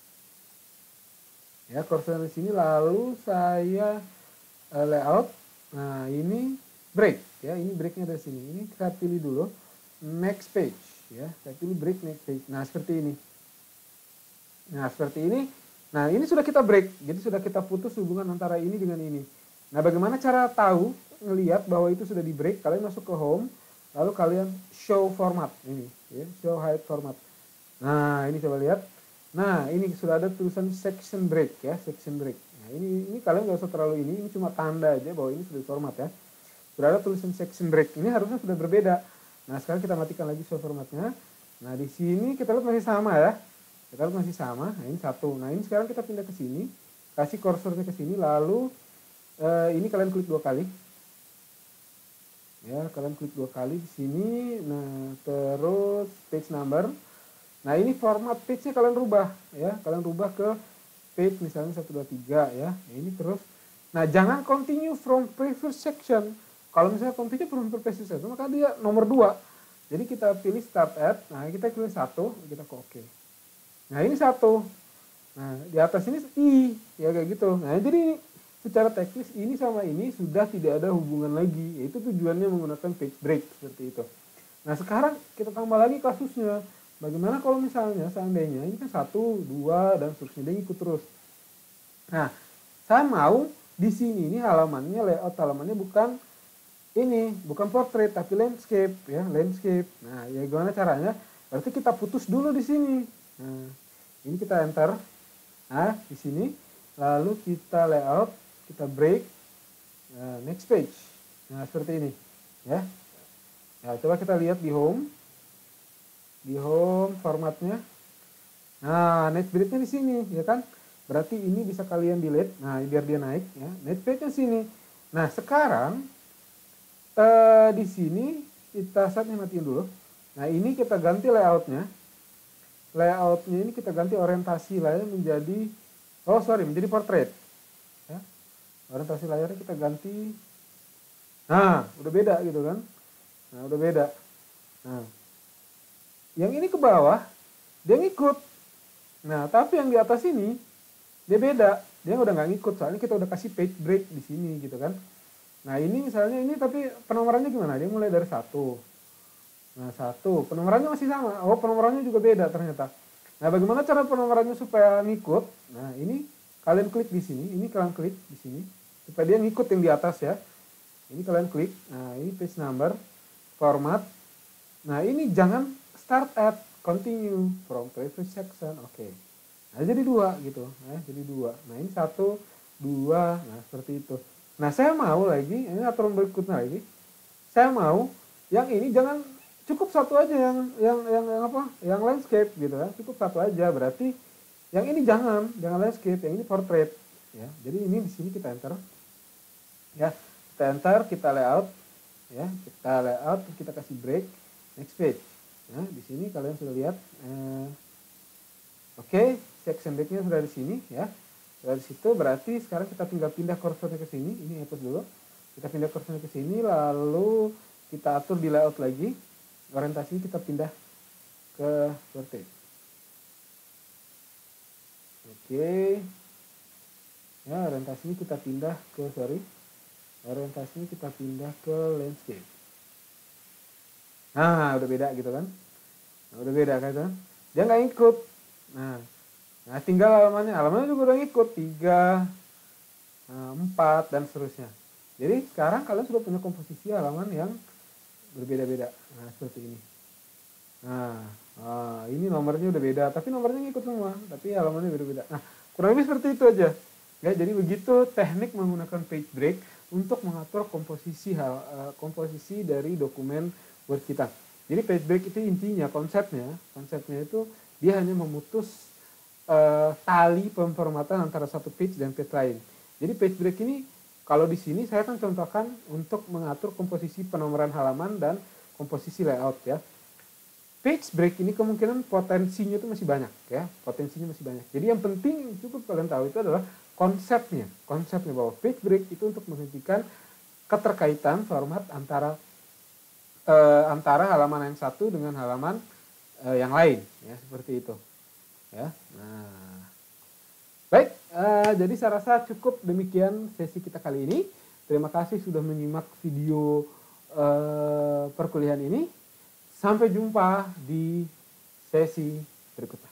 ya, kursornya di sini. Lalu saya layout. Nah, ini break, ya, ini breaknya dari sini. Ini kita pilih dulu next page, ya, saya pilih break next page. Nah, seperti ini. Nah, seperti ini. Nah, ini sudah kita break. Jadi sudah kita putus hubungan antara ini dengan ini. Nah, bagaimana cara tahu, ngelihat bahwa itu sudah di break? Kalian masuk ke home, lalu kalian show format ini, ya, show hide format. Nah, ini coba lihat. Nah, ini sudah ada tulisan section break, ya, section break. Nah, ini kalian nggak usah terlalu ini cuma tanda aja bahwa ini sudah format, ya. Sudah ada tulisan section break. Ini harusnya sudah berbeda. Nah, sekarang kita matikan lagi show formatnya. Nah, di sini kita lihat masih sama, ya. Kita lihat masih sama. Nah, ini 1. Nah, ini sekarang kita pindah ke sini. Kasih kursornya ke sini. Lalu ini kalian klik 2 kali. Ya, kalian klik 2 kali di sini. Nah, terus page number. Nah, ini format page-nya kalian rubah, ya. Kalian rubah ke page misalnya 1 2 3, ya. Nah, ini terus. Nah, jangan continue from previous section. Kalau misalnya continue from previous section, maka dia nomor 2. Jadi kita pilih start at. Nah, kita pilih 1, kita ke oke. Nah, ini 1. Nah, di atas ini I, ya, kayak gitu. Nah, jadi secara teknis ini sama ini sudah tidak ada hubungan lagi, yaitu tujuannya menggunakan page break seperti itu. Nah sekarang kita tambah lagi kasusnya, bagaimana kalau misalnya seandainya ini kan 1, 2 dan seterusnya dia ikut terus. Nah saya mau di sini ini halamannya, layout halamannya bukan ini, bukan portrait tapi landscape ya, landscape. Nah ya gimana caranya? Berarti kita putus dulu di sini. Nah ini kita enter. Nah di sini lalu kita layout, kita break, next page. Nah seperti ini ya. Nah coba kita lihat di home formatnya. Nah next breaknya di sini ya kan. Berarti ini bisa kalian delete. Nah biar dia naik ya. Next page-nya sini. Nah sekarang di sini kita saatnya matiin dulu. Nah ini kita ganti layoutnya. Layoutnya ini kita ganti orientasi layar menjadi menjadi portrait. Ya. Orientasi layarnya kita ganti. Nah udah beda gitu kan. Nah udah beda. Nah yang ini ke bawah dia ngikut. Nah tapi yang di atas ini dia beda, dia udah nggak ngikut soalnya kita udah kasih page break di sini gitu kan. Nah ini misalnya ini tapi penomorannya gimana? Dia mulai dari 1. Nah 1 penomorannya masih sama. Oh penomorannya juga beda ternyata. Nah bagaimana cara penomorannya supaya ngikut? Nah ini kalian klik di sini, ini kalian klik di sini supaya dia ngikut yang di atas ya. Ini kalian klik. Nah ini page number, format. Nah ini jangan start at, continue from previous section. Oke. Nah jadi 2 gitu. Nah jadi 2. Nah ini 1, 2. Nah seperti itu. Nah saya mau lagi, ini aturan berikutnya lagi. Saya mau yang ini jangan, cukup 1 aja yang apa? Yang landscape gitu ya. Cukup 1 aja. Berarti yang ini jangan landscape, yang ini portrait ya. Jadi ini di sini kita enter. Ya, kita enter, kita layout ya. Kita layout, kita kasih break, next page. Nah, di sini kalian sudah lihat oke, section breaknya sudah di sini ya. Dari situ berarti sekarang kita tinggal pindah kursornya ke sini. Ini hapus dulu. Kita pindah kursornya ke sini lalu kita atur di layout lagi. Orientasinya kita pindah ke portrait. Oke. Ya, orientasinya kita pindah ke orientasinya kita pindah ke landscape. Nah, udah beda gitu kan? Nah, udah beda kan? Dia nggak ikut. Nah, tinggal halamannya juga udah ngikut 3, 4 dan seterusnya. Jadi sekarang kalian sudah punya komposisi halaman yang berbeda-beda. Nah, seperti ini. Nah, ini nomornya udah beda, tapi nomornya ngikut semua, tapi halamannya beda-beda. Nah, kurang lebih seperti itu aja. Ya, jadi begitu teknik menggunakan page break untuk mengatur komposisi dari dokumen Word kita. Jadi page break itu intinya konsepnya itu dia hanya memutus tali pemformatan antara satu page dan page lain. Jadi page break ini kalau di sini saya akan contohkan untuk mengatur komposisi penomoran halaman dan komposisi layout ya. Page break ini kemungkinan potensinya itu masih banyak ya, potensinya masih banyak. Jadi yang penting yang cukup kalian tahu itu adalah konsepnya bahwa page break itu untuk menghentikan keterkaitan format antara halaman yang satu dengan halaman yang lain ya, seperti itu ya. Nah baik, jadi saya rasa cukup demikian sesi kita kali ini. Terima kasih sudah menyimak video perkuliahan ini. Sampai jumpa di sesi berikutnya.